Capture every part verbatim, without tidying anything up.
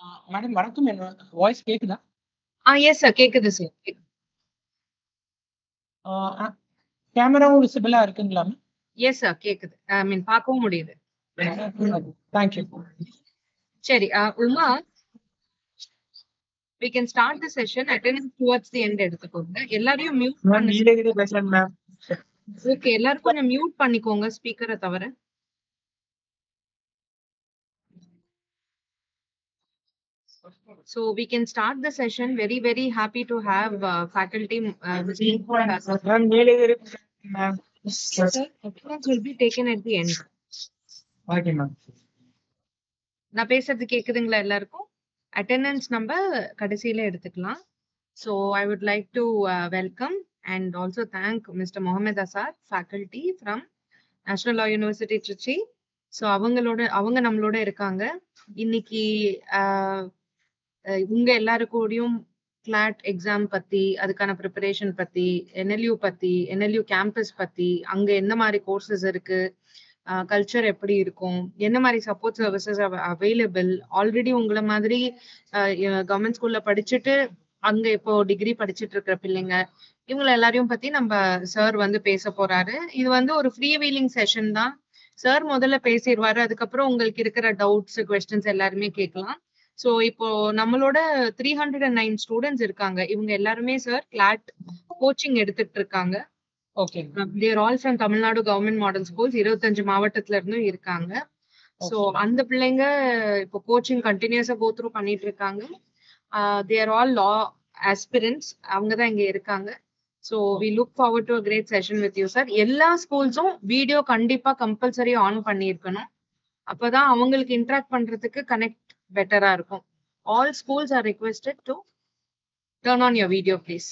ஆ madam வணக்கம். என்னோட voice கேக்குதா? ஆ எஸ் சார். கேக்குது சார். கேக்குது. ஆ அ கேமராவும் விசிபிளா இருக்குங்களா மேம்? S sir. கேக்குது. ஐ மீன் பார்க்கவும் முடியுது. Thank you. சரி. அ Uma we can start the session. Attendance towards the end எடுத்துக்கோங்க. எல்லாரையும் மியூட் மேம் பண்ண நீலகிரி பேசுறேன் மேம். ஓகே. எல்லாரும் கொஞ்சம் மியூட் பண்ணிக்கோங்க ஸ்பீக்கர தவிர. So we can start the session. Very very happy to have uh, faculty uh, visiting us. Ma'am Nilgiri ma'am. Sir, attendance will be taken at the end. Okay ma'am. நான் பேசுறது கேக்குதுங்களா எல்லாருக்கும்? Attendance நம்ம கடைசியில எடுத்துக்கலாம். So I would like to uh, welcome and also thank Mister Mohammed Asad, faculty from National Law University, Trichy. So அவங்களோட அவங்க நம்மளோட இருக்காங்க. இன்னைக்கு ஆஹ் அஹ் உங்க எல்லாருக்கூடயும் கிளாட் எக்ஸாம் பத்தி, அதுக்கான ப்ரிப்பரேஷன் பத்தி, என்எல்யூ பத்தி, என்எல்யூ கேம்பஸ் பத்தி, அங்க என்ன மாதிரி கோர்சஸ் இருக்கு, கல்ச்சர் எப்படி இருக்கும், என்ன மாதிரி சப்போர்ட் சர்வீசஸ் அவைலபிள், ஆல்ரெடி உங்களை மாதிரி கவர்மெண்ட் ஸ்கூல்ல படிச்சுட்டு அங்க இப்போ டிகிரி படிச்சுட்டு இருக்கிற பிள்ளைங்க இவங்க எல்லாரையும் பத்தி நம்ம சார் வந்து பேச போறாரு. இது வந்து ஒரு ஃப்ரீ வீலிங் செஷன் தான். சார் முதல்ல பேசிடுவாரு. அதுக்கப்புறம் உங்களுக்கு இருக்கிற டவுட்ஸ் கொஸ்டின்ஸ் எல்லாருமே கேட்கலாம். சோ இப்போ நம்மளோட three hundred and nine students இருக்காங்க. இவங்க எல்லாருமே சார் கிளாட் கோச்சிங் எடுத்துட்டு இருக்காங்க. Okay. They're all from Tamil Nadu government model schools. இருபத்தஞ்சு மாவட்டத்துல இருந்தும் இருக்காங்க. சோ அந்த பிள்ளைங்க இப்போ கோச்சிங் கண்டினியூஸா கோ த்ரூ பண்ணிட்டு இருக்காங்க. They're all law aspirants. அவங்க தான் இங்க இருக்காங்க. So we look forward to a great session with you sir. எல்லா ஸ்கூல்ஸும் வீடியோ கண்டிப்பா கம்பல்சரி ஆன் பண்ணியிருக்கணும். அப்பதான் அவங்களுக்கு இன்டராக்ட் பண்றதுக்கு கனெக்ட் பெட்டரா இருக்கும். All schools are requested to turn on your video please.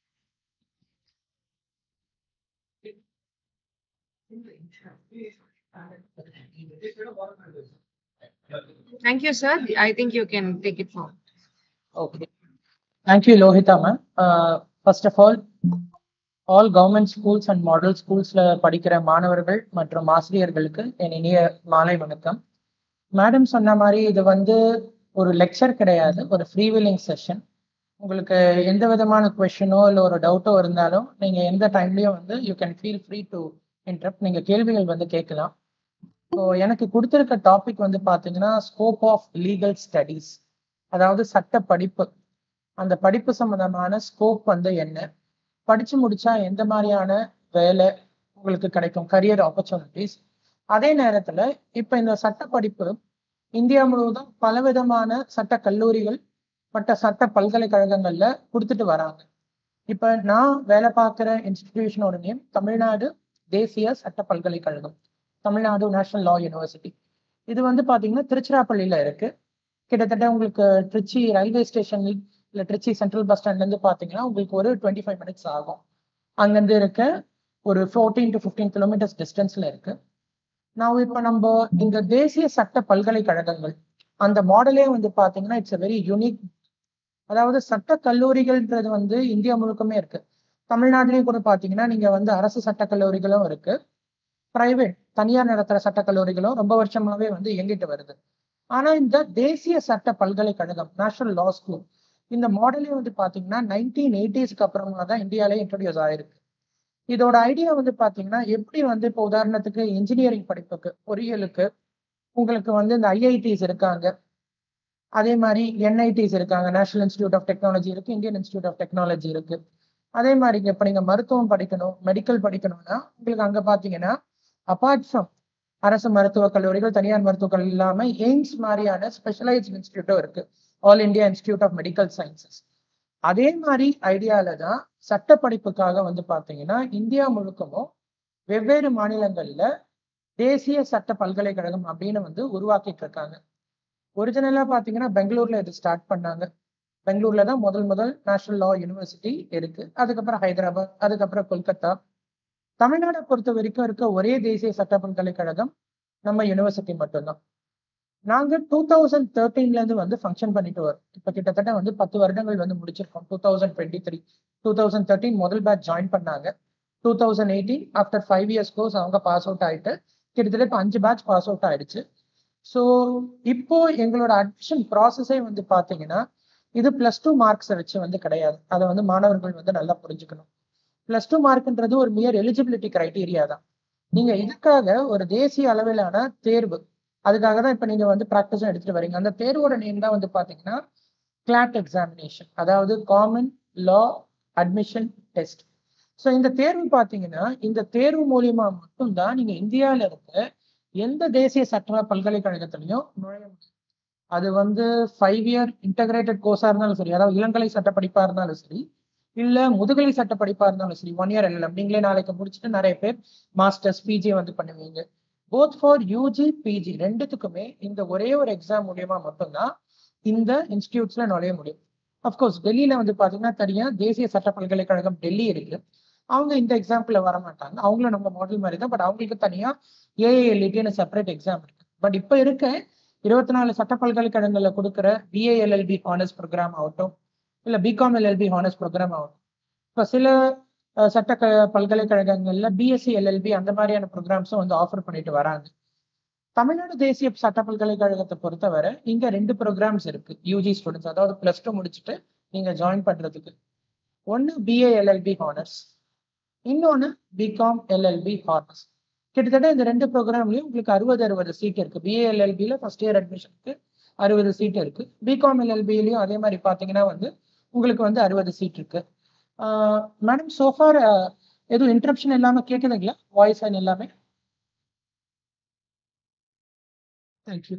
Thank you sir. I think you can take it forward. Okay. Thank you Lohita ma'am. Uh, first of all, all government schools and model schools-ல படிக்கிற மாணவர்கள் மற்றும் ஆசிரியர்களுக்கு என் இனிய மாலை வணக்கம். Madam சொன்ன மாதிரி இது வந்து ஒரு லெக்சர் கிடையாது, ஒரு ஃப்ரீ வில்லிங் செஷன். உங்களுக்கு எந்த விதமான கொஸ்டினோ இல்லை ஒரு டவுட்டோ இருந்தாலும் நீங்க எந்த டைம்லயும் வந்து you can feel free to interrupt. நீங்க கேள்விகள் வந்து கேட்கலாம். ஸோ எனக்கு கொடுத்துருக்க டாபிக் வந்து பார்த்தீங்கன்னா ஸ்கோப் ஆஃப் லீகல் ஸ்டடீஸ், அதாவது சட்ட படிப்பு. அந்த படிப்பு சம்பந்தமான ஸ்கோப் வந்து என்ன, படிச்சு முடிச்சா எந்த மாதிரியான வேலை உங்களுக்கு கிடைக்கும், கரியர் ஆப்பர்ச்சுனிட்டிஸ். அதே நேரத்துல இப்ப இந்த சட்ட படிப்பு இந்தியா முழுவதும் பலவிதமான சட்ட கல்லூரிகள் மற்ற சட்ட பல்கலைக்கழகங்கள்ல கொடுத்துட்டு வராங்க. இப்ப நான் வேலை பார்க்குற இன்ஸ்டிடியூஷனோட நேம் தமிழ்நாடு தேசிய சட்ட பல்கலைக்கழகம், தமிழ்நாடு நேஷனல் லா யூனிவர்சிட்டி. இது வந்து பாத்தீங்கன்னா திருச்சிராப்பள்ளியில இருக்கு. கிட்டத்தட்ட உங்களுக்கு திருச்சி ரயில்வே ஸ்டேஷன் இல்லை திருச்சி சென்ட்ரல் பஸ் ஸ்டாண்ட்ல இருந்து பாத்தீங்கன்னா உங்களுக்கு ஒரு டுவெண்ட்டி ஃபைவ் மினிட்ஸ் ஆகும். அங்கிருந்து இருக்க ஒரு ஃபோர்டீன் டு ஃபிஃப்டீன் கிலோமீட்டர்ஸ் டிஸ்டன்ஸ்ல இருக்கு. நான் இப்ப நம்ம இந்த தேசிய சட்ட பல்கலைக்கழகங்கள் அந்த மாடலே வந்து பாத்தீங்கன்னா இட்ஸ் அ வெரி யூனிக். அதாவது சட்ட கல்லூரிகள்ன்றது வந்து இந்தியா முழுக்கமே இருக்கு. தமிழ்நாட்டிலையும் கூட பாத்தீங்கன்னா நீங்க வந்து அரசு சட்ட கல்லூரிகளும் இருக்கு, பிரைவேட் தனியார் நடத்துற சட்ட கல்லூரிகளும் ரொம்ப வருஷமாவே வந்து இயங்கிட்டு வருது. ஆனா இந்த தேசிய சட்ட பல்கலைக்கழகம் நேஷனல் லா ஸ்கூல் இந்த மாடலே வந்து பாத்தீங்கன்னா நைன்டீன் எயிட்டிஸ்க்கு அப்புறமா தான் இந்தியாலே இன்ட்ரோடியூஸ் ஆயிருக்கு. இதோட ஐடியா வந்து பாத்தீங்கன்னா எப்படி வந்து இப்போ உதாரணத்துக்கு இன்ஜினியரிங் படிப்புக்கு பொறியியலுக்கு உங்களுக்கு வந்து இந்த ஐஐடிஸ் இருக்காங்க, அதே மாதிரி என்ஐடிஸ் இருக்காங்க, நேஷனல் இன்ஸ்டிடியூட் ஆஃப் டெக்னாலஜி இருக்கு, இந்தியன் இன்ஸ்டிடியூட் ஆஃப் டெக்னாலஜி இருக்கு. அதே மாதிரி இப்ப நீங்க மருத்துவம் படிக்கணும், மெடிக்கல் படிக்கணும்னா உங்களுக்கு அங்க பாத்தீங்கன்னா அபார்ட் ஃப்ரம் அரசு மருத்துவக் கல்லூரிகள் தனியார் மருத்துவக் கல்லூரி இல்லாம எய்ம்ஸ் மாதிரியான ஸ்பெஷலைஸ்ட் இன்ஸ்டிடியூட்டும் இருக்கு, All India Institute of Medical Sciences. அதே மாதிரி ஐடியால தான் சட்ட படிப்புக்காக வந்து பாத்தீங்கன்னா இந்தியா முழுக்கமும் வெவ்வேறு மாநிலங்கள்ல தேசிய சட்ட பல்கலைக்கழகம் அப்படின்னு வந்து உருவாக்கிட்டு இருக்காங்க. ஒரிஜினலா பாத்தீங்கன்னா பெங்களூர்ல இது ஸ்டார்ட் பண்ணாங்க. பெங்களூர்ல தான் முதல் முதல் நேஷனல் லா யூனிவர்சிட்டி இருக்கு. அதுக்கப்புறம் ஹைதராபாத், அதுக்கப்புறம் கொல்கத்தா. தமிழ்நாடை பொறுத்த வரைக்கும் இருக்க ஒரே தேசிய சட்ட பல்கலைக்கழகம் நம்ம யூனிவர்சிட்டி மட்டும்தான். நாங்க டூ தௌசண்ட் தேர்ட்டீன்ல இருந்து வந்து ஃபங்க்ஷன் பண்ணிட்டு வரோம். இப்ப கிட்டத்தட்ட வந்து பத்து வருடங்கள் வந்து முடிச்சிருக்கோம். Two thousand twenty three two thousand thirteen முதல் பேட்ச் ஜாயின் பண்ணாங்க. Two thousand eighteen after five years course அவங்க பாஸ் அவுட் ஆயிட்டு கிட்டத்தட்ட இப்போ அஞ்சு பேட்ச் பாஸ் அவுட் ஆயிடுச்சு. ஸோ இப்போ எங்களோட அட்மிஷன் ப்ராசஸே வந்து பார்த்தீங்கன்னா இது பிளஸ் டூ மார்க்ஸை வச்சு வந்து கிடையாது. அதை வந்து மாணவர்கள் வந்து நல்லா புரிஞ்சுக்கணும். பிளஸ் டூ மார்க்ன்றது ஒரு மியர் எலிஜிபிலிட்டி கிரைட்டீரியா தான். நீங்க இதுக்காக ஒரு தேசிய அளவிலான தேர்வு, அதுக்காக தான் இப்ப நீங்க வந்து ப்ராக்டிஸும் எடுத்துட்டு வரீங்க. அந்த தேர்வோட நேம் தான் வந்து பாத்தீங்கன்னா கிளாட் எக்ஸாமினேஷன், அதாவது common law admission test. So இந்த தேர்வு பாத்தீங்கன்னா இந்த தேர்வு மூலியமா மட்டும்தான் நீங்க இந்தியாவில இருக்க எந்த தேசிய சட்ட பல்கலைக்கழகத்திலையும் நுழைய முடியும். அது வந்து ஃபைவ் இயர் இன்டகிரேட்டட் கோர்ஸா இருந்தாலும் சரி, அதாவது இளங்கலை சட்ட படிப்பா இருந்தாலும் சரி, இல்ல முதுகலை சட்ட படிப்பா இருந்தாலும் சரி, ஒன் இயர் எல்எல்எம் நீங்களே நாளைக்கு முடிச்சுட்டு நிறைய பேர் மாஸ்டர்ஸ் பிஜி வந்து பண்ணுவீங்க. போத் ஃபார் யூஜி பிஜி ரெண்டுத்துக்குமே இந்த ஒரே ஒரு எக்ஸாம் மூலியமா மட்டும்தான் இந்த இன்ஸ்டிடியூட்ஸ்ல நுழைய முடியும். அப்கோர்ஸ் டெல்லியில வந்து பாத்தீங்கன்னா தனியா தேசிய சட்ட பல்கலைக்கழகம் டெல்லி இருக்கு, அவங்க இந்த எக்ஸாம்பிள் வர மாட்டாங்க, அவங்களும் நம்ம மாடல் மாதிரி தான். பட் அவங்களுக்கு தனியா ஏஏஎல்இடின்னு செப்பரேட் எக்ஸாம் இருக்கு. பட் இப்ப இருக்க இருபத்தி நாலு சட்ட பல்கலைக்கழகங்கள்ல கொடுக்குற பிஏஎல்எல்பி ஹானர்ஸ் ப்ரோக்ராம் ஆகட்டும், இல்ல பிகாம் எல்எல்பி ஹானர்ஸ் ப்ரோக்ராம் ஆகட்டும், இப்ப சில சட்ட பல்கலைக்கழகங்கள்ல பிஎஸ்சி எல்எல்பி அந்த மாதிரியான ப்ரோக்ராம்ஸும் வந்து ஆஃபர் பண்ணிட்டு வராங்க. தமிழ்நாடு தேசிய சட்ட பல்கலைக்கழகத்தை பொறுத்தவரை இங்க ரெண்டு ப்ரோக்ராம்ஸ் இருக்கு யூஜி ஸ்டூடெண்ட்ஸ், அதாவது பிளஸ் டூ முடிச்சுட்டு நீங்க ஜாயின் பண்றதுக்கு. ஒன்னு பிஏ எல்எல்பி ஹானர்ஸ், இன்னொன்னு பிகாம் எல்எல்பி ஹானர்ஸ். கிட்டத்தட்ட இந்த ரெண்டு ப்ரோக்ராம்லயும் உங்களுக்கு அறுபது அறுபது சீட் இருக்கு. பிஏ எல்எல்பியில ஃபர்ஸ்ட் இயர் அட்மிஷனுக்கு அறுபது சீட் இருக்கு. பிகாம் எல்எல்பிலையும் அதே மாதிரி பாத்தீங்கன்னா வந்து உங்களுக்கு வந்து அறுபது சீட் இருக்கு. மேடம் சோஃபார் எதுவும் இன்டரப்ஷன் இல்லாம கேட்குதுங்களா? வாய்ஸ் அண்ட் எல்லாமே தேங்க்யூ.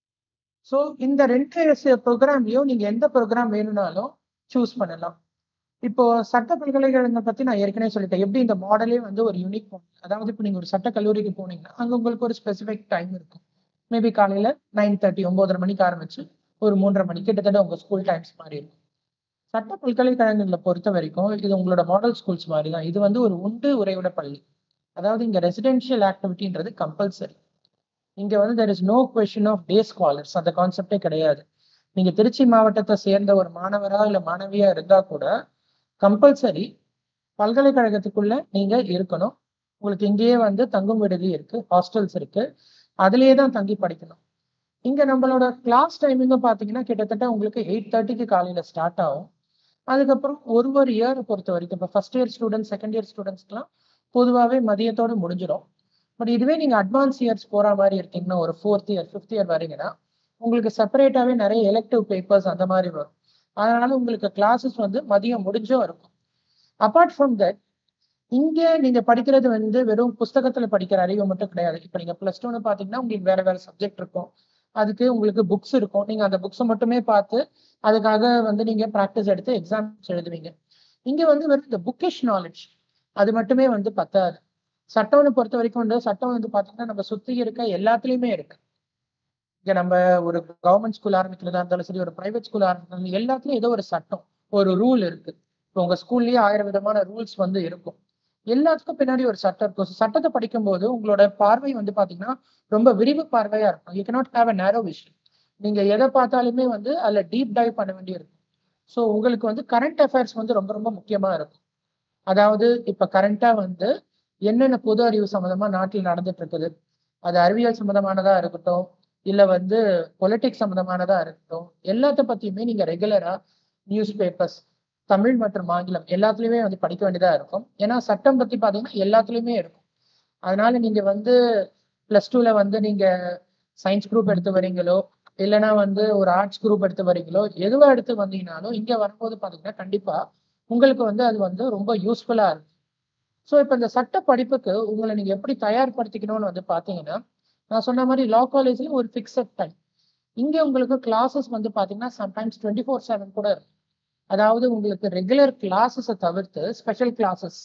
ஸோ இந்த ரெண்டு ப்ரோக்ராம்லயும் நீங்க எந்த ப்ரோக்ராம் வேணும்னாலும் சூஸ் பண்ணலாம். இப்போ சட்ட பல்கலைக்கழகங்களை பத்தி நான் ஏற்கனவே சொல்லிட்டேன், எப்படி இந்த மாடலே வந்து ஒரு யூனிக் மாடல். அதாவது இப்போ நீங்க ஒரு சட்ட கல்லூரிக்கு போனீங்கன்னா அங்க உங்களுக்கு ஒரு ஸ்பெசிபிக் டைம் இருக்கும். மேபி காலையில நைன் தேர்ட்டி ஒன்பதரை மணிக்கு ஆரம்பிச்சு ஒரு மூன்றரை மணிக்கு கிட்டத்தட்ட உங்க ஸ்கூல் டைம்ஸ் மாதிரி இருக்கும். சட்ட பல்கலைக்கழகங்களை பொறுத்த வரைக்கும் இது உங்களோட மாடல் ஸ்கூல்ஸ் மாதிரி தான். இது வந்து ஒரு உண்டு உறைவிட பள்ளி, அதாவது இங்க ரெசிடென்ஷியல் ஆக்டிவிட்டின்றது கம்பல்சரி. இங்க வந்து there is no question of day scholars, அந்த கான்செப்டே கிடையாது. நீங்க திருச்சி மாவட்டத்தை சேர்ந்த ஒரு மாணவரா இல்ல மாணவியா இருந்தா கூட கம்பல்சரி பல்கலைக்கழகத்துக்குள்ள நீங்க இருக்கணும். உங்களுக்கு இங்கேயே வந்து தங்கும் விடுதி இருக்கு, ஹாஸ்டல்ஸ் இருக்கு, அதுலயே தான் தங்கி படிக்கணும். இங்க நம்மளோட கிளாஸ் டைமிங்கும் பாத்தீங்கன்னா கிட்டத்தட்ட உங்களுக்கு எயிட் தேர்ட்டிக்கு காலையில ஸ்டார்ட் ஆகும். அதுக்கப்புறம் ஒரு ஒரு இயர் பொறுத்த வரைக்கும் இப்போ first year students second year ஸ்டூடெண்ட்ஸ்க்குலாம் பொதுவாகவே மதியத்தோடு முடிஞ்சிடும். பட் இதுவே நீங்க அட்வான்ஸ் இயர்ஸ் போற மாதிரி இருக்கீங்கன்னா ஒரு ஃபோர்த் இயர் ஃபிஃப்த் இயர் வரீங்கன்னா உங்களுக்கு செப்பரேட்டாவே நிறைய எலெக்டிவ் பேப்பர்ஸ் அந்த மாதிரி வரும். அதனால உங்களுக்கு கிளாஸஸ் வந்து மதியம் முடிஞ்சும் இருக்கும். அப்பார்ட் ஃப்ரம் தட் இங்க நீங்க படிக்கிறது வந்து வெறும் புஸ்தகத்துல படிக்கிற அறிவு மட்டும் கிடையாது. இப்போ நீங்க பிளஸ் டூன்னு பாத்தீங்கன்னா உங்களுக்கு வேற வேற சப்ஜெக்ட் இருக்கும், அதுக்கு உங்களுக்கு புக்ஸ் இருக்கும். நீங்க அந்த புக்ஸை மட்டுமே பார்த்து அதுக்காக வந்து நீங்க ப்ராக்டிஸ் எடுத்து எக்ஸாம்ஸ் எழுதுவீங்க. இங்க வந்து வெறும் இந்த புக்கிஷ் நாலேஜ் அது மட்டுமே வந்து பத்தாது. சட்டம்னு பொறுத்த வரைக்கும் வந்து சட்டம் வந்து பாத்தீங்கன்னா நம்ம சுத்தி இருக்க எல்லாத்துலயுமே இருக்கு. இங்க நம்ம ஒரு கவர்மெண்ட் ஸ்கூல் ஆரம்பிக்கிறதா இருந்தாலும் சரி, ஒரு பிரைவேட் ஸ்கூல் ஆரம்பிக்கிறதா எல்லாத்துலயும் ஏதோ ஒரு சட்டம் ஒரு ரூல் இருக்கு. இப்போ உங்க ஸ்கூல்லயே ஆயிரம் விதமான ரூல்ஸ் வந்து இருக்கும், எல்லாத்துக்கும் பின்னாடி ஒரு சட்டம் இருக்கும். சட்டத்தை படிக்கும் போது உங்களோட பார்வை வந்து பாத்தீங்கன்னா ரொம்ப விரிவு பார்வையா இருக்கும். யூ கேனாட் ஹேவ் அ நேரோ விஷன். நீங்க எதை பார்த்தாலுமே வந்து அதுல டீப் டைவ் பண்ண வேண்டி இருக்கும். ஸோ உங்களுக்கு வந்து கரண்ட் அஃபேர்ஸ் வந்து ரொம்ப ரொம்ப முக்கியமா இருக்கும். அதாவது இப்ப கரண்டா வந்து என்னென்ன பொது அறிவு சம்பந்தமா நாட்டில் நடந்துட்டு இருக்குது, அது அறிவியல் சம்பந்தமானதா இருக்கட்டும் இல்ல வந்து பொலிட்டிக்ஸ் சம்பந்தமானதா இருக்கட்டும், எல்லாத்த பத்தியுமே நீங்க ரெகுலரா நியூஸ் பேப்பர்ஸ் தமிழ் மற்றும் ஆங்கிலம் எல்லாத்துலயுமே வந்து படிக்க வேண்டியதா இருக்கும். ஏன்னா சட்டம் பத்தி பாத்தீங்கன்னா எல்லாத்துலயுமே இருக்கும். அதனால நீங்க வந்து பிளஸ் டூல வந்து நீங்க சயின்ஸ் குரூப் எடுத்து வரீங்களோ இல்லைன்னா வந்து ஒரு ஆர்ட்ஸ் குரூப் எடுத்து வரீங்களோ எதுவா எடுத்து வந்தீங்கன்னாலும் இங்க வரும்போது பாத்தீங்கன்னா கண்டிப்பா உங்களுக்கு வந்து அது வந்து ரொம்ப யூஸ்ஃபுல்லா இருக்கும். ஸோ இப்போ இந்த சட்ட படிப்புக்கு உங்களை நீங்க எப்படி தயார்படுத்திக்கணும்னு வந்து பாத்தீங்கன்னா நான் சொன்ன மாதிரி லா காலேஜ்ல ஒரு ஃபிக்ஸட் டைம். இங்க உங்களுக்கு கிளாஸஸ் வந்து பாத்தீங்கன்னா சம்டைம்ஸ் டுவெண்ட்டி ஃபோர் செவன் கூட இருக்கும். அதாவது உங்களுக்கு ரெகுலர் கிளாஸஸை தவிர்த்து ஸ்பெஷல் கிளாஸஸ்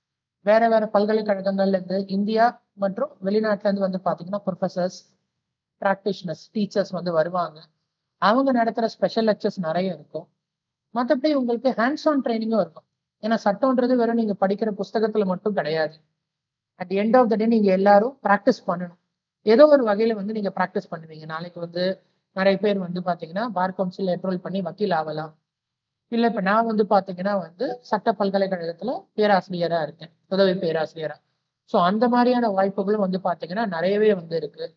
வேற வேற பல்கலைக்கழகங்கள்ல இருந்து இந்தியா மற்றும் வெளிநாட்டுல இருந்து வந்து பாத்தீங்கன்னா ப்ரொஃபசர்ஸ் ப்ராக்டிஷனர்ஸ் டீச்சர்ஸ் வந்து வருவாங்க. அவங்க நடத்துற ஸ்பெஷல் லெக்சர்ஸ் நிறைய இருக்கும். மற்றபடி உங்களுக்கு ஹேண்ட்ஸ் ஆன் ட்ரைனிங்கும் இருக்கும். ஏன்னா சட்டம்ன்றது வெறும் நீங்க படிக்கிற புஸ்தகத்துல மட்டும் கிடையாது. At end of the day நீங்க எல்லாரும் ப்ராக்டிஸ் பண்ணணும். ஏதோ ஒரு வகையில வந்து நீங்க ப்ராக்டிஸ் பண்ணுவீங்க. நாளைக்கு வந்து நிறைய பேர் வந்து பாத்தீங்கன்னா பார் கவுன்சில் என்ரோல் பண்ணி வக்கீல் ஆகலாம். இல்ல இப்ப நான் வந்து பாத்தீங்கன்னா வந்து சட்ட பல்கலைக்கழகத்துல பேராசிரியரா இருக்கேன், உதவி பேராசிரியரா. ஸோ அந்த மாதிரியான வாய்ப்புகளும் வந்து பாத்தீங்கன்னா நிறையவே வந்து இருக்கு.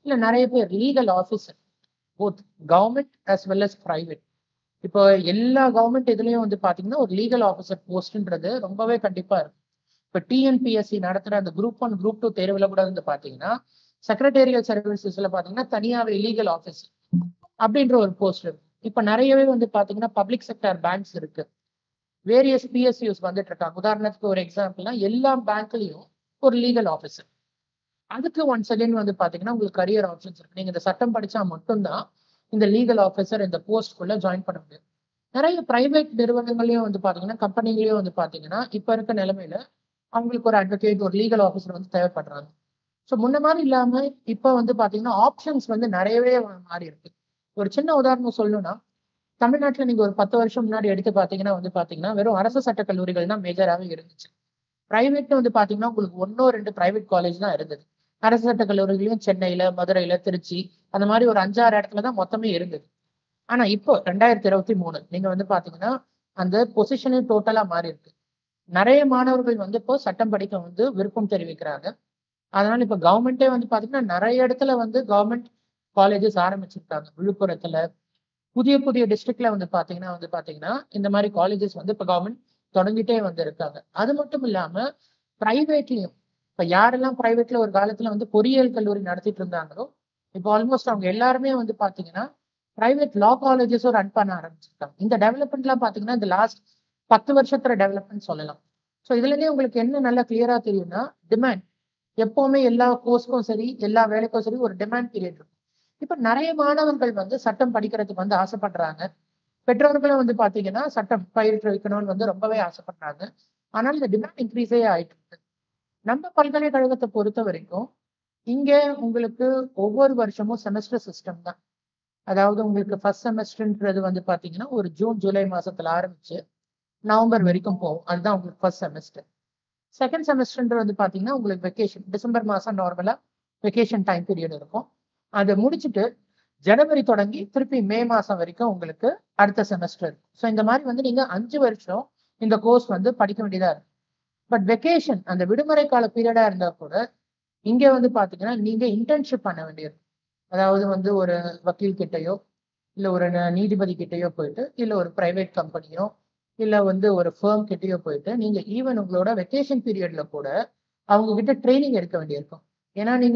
இல்ல நிறைய பேர் legal officer, both government as well as private. இப்போ எல்லா கவர்மெண்ட் இதுலயும் வந்து பாத்தீங்கன்னா ஒரு லீகல் ஆஃபீஸர் போஸ்ட்ன்றது ரொம்பவே கண்டிப்பா இருக்கு. இப்போ டிஎன்பிஎஸ்சி நடத்துற அந்த குரூப் ஒன் குரூப் டூ தேர்வுல கூட வந்து பாத்தீங்கன்னா செக்ரட்டேரியல் சர்வீசஸ்ல பாத்தீங்கன்னா தனியாவே லீகல் ஆஃபீஸர் அப்படின்ற ஒரு போஸ்ட் இருக்கு. இப்ப நிறையவே வந்து பாத்தீங்கன்னா பப்ளிக் செக்டர் பேங்க்ஸ் இருக்கு, வேரியஸ் பிஎஸ்யூஸ் வந்துட்டு இருக்காங்க. உதாரணத்துக்கு ஒரு எக்ஸாம்பிள்னா எல்லா பேங்க்லயும் ஒரு லீகல் ஆஃபீஸர். அதுக்கு ஒன்ஸ் அகைன் வந்து பாத்தீங்கன்னா உங்களுக்கு கரியர் ஆப்ஷன்ஸ் இருக்கு. நீங்க இந்த சட்டம் படிச்சா மட்டும்தான் இந்த லீகல் ஆஃபீஸர் இந்த போஸ்ட்குள்ள ஜாயின் பண்ண முடியும். நிறைய பிரைவேட் நிறுவனங்களையும் வந்து பாத்தீங்கன்னா கம்பெனிகளையும் வந்து பாத்தீங்கன்னா இப்ப இருக்க நிலைமையில அவங்களுக்கு ஒரு அட்வொகேட் ஒரு லீகல் ஆஃபீஸர் வந்து தேவைப்படுறாங்க. ஸோ முன்ன மாதிரி இல்லாம இப்ப வந்து பாத்தீங்கன்னா ஆப்ஷன்ஸ் வந்து நிறையவே மாறி இருக்கு. ஒரு சின்ன உதாரணம் சொல்லணும்னா தமிழ்நாட்டுல நீங்க ஒரு பத்து வருஷம் முன்னாடி எடுத்து பாத்தீங்கன்னா வந்து பாத்தீங்கன்னா வெறும் அரசு சட்ட கல்லூரிகள் தான் மேஜராகவே இருந்துச்சு. பிரைவேட்னு வந்து பாத்தீங்கன்னா உங்களுக்கு ஒன்னோ ரெண்டு பிரைவேட் காலேஜ் தான் இருந்தது. அரசு சட்ட கல்லூரிகளையும் சென்னையில, மதுரையில, திருச்சி அந்த மாதிரி ஒரு அஞ்சாறு இடத்துல தான் மொத்தமே இருந்தது. ஆனா இப்போ ரெண்டாயிரத்தி இருபத்தி மூணு நீங்க வந்து பாத்தீங்கன்னா அந்த பொசிஷனே டோட்டலா மாறி இருக்கு. நிறைய மாணவர்கள் வந்து இப்போ சட்டம் படிக்க வந்து விருப்பம் தெரிவிக்கிறாங்க. அதனால இப்ப கவர்மெண்டே வந்து பாத்தீங்கன்னா நிறைய இடத்துல வந்து கவர்மெண்ட் காலேஜஸ் ஆரம்பிச்சிருக்காங்க. விழுப்புரத்துல புதிய புதிய டிஸ்ட்ரிக்ட்ல வந்து பாத்தீங்கன்னா வந்து பாத்தீங்கன்னா இந்த மாதிரி காலேஜஸ் வந்து இப்ப கவர்மெண்ட் தொடங்கிட்டே வந்து இருக்காங்க. அது மட்டும் இல்லாம பிரைவேட்லயும் இப்ப யாரெல்லாம் பிரைவேட்ல ஒரு காலத்துல வந்து பொறியியல் கல்லூரி நடத்திட்டு இருந்தாங்களோ இப்போ ஆல்மோஸ்ட் அவங்க எல்லாருமே வந்து பாத்தீங்கன்னா பிரைவேட் லா காலேஜஸும் ரன் பண்ண ஆரம்பிச்சிருக்காங்க. இந்த டெவலப்மெண்ட் எல்லாம் பாத்தீங்கன்னா இந்த லாஸ்ட் பத்து வருஷத்துல டெவலப்மெண்ட் சொல்லலாம். ஸோ இதுல இருந்தே உங்களுக்கு என்ன நல்லா கிளியரா தெரியும்னா டிமாண்ட் எப்பவுமே எல்லா கோர்ஸ்க்கும் சரி எல்லா வேலைக்கும் சரி ஒரு டிமாண்ட் பீரியட் இருக்கும். இப்ப நிறைய மாணவர்கள் வந்து சட்டம் படிக்கிறதுக்கு வந்து ஆசைப்படுறாங்க. பெற்றோர்களும் வந்து பாத்தீங்கன்னா சட்டம் பயிற்றுவிக்கணும்னு வந்து ரொம்பவே ஆசைப்படுறாங்க. ஆனால் இந்த டிமாண்ட் இன்க்ரீஸே ஆயிட்டு இருக்கு. நம்ம பல்கலைக்கழகத்தை பொறுத்த வரைக்கும் இங்க உங்களுக்கு ஒவ்வொரு வருஷமும் செமஸ்டர் சிஸ்டம் தான். அதாவது உங்களுக்கு ஃபர்ஸ்ட் செமஸ்டர்ன்றது வந்து பாத்தீங்கன்னா ஒரு ஜூன் ஜூலை மாசத்துல ஆரம்பிச்சு நவம்பர் வரைக்கும் போகும். அதுதான் உங்களுக்கு ஃபர்ஸ்ட் செமஸ்டர். செகண்ட் செமஸ்டர் வந்து பாத்தீங்கன்னா உங்களுக்கு வெக்கேஷன் டிசம்பர் மாசம் நார்மலா வெக்கேஷன் டைம் பீரியட் இருக்கும். அதை முடிச்சுட்டு ஜனவரி தொடங்கி திருப்பி மே மாசம் வரைக்கும் உங்களுக்கு அடுத்த செமஸ்டர் இருக்கும். ஸோ இந்த மாதிரி வந்து நீங்க அஞ்சு வருஷம் இந்த கோர்ஸ் வந்து படிக்க வேண்டியதா இருக்கு. பட் வெக்கேஷன் அந்த விடுமுறை கால பீரியடா இருந்தா கூட இங்க வந்து பாத்தீங்கன்னா நீங்க இன்டர்ன்ஷிப் பண்ண வேண்டியது. அதாவது வந்து ஒரு வக்கீல் கிட்டையோ இல்ல ஒரு நீதிபதி கிட்டையோ போயிட்டு இல்ல ஒரு பிரைவேட் கம்பெனியோ இல்ல வந்து ஒரு ஃபேர்ம் கிட்டயோ போயிட்டு நீங்க ஈவன் உங்களோட வெக்கேஷன் பீரியட்ல கூட அவங்க கிட்ட ட்ரைனிங் எடுக்க வேண்டியிருக்கும். ஏன்னா நீங்க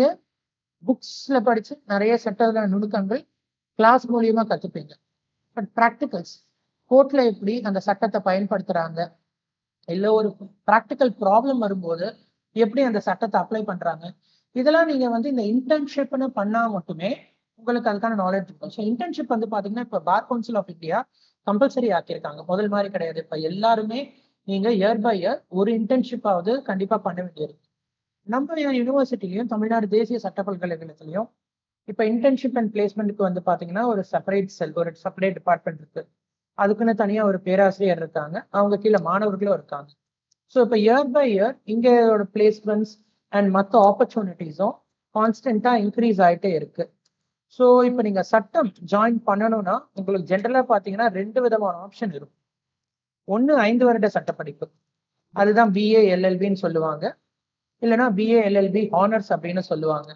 புக்ஸ்ல படிச்சு நிறைய சட்ட நுணுக்கங்கள் கிளாஸ் மூலியமா கத்துப்பீங்க. பட் ப்ராக்டிகல்ஸ் கோர்ட்ல எப்படி அந்த சட்டத்தை பயன்படுத்துறாங்க, இல்ல ஒரு ப்ராக்டிக்கல் ப்ராப்ளம் வரும்போது எப்படி அந்த சட்டத்தை அப்ளை பண்றாங்க, இதெல்லாம் நீங்க வந்து இந்த இன்டர்ன்ஷிப்னு பண்ணா மட்டுமே உங்களுக்கு அதுக்கான நாலேஜ் இருக்கும். ஸோ இன்டர்ன்ஷிப் வந்து பாத்தீங்கன்னா இப்ப Bar Council of India compulsory ஆக்கியிருக்காங்க. முதல் மாதிரி கிடையாது. இப்ப எல்லாருமே நீங்க இயர் பை இயர் ஒரு இன்டர்ன்ஷிப்பாவது கண்டிப்பா பண்ண வேண்டியது. நம்ம யூனிவர்சிட்டிலையும் தமிழ்நாடு தேசிய சட்ட பல்கலைக்கழகத்திலையும் இப்ப இன்டர்ன்ஷிப் அண்ட் பிளேஸ்மெண்ட்டுக்கு வந்து பாத்தீங்கன்னா ஒரு செப்பரேட் செல் ஒரு செப்பரேட் டிபார்ட்மெண்ட் இருக்கு. அதுக்குன்னு தனியா ஒரு பேராசிரியர் இருக்காங்க, அவங்க கீழே மாணவர்களும் இருக்காங்க. ஸோ இப்போ இயர் பை இயர் இங்கோட பிளேஸ்மெண்ட்ஸ் அண்ட் மற்ற ஆப்பர்ச்சுனிட்டிஸும் கான்ஸ்டன்டா இன்க்ரீஸ் ஆகிட்டே இருக்கு. ஸோ இப்போ நீங்க சட்டம் ஜாயின் பண்ணணும்னா உங்களுக்கு ஜென்ரலா பாத்தீங்கன்னா ரெண்டு விதமான ஆப்ஷன் இருக்கும். ஒன்னு ஐந்து வருட சட்ட படிப்பு, அதுதான் பிஏ எல்எல்பின்னு சொல்லுவாங்க, இல்லைன்னா பிஏ எல்எல்பி ஹானர்ஸ் அப்படின்னு சொல்லுவாங்க.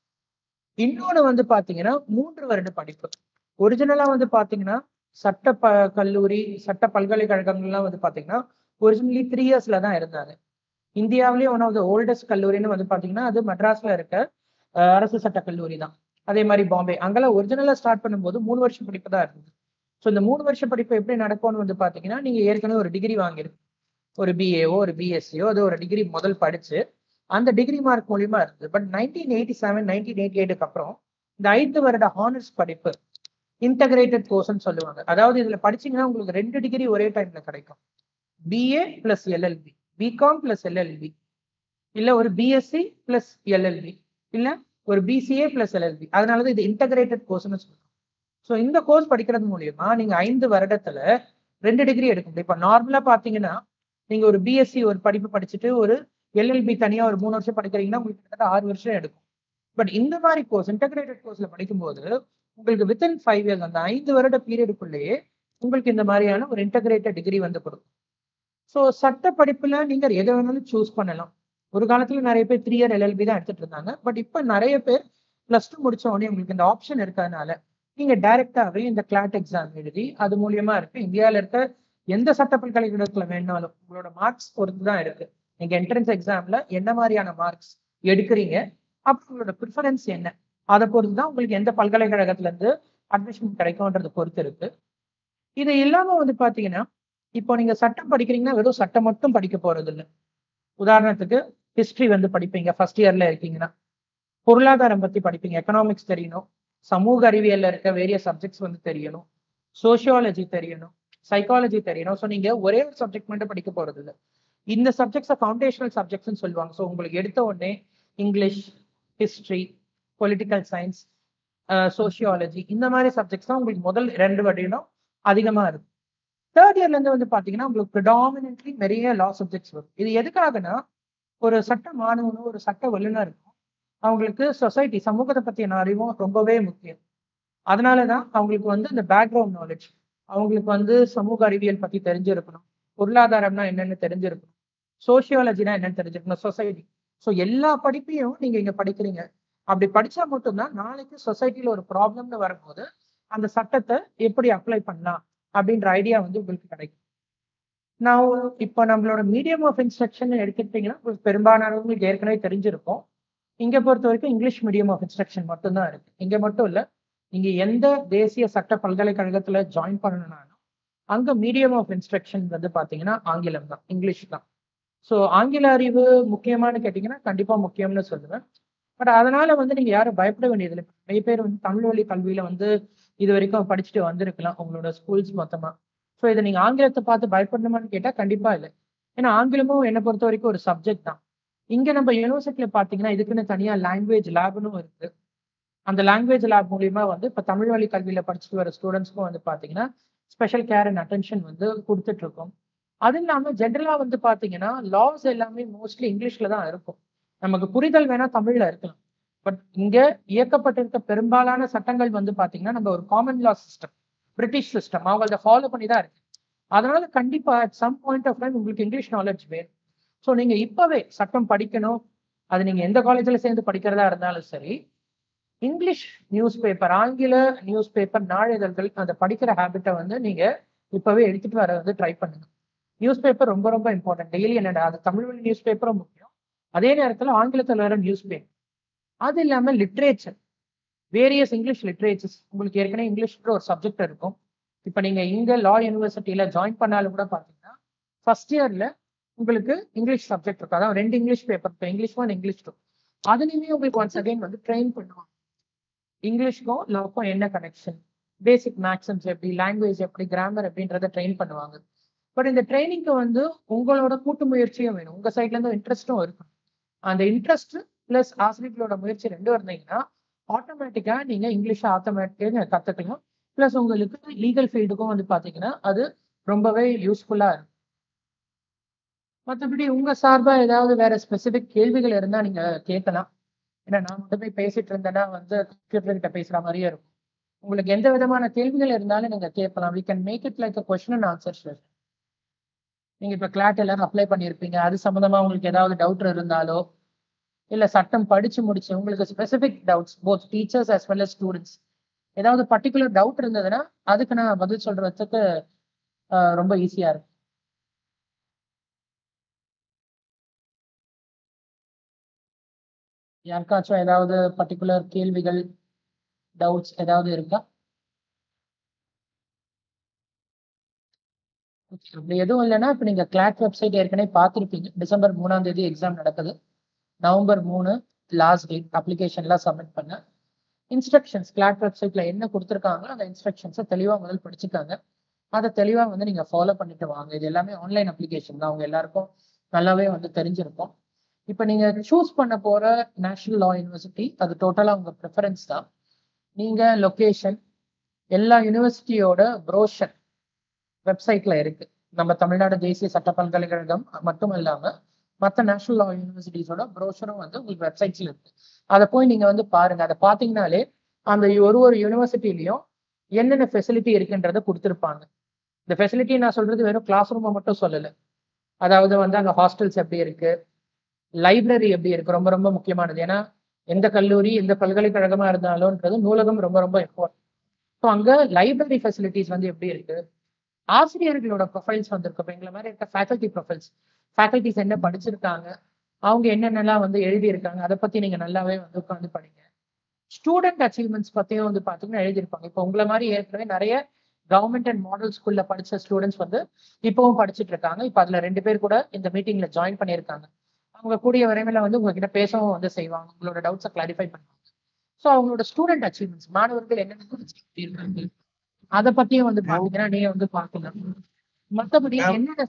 இன்னொன்னு வந்து பாத்தீங்கன்னா மூன்று வருட படிப்பு. ஒரிஜினலா வந்து பாத்தீங்கன்னா சட்ட ப கல்லூரி சட்ட பல்கலைக்கழகங்கள்லாம் வந்து பாத்தீங்கன்னா ஒரிஜினலி த்ரீ இயர்ஸ்ல தான் இருந்தாங்க. இந்தியாவிலேயே ஒன் ஆஃப் த ஓல்டஸ்ட் கல்லூரின்னு வந்து பாத்தீங்கன்னா அது மெட்ராஸ்ல இருக்க அரசு சட்ட கல்லூரி தான். அதே மாதிரி பாம்பே அங்கெல்லாம் ஒரிஜினலா ஸ்டார்ட் பண்ணும்போது மூணு வருஷம் படிப்பு தான் இருந்தது. ஸோ இந்த மூணு வருஷம் படிப்பு எப்படி நடக்கும்னு வந்து பாத்தீங்கன்னா நீங்க ஏற்கனவே ஒரு டிகிரி வாங்கிருக்கு, ஒரு பிஏஓ ஒரு பிஎஸ்சியோ அது ஒரு டிகிரி முதல் படிச்சு அந்த டிகிரி மார்க் மூலியமா இருந்தது. But nineteen eighty seven nineteen eighty எயிட்டுக்கு அப்புறம் இந்த ஐந்து வருட ஹானர்ஸ் படிப்பு இன்டகிரேட்டட் கோர்ஸ்ன்னு சொல்லுவாங்க. அதாவது இதுல படிச்சீங்கன்னா உங்களுக்கு ரெண்டு டிகிரி ஒரே டைம்ல கிடைக்கும். BA plus LLB, BCom plus LLB, இல்ல ஒரு பிஎஸ்சி பிளஸ் எல்எல்பி, இல்ல ஒரு பிசிஏ பிளஸ் எல்எல்பி. அதனாலதான் இது இன்டகிரேட்டட் கோர்ஸ்ன்னு சொல்லுவாங்க. ஸோ இந்த கோர்ஸ் படிக்கிறது மூலியமா நீங்க ஐந்து வருடத்துல ரெண்டு டிகிரி எடுக்க முடியும். இப்ப நார்மலா பாத்தீங்கன்னா நீங்க ஒரு பிஎஸ்சி ஒரு படிப்பு படிச்சுட்டு ஒரு எல்எல்பி தனியா ஒரு மூணு வருஷம் படிக்கிறீங்கன்னா உங்களுக்கு கிட்டத்தட்ட ஆறு வருஷம் எடுக்கும். பட் இந்த மாதிரி கோர்ஸ் இன்டகிரேட்டட் கோர்ஸ்ல படிக்கும்போது உங்களுக்கு வித்தின் ஃபைவ் இயர்ஸ் அந்த ஐந்து வருட பீரியடுக்குள்ளேயே உங்களுக்கு இந்த மாதிரியான ஒரு இன்டகிரேட்டட் டிகிரி வந்து கொடுக்கும். ஸோ சட்ட படிப்புல நீங்க எதை வேணாலும் சூஸ் பண்ணலாம். ஒரு காலத்துல நிறைய பேர் த்ரீ இயர் எல்எல்பி தான் எடுத்துட்டு இருந்தாங்க. பட் இப்ப நிறைய பேர் பிளஸ் டூ முடிச்ச உடனே உங்களுக்கு இந்த ஆப்ஷன் இருக்கிறதுனால நீங்க டைரக்டாவே இந்த கிளாட் எக்ஸாம் எழுதி அது மூலியமா இருக்கு இந்தியாவில இருக்க எந்த சட்ட பல்கலைக்கழகத்துல வேணாலும் உங்களோட மார்க்ஸ் பொறுத்து தான் இருக்கு. நீங்க என்ட்ரன்ஸ் எக்ஸாம்ல என்ன மாதிரியான மார்க்ஸ் எடுக்கிறீங்க, அப்போ உங்களோட ப்ரிஃபரன்ஸ் என்ன, அதை பொறுத்து தான் உங்களுக்கு எந்த பல்கலைக்கழகத்துல இருந்து அட்மிஷன் கிடைக்கும்ன்றது பொறுத்து இருக்கு. இது இல்லாம வந்து பாத்தீங்கன்னா, இப்போ நீங்க சட்டம் படிக்கிறீங்கன்னா வெறும் சட்டம் மட்டும் படிக்க போறது இல்லை. உதாரணத்துக்கு ஹிஸ்டரி வந்து படிப்பீங்க ஃபர்ஸ்ட் இயர்ல இருக்கீங்கன்னா, பொருளாதாரம் பத்தி படிப்பீங்க, எக்கனாமிக்ஸ் தெரியணும், சமூக அறிவியல்ல இருக்க வேரிய சப்ஜெக்ட்ஸ் வந்து தெரியணும், சோசியாலஜி தெரியணும், சைக்காலஜி தெரியணும். ஸோ நீங்க ஒரே ஒரு சப்ஜெக்ட் மட்டும் படிக்க போறது இல்லை. இந்த சப்ஜெக்ட்ஸை ஃபவுண்டேஷனல் சப்ஜெக்ட்ஸ்ன்னு சொல்லுவாங்க. ஸோ உங்களுக்கு எடுத்த உடனே English, history, political science, sociology இந்த மாதிரி சப்ஜெக்ட்ஸ் தான் உங்களுக்கு முதல் ரெண்டு வரையிலும் அதிகமா இருக்கு. தேர்ட் இயர்ல இருந்து வந்து பாத்தீங்கன்னா உங்களுக்கு ப்ரிடாமினன்ட்லி நிறைய லா சப்ஜெக்ட்ஸ் வரும். இது எதுக்காகனா ஒரு சட்ட மாணவனும் ஒரு சட்ட வல்லுநருக்கும் அவங்களுக்கு சொசைட்டி சமூகத்தை பத்தின அறிவும் ரொம்பவே முக்கியம். அதனாலதான் அவங்களுக்கு வந்து இந்த பேக்ரவுண்ட் நாலேஜ், அவங்களுக்கு வந்து சமூக அறிவியல் பத்தி தெரிஞ்சிருக்கணும், பொருளாதாரம்னா என்னன்னு தெரிஞ்சிருக்கணும், சோசியாலஜினா என்னன்னு தெரிஞ்சிருக்கணும், சொசைட்டி. ஸோ எல்லா படிப்பையும் நீங்க இங்க படிக்கிறீங்க. அப்படி படிச்சா மட்டும்தான் நாளைக்கு சொசைட்டில ஒரு ப்ராப்ளம்னு வரும்போது அந்த சட்டத்தை எப்படி அப்ளை பண்ணலாம் அப்படின்ற ஐடியா வந்து உங்களுக்கு கிடைக்கும். நான் இப்போ நம்மளோட மீடியம் ஆஃப் இன்ஸ்ட்ரக்ஷன் எடுத்துக்கிட்டீங்கன்னா உங்களுக்கு பெரும்பாலானவங்களுக்கு ஏற்கனவே தெரிஞ்சிருக்கும். இங்க பொறுத்த வரைக்கும் இங்கிலீஷ் மீடியம் ஆஃப் இன்ஸ்ட்ரக்ஷன் மட்டும்தான் இருக்கு. இங்க மட்டும் இல்ல, நீங்க எந்த தேசிய சட்ட பல்கலைக்கழகத்துல ஜாயின் பண்ணணும்னாலும் அங்க மீடியம் ஆஃப் இன்ஸ்ட்ரக்ஷன் வந்து பாத்தீங்கன்னா ஆங்கிலம் தான், இங்கிலீஷ் தான். ஸோ ஆங்கில அறிவு முக்கியமானு கேட்டீங்கன்னா கண்டிப்பா முக்கியம்னு சொல்லுவேன். பட் அதனால வந்து நீங்க யாரும் பயப்பட வேண்டியதில்லை. நிறைய பேர் வந்து தமிழ் வழி கல்வியில வந்து இது வரைக்கும் படிச்சுட்டு வந்திருக்கலாம் உங்களோட ஸ்கூல்ஸ் மொத்தமா. ஸோ இதை நீங்க ஆங்கிலத்தை பார்த்து பயப்படணுமான்னு கேட்டா கண்டிப்பா இல்லை. ஏன்னா ஆங்கிலமும் என்னை பொறுத்த வரைக்கும் ஒரு சப்ஜெக்ட் தான். இங்க நம்ம யூனிவர்சிட்டியில பாத்தீங்கன்னா இதுக்குன்னு தனியா லாங்குவேஜ் லேப்னும் இருக்கு. அந்த லாங்குவேஜ் லேப் மூலியமா வந்து இப்ப தமிழ் வழி கல்வியில படிச்சுட்டு வர ஸ்டூடெண்ட்ஸ்க்கும் வந்து பாத்தீங்கன்னா ஸ்பெஷல் கேர் அண்ட் அட்டென்ஷன் வந்து கொடுத்துட்டு இருக்கோம். அது இல்லாம ஜென்ரலா வந்து பாத்தீங்கன்னா லாஸ் எல்லாமே மோஸ்ட்லி இங்கிலீஷ்ல தான் இருக்கும். நமக்கு புரிதல் வேணா தமிழ்ல இருக்கலாம். பட் இங்க இயக்கப்பட்டிருக்க பெரும்பாலான சட்டங்கள் வந்து பாத்தீங்கன்னா நம்ம ஒரு common law system, British system, அவங்கள ஃபாலோ பண்ணி தான் இருக்கு. அதனால கண்டிப்பா at some point of time உங்களுக்கு இங்கிலீஷ் நாலேஜ் வேணும். ஸோ நீங்க இப்பவே சட்டம் படிக்கணும், அது நீங்க எந்த காலேஜ்ல சேர்ந்து படிக்கிறதா இருந்தாலும் சரி, இங்கிலீஷ் நியூஸ் பேப்பர், ஆங்கில நியூஸ் பேப்பர், நாளிதழ்கள் அந்த படிக்கிற ஹேபிட்டை வந்து நீங்க இப்பவே எடுத்துட்டு வர வந்து ட்ரை பண்ணுங்க. நியூஸ் பேப்பர் ரொம்ப ரொம்ப இம்பார்ட்டன்ட். டெய்லி என்னடா அது தமிழ் வழி நியூஸ் பேப்பரும் முக்கியம், அதே நேரத்தில் ஆங்கிலத்தில் வர நியூஸ் பேப்பர். அது இல்லாம லிட்ரேச்சர், வேரியஸ் இங்கிலீஷ் லிட்ரேச்சர்ஸ். உங்களுக்கு ஏற்கனவே இங்கிலீஷ்க்கு ஒரு சப்ஜெக்ட் இருக்கும். இப்போ நீங்க இங்க லா யூனிவர்சிட்டியில ஜாயின் பண்ணாலும் கூட பாத்தீங்கன்னா ஃபர்ஸ்ட் இயர்ல உங்களுக்கு இங்கிலீஷ் சப்ஜெக்ட் இருக்கும். அதாவது ரெண்டு இங்கிலீஷ் பேப்பர் இருக்கும், இங்கிலீஷ் ஒன், இங்கிலீஷ் டூ. அதுலயுமே உங்களுக்கு ஒன்ஸ் அகைன் வந்து ட்ரெயின் பண்ணுவாங்க. இங்கிலீஷ்க்கும் லாக்கும் என்ன கனெக்ஷன், பேசிக் மேக்ஸிம்ஸ் எப்படி, லாங்குவேஜ் எப்படி, கிராமர் எப்படின்றத ட்ரெயின் பண்ணுவாங்க. பட் இந்த ட்ரைனிங்க்கு வந்து உங்களோட கூட்டு முயற்சியும் வேணும், உங்க சைட்ல இருந்து இன்ட்ரெஸ்டும் இருக்கணும். அந்த இன்ட்ரெஸ்ட் பிளஸ் ஆசிரியர்களோட முயற்சி ரெண்டும் இருந்தீங்கன்னா ஆட்டோமேட்டிக்கா நீங்க இங்கிலீஷை ஆட்டோமேட்டிக்கா கத்துக்கலாம். பிளஸ் உங்களுக்கு லீகல் ஃபீல்டுக்கும் வந்து பாத்தீங்கன்னா அது ரொம்பவே யூஸ்ஃபுல்லா இருக்கும். மற்றபடி உங்க சார்பா ஏதாவது வேற ஸ்பெசிபிக் கேள்விகள் இருந்தா நீங்க கேட்கலாம். ஏன்னா நான் மட்டுமே பேசிட்டு இருந்தேன்னா வந்து கம்ப்யூட்டர் கிட்ட பேசுற மாதிரியே இருக்கும். உங்களுக்கு எந்த விதமான கேள்விகள் இருந்தாலும் நீங்க கேட்கலாம். we can make it like a question and answer session. நீங்க இப்ப கிளாட் எல்லாரும் அப்ளை பண்ணியிருப்பீங்க, அது சம்பந்தமா உங்களுக்கு ஏதாவது டவுட் இருந்தாலோ இல்ல சட்டம் படிச்சு முடிச்சு உங்களுக்கு specific doubts both teachers as well as students ஏதாவது பர்டிகுலர் டவுட் இருந்ததுன்னா அதுக்கு நான் பதில் சொல்றதுக்கு ரொம்ப ஈஸியா இருக்கும். யாருக்காச்சும் ஏதாவது பர்டிகுலர் கேள்விகள், டவுட்ஸ் ஏதாவது இருக்கா? அப்படி எதுவும் இல்லைன்னா இப்போ நீங்க கிளாட் வெப்சைட் ஏற்கனவே பார்த்துருப்பீங்க. டிசம்பர் மூணாம் தேதி எக்ஸாம் நடக்குது. நவம்பர் மூணு லாஸ்ட் டேட் அப்ளிகேஷன்லாம் சப்மிட் பண்ண. இன்ஸ்ட்ரக்ஷன்ஸ் கிளாட் வெப்சைட்ல என்ன கொடுத்துருக்காங்களோ அந்த இன்ஸ்ட்ரக்ஷன்ஸை தெளிவாக முதல் படிச்சுக்காங்க. அதை தெளிவாக வந்து நீங்க ஃபாலோ பண்ணிட்டு வாங்க. இது எல்லாமே ஆன்லைன் அப்ளிகேஷன் தான், அவங்க எல்லாருக்கும் நல்லாவே வந்து தெரிஞ்சிருக்கும். இப்போ நீங்க சூஸ் பண்ண போற நேஷனல் லா யூனிவர்சிட்டி அது டோட்டலா உங்க ப்ரிஃபரன்ஸ் தான். நீங்க லொகேஷன் எல்லா யூனிவர்சிட்டியோட ப்ரோஷர் வெப்சைட்ல இருக்கு. நம்ம தமிழ்நாடு தேசிய சட்ட பல்கலைக்கழகம் மட்டும் இல்லாம மற்ற நேஷனல் லா யூனிவர்சிட்டிஸோட ப்ரோஷரும் வந்து உங்களுக்கு வெப்சைட்ஸ்ல இருக்கு. அதை போய் நீங்க வந்து பாருங்க. அதை பார்த்தீங்கன்னாலே அந்த ஒரு ஒரு யூனிவர்சிட்டிலையும் என்னென்ன ஃபெசிலிட்டி இருக்குன்றத கொடுத்துருப்பாங்க. இந்த ஃபெசிலிட்டி நான் சொல்றது வெறும் கிளாஸ் ரூமை மட்டும் சொல்லலை. அதாவது வந்து அங்கே ஹாஸ்டல்ஸ் எப்படி இருக்கு, லைப்ரரி எப்படி இருக்கு, ரொம்ப ரொம்ப முக்கியமானது. ஏன்னா எந்த கல்லூரி எந்த பல்கலைக்கழகமா இருந்தாலும்ன்றது நூலகம் ரொம்ப ரொம்ப இம்பார்ட்டன்ட். ஸோ அங்க லைப்ரரி ஃபெசிலிட்டிஸ் வந்து எப்படி இருக்கு, ஆசிரியர்களோட ப்ரொஃபைல்ஸ் வந்திருக்கு. இப்போ எங்களை மாதிரி இருக்க ஃபேக்கல்டி ப்ரொஃபைல்ஸ், ஃபேக்கல்டிஸ் என்ன படிச்சிருக்காங்க, அவங்க என்னென்னலாம் வந்து எழுதியிருக்காங்க, அதை பத்தி நீங்க நல்லாவே வந்து உட்காந்து படிங்க. ஸ்டூடெண்ட் அச்சீவ்மெண்ட்ஸ் பத்தியும் வந்து பாத்தீங்கன்னா எழுதியிருப்பாங்க. இப்போ உங்களை மாதிரி ஏற்கனவே நிறைய கவர்மெண்ட் அண்ட் மாடல் ஸ்கூல்ல படிச்ச ஸ்டூடெண்ட்ஸ் வந்து இப்பவும் படிச்சுட்டு இருக்காங்க. இப்போ அதுல ரெண்டு பேர் கூட இந்த மீட்டிங்ல ஜாயின் பண்ணியிருக்காங்க. அவங்க கூடிய விரைவில் வந்து உங்ககிட்ட பேசவும் வந்து செய்வாங்க, உங்களோட டவுட்ஸை கிளாரிஃபை பண்ணுவாங்க. ஸோ அவங்களோட ஸ்டூடெண்ட் அச்சீவ்மெண்ட்ஸ், மாணவர்கள் என்னென்ன இருக்காங்க, அதை பத்தியும் வந்து பாத்தீங்கன்னா நீங்க வந்து பார்க்கலாம். மற்றபடி என்னென்ன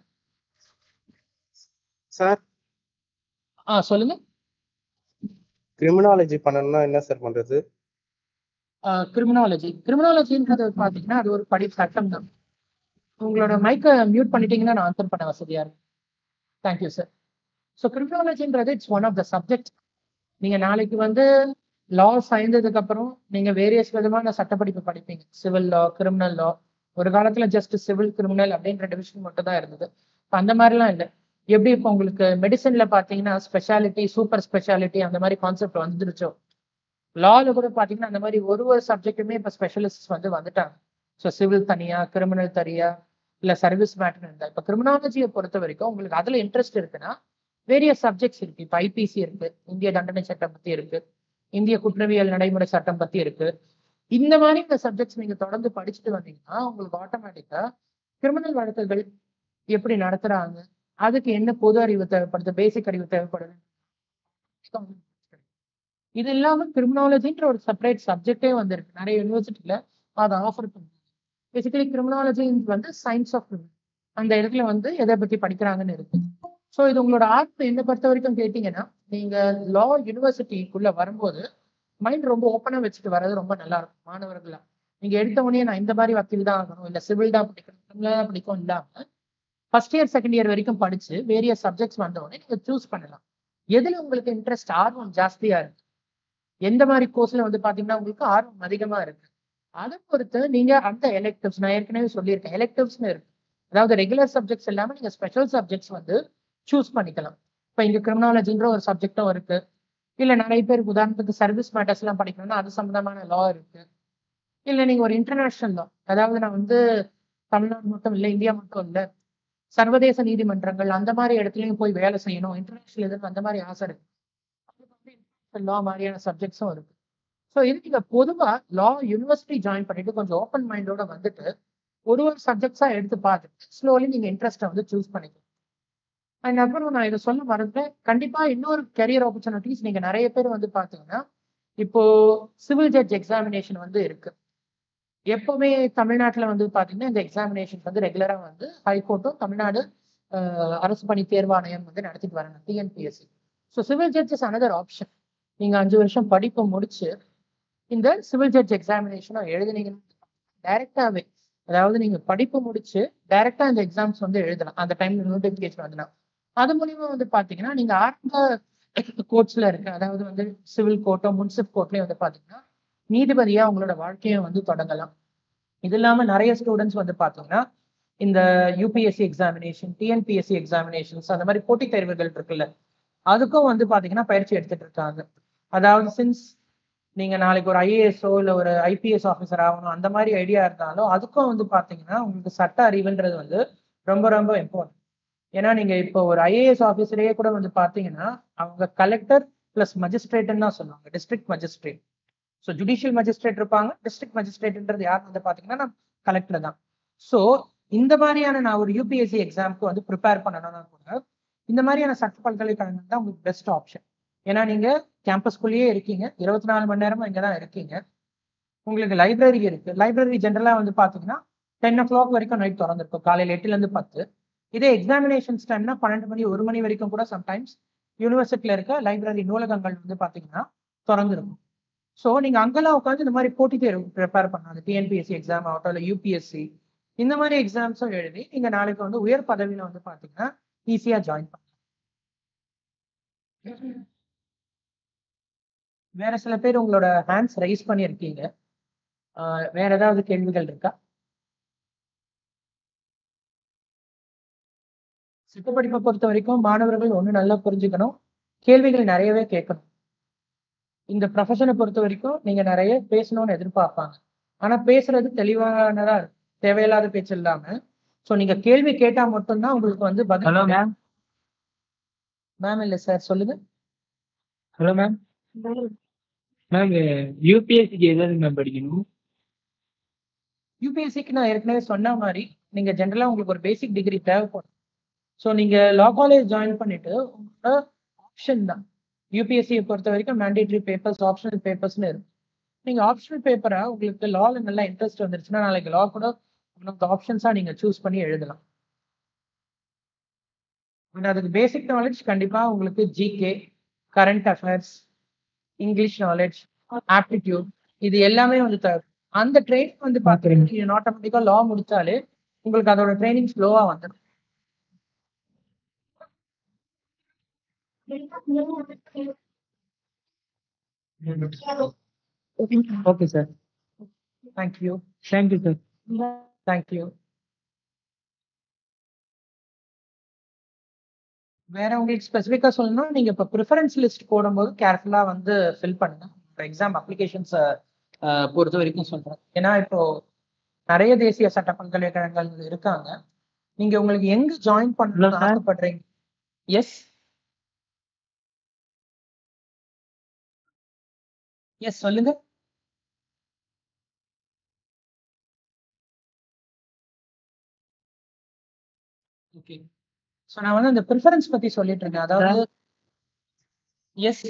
சார் ஆ சொல்லுங்க. கிரிமினாலஜி பண்ணணும்னா என்ன சார் பண்றது? கிரிமினாலஜி கிரிமினாலஜின்றது பாத்தீங்கன்னா அது ஒரு படி சட்டம் தான். உங்களோட மைக்கை மியூட் பண்ணிட்டீங்கன்னா நான் ஆன்சர் பண்ண வசதியா இருக்கும். Thank you sir. ஸோ கிரிமினாலஜின்றது it's one of the subject. நீங்க நாளைக்கு வந்து லா சாய்ந்ததுக்கு அப்புறம் நீங்க வேரியஸ் விதமான சட்டப்படிப்பு படிப்பீங்க. Civil law, criminal law. ஒரு காலத்துல ஜஸ்ட் சிவில் கிரிமினல் அப்படின்ற டிவிஷன் மட்டும் தான் இருந்தது. இப்போ அந்த மாதிரிலாம் இல்லை. எப்படி இப்போ உங்களுக்கு மெடிசன்ல பாத்தீங்கன்னா ஸ்பெஷாலிட்டி, சூப்பர் ஸ்பெஷாலிட்டி அந்த மாதிரி கான்செப்ட் வந்துருச்சோ, லால கூட பாத்தீங்கன்னா அந்த மாதிரி ஒரு ஒரு சப்ஜெக்ட்டுமே இப்போ ஸ்பெஷலிஸ்ட் வந்து வந்துட்டாங்க. ஸோ சிவில் தனியா, கிரிமினல் தனியா, இல்ல சர்வீஸ் மேட்டர் இருந்தா. இப்போ கிரிமினாலஜியை பொறுத்த வரைக்கும் உங்களுக்கு அதுல இன்ட்ரெஸ்ட் இருக்குன்னா வேரியஸ் சப்ஜெக்ட்ஸ் இருக்கு. இப்போ ஐபிசி இருக்கு, இந்திய தண்டனை சட்டம் பத்தி இருக்கு, இந்திய குற்றவியல் நடைமுறை சட்டம் பத்தி இருக்கு. இந்த மாதிரி இந்த சப்ஜெக்ட்ஸ் நீங்க தொடர்ந்து படிச்சுட்டு வந்தீங்கன்னா உங்களுக்கு ஆட்டோமேட்டிக்கா கிரிமினல் வழக்குகள் எப்படி நடத்துறாங்க, அதுக்கு என்ன பொது அறிவு தேவைப்படுது, பேசிக் அறிவு தேவைப்படுது. இது இல்லாம கிரிமினாலஜின்ற ஒரு செப்பரேட் சப்ஜெக்டே வந்திருக்கு. நிறைய யூனிவர்சிட்டியில அதை ஆஃபர் பண்ணுறாங்க. பேசிக்கலி கிரிமினாலஜி வந்து சயின்ஸ் ஆஃப் கிரிமினல், அந்த இடத்துல வந்து எதை பத்தி படிக்கிறாங்கன்னு இருக்கு. ஸோ இது உங்களோட ஆர்ட் என்னை பொறுத்த வரைக்கும் கேட்டீங்கன்னா, நீங்க லா யூனிவர்சிட்டிக்குள்ள வரும்போது மைண்ட் ரொம்ப ஓப்பனா வச்சுட்டு வர்றது ரொம்ப நல்லா இருக்கும். மாணவர்களா நீங்க எடுத்த உடனே நான் இந்த மாதிரி வக்கீல் தான் ஆகணும், இல்ல சிவில் தான் படிக்கணும், கிரிமினல் தான் படிக்கும் இல்லாம ஃபர்ஸ்ட் இயர் செகண்ட் இயர் வரைக்கும் படிச்சு வேரியஸ் சப்ஜெக்ட்ஸ் வந்த உடனே நீங்க சூஸ் பண்ணலாம். எதுல உங்களுக்கு இன்ட்ரெஸ்ட், ஆர்வம் ஜாஸ்தியா இருக்கு, எந்த மாதிரி கோர்ஸ்ல வந்து பாத்தீங்கன்னா உங்களுக்கு ஆர்வம் அதிகமா இருக்கு, அதை பொறுத்து நீங்க அந்த எலெக்டிவ்ஸ், நான் ஏற்கனவே சொல்லியிருக்கேன் எலெக்டிவ்ஸ்னு இருக்கு. அதாவது ரெகுலர் சப்ஜெக்ட்ஸ் இல்லாம நீங்க ஸ்பெஷல் சப்ஜெக்ட்ஸ் வந்து சூஸ் பண்ணிக்கலாம். இப்போ இங்க கிரிமினாலஜின்ற ஒரு சப்ஜெக்டும் இருக்கு. இல்ல நிறைய பேருக்கு உதாரணத்துக்கு சர்வீஸ் மேட்டர்ஸ் எல்லாம் படிக்கணும்னா அது சம்பந்தமான லா இருக்கு. இல்ல நீங்க ஒரு இன்டர்நேஷனல் லா, அதாவது நான் வந்து தமிழ்நாடு மட்டும் இல்லை, இந்தியா மட்டும் இல்லை, சர்வதேச நீதிமன்றங்கள் அந்த மாதிரி இடத்துலயும் போய் வேலை செய்யணும், இன்டர்நேஷனல் எதுவும் அந்த மாதிரி ஆசை இருக்கு, லா மாதிரியான சப்ஜெக்ட்ஸும் இருக்கு. ஸோ இது நீங்க பொதுவா லா யூனிவர்சிட்டி ஜாயின் பண்ணிட்டு கொஞ்சம் ஓப்பன் மைண்டோட வந்துட்டு ஒரு ஒரு சப்ஜெக்ட்ஸா எடுத்து பார்த்துட்டு ஸ்லோலி நீங்க இன்ட்ரெஸ்ட்டை வந்து சூஸ் பண்ணிக்கலாம். அண்ட் அப்புறம் நான் இதை சொல்ல மறந்துட்டேன், கண்டிப்பா இன்னொரு கெரியர் ஆப்பர்ச்சுனிட்டிஸ் நீங்க நிறைய பேர் வந்து பாத்தீங்கன்னா இப்போ சிவில் ஜட்ஜ் எக்ஸாமினேஷன் வந்து இருக்கு. எப்பவுமே தமிழ்நாட்டில் வந்து பாத்தீங்கன்னா இந்த எக்ஸாமினேஷன் வந்து ரெகுலரா வந்து ஹைகோர்ட்டும் தமிழ்நாடு அரசு பணி தேர்வாணையம் வந்து நடத்திட்டு வராங்க, டிஎன்பிஎஸ்சி. So civil judge is another option. நீங்க அஞ்சு வருஷம் படிப்பு முடிச்சு இந்த சிவில் ஜட்ஜ் எக்ஸாமினேஷனை எழுதுனீங்கன்னா டைரக்டாவே, அதாவது நீங்க படிப்பு முடிச்சு டைரக்டா இந்த எக்ஸாம்ஸ் வந்து எழுதலாம். அந்த டைம்ல நோட்டிபிகேஷன் வந்துனா அது மூலியமா வந்து பாத்தீங்கன்னா நீங்க ஆரம்ப கோர்ட்ஸ்ல இருக்கு, அதாவது வந்து சிவில் கோர்ட்டோ முன்சிப் கோர்ட்லயும் வந்து பாத்தீங்கன்னா நீதிபதியா உங்களோட வாழ்க்கையை வந்து தொடங்கலாம். இது இல்லாம நிறைய ஸ்டூடெண்ட்ஸ் வந்து பாத்தீங்கன்னா இந்த யூபிஎஸ்சி எக்ஸாமினேஷன், டிஎன்பிஎஸ்சி எக்ஸாமினேஷன்ஸ் அந்த மாதிரி போட்டித் தேர்வுகள் இருக்குல்ல, அதுக்கும் வந்து பாத்தீங்கன்னா பயிற்சி எடுத்துட்டு இருக்காங்க. அதாவது சின்ஸ் நீங்க நாளைக்கு ஒரு ஐஏஎஸ்ஓ இல்ல ஒரு ஐபிஎஸ் ஆஃபீஸர் ஆகணும் அந்த மாதிரி ஐடியா இருந்தாலும் அதுக்கும் வந்து பாத்தீங்கன்னா உங்களுக்கு சட்ட அறிவுன்றது வந்து ரொம்ப ரொம்ப இம்பார்ட்டன்ட். ஏன்னா நீங்க இப்போ ஒரு ஐஏஎஸ் ஆஃபீஸரையே கூட வந்து பாத்தீங்கன்னா அவங்க கலெக்டர் பிளஸ் மஜிஸ்ட்ரேட்னு தான் சொல்லுவாங்க, district magistrate. So judicial magistrate இருப்பாங்க, டிஸ்ட்ரிக்ட் மஜிஸ்ட்ரேட்ன்றது யார் வந்து பாத்தீங்கன்னா நம்ம கலெக்டர் தான். ஸோ இந்த மாதிரியான நான் ஒரு யூபிஎஸ்சி எக்ஸாமுக்கு வந்து ப்ரிப்பேர் பண்ணணும்னா கூட இந்த மாதிரியான சட்ட பல்கலைக்கழகம் தான் உங்களுக்கு பெஸ்ட் ஆப்ஷன். ஏன்னா நீங்க கேம்பஸ்குள்ளேயே இருக்கீங்க, இருபத்தி நாலு மணி நேரமும் இங்கே தான் இருக்கீங்க, உங்களுக்கு லைப்ரரி இருக்கு. லைப்ரரி ஜென்ரலா வந்து பாத்தீங்கன்னா டென் ஓ கிளாக் வரைக்கும் நைட் திறந்திருக்கும், காலையில் எட்டுல இருந்து பத்து. இதே எக்ஸாமினேஷன்ஸ் டைம்னா பன்னெண்டு மணி ஒரு மணி வரைக்கும் கூட சம்டைம்ஸ் யூனிவர்சிட்டியில இருக்க லைப்ரரி நூலகங்கள் வந்து பாத்தீங்கன்னா திறந்துருக்கும். ஸோ நீங்க அங்கெல்லாம் உட்காந்து இந்த மாதிரி போட்டித் தேர்வு ப்ரிப்பேர் பண்ணாது, டிஎன்பிஎஸ்சி எக்ஸாம் ஆகட்டும் இல்லை யூபிஎஸ்சி இந்த மாதிரி எக்ஸாம்ஸும் எழுதி நீங்க நாளைக்கு வந்து உயர் பதவியில வந்து பாத்தீங்கன்னா ஈஸியா ஜாயின் பண்ணலாம். வேற சில பேர் உங்களோட ஹேண்ட்ஸ் ரைஸ் பண்ணியிருக்கீங்க, வேற ஏதாவது கேள்விகள் இருக்கா? சட்டப்படிப்பை பொறுத்த வரைக்கும் மாணவர்கள் ஒண்ணு நல்லா புரிஞ்சுக்கணும், கேள்விகள் நிறையவே கேட்கணும். இந்த ப்ரொஃபஷனை பொறுத்த வரைக்கும் நீங்க நிறைய பேசணும்னு எதிர்பார்ப்பாங்க. ஆனா பேசுறது தெளிவானதா இருக்கும். தேவையில்லாத பேச்சு இல்லாம. ஸோ நீங்க கேள்வி கேட்டா மட்டும்தான் உங்களுக்கு வந்து பதில். Hello ma'am. மேம் இல்ல சார், சொல்லுங்க. Hello ma'am. மேம் யூபிஎஸ்சிக்கு எதாவது மேம் படிக்கணும்? யூபிஎஸ்சிக்கு நான் ஏற்கனவே சொன்ன மாதிரி நீங்க ஜென்ரலா உங்களுக்கு ஒரு பேசிக் டிகிரி தேவைப்படும். ஸோ நீங்க லா காலேஜ் ஜாயின் பண்ணிட்டு உங்களோட ஆப்ஷன் தான். யூபிஎஸ்சியை பொறுத்த வரைக்கும் மேண்டேட்டரி பேப்பர்ஸ், ஆப்ஷனல் பேப்பர்ஸ்னு இருக்கு. நீங்க ஆப்ஷனல் பேப்பரை உங்களுக்கு லால நல்லா இன்ட்ரெஸ்ட் வந்துருச்சுன்னா நாளைக்கு லா கூட ஆப்ஷன்ஸா நீங்க சூஸ் பண்ணி எழுதலாம். அதுக்கு பேசிக் நாலேஜ் கண்டிப்பா உங்களுக்கு GK, current affairs, English knowledge, aptitude இது எல்லாமே வந்து தேவை. அந்த ட்ரைனிங் வந்து பாத்தீங்கன்னா ஆட்டோமேட்டிக்கா லா முடிச்சாலே உங்களுக்கு அதோட ட்ரைனிங் ஸ்லோவா வந்துடும். Okay sir. Thank you. Thank you sir. Thank you. வேற உங்களுக்கு ஸ்பெசிஃபிக்கா சொல்லணும்னா நீங்க இப்போ ப்ரிஃபரன்ஸ் லிஸ்ட் போடும்போது கேர்ஃபுல்லா வந்து ஃபில் பண்ணுங்க. எக்ஸாம் அப்ளிகேஷன்ஸ் பொறுத்த வரைக்கும் சொல்றேன். ஏன்னா இப்போ நிறைய தேசிய சட்ட பல்கலைக்கழகங்கள் இருக்காங்க. நீங்க உங்களுக்கு எங்க ஜாயின் பண்ணணும்னு ஆசைப்படுறீங்க? எஸ் எஸ் சொல்லுங்க. ஓகே. ஸோ நான் வந்து அந்த ப்ரிஃபரன்ஸ் பத்தி சொல்லிட்டு இருக்கேன். அதாவது எஸ்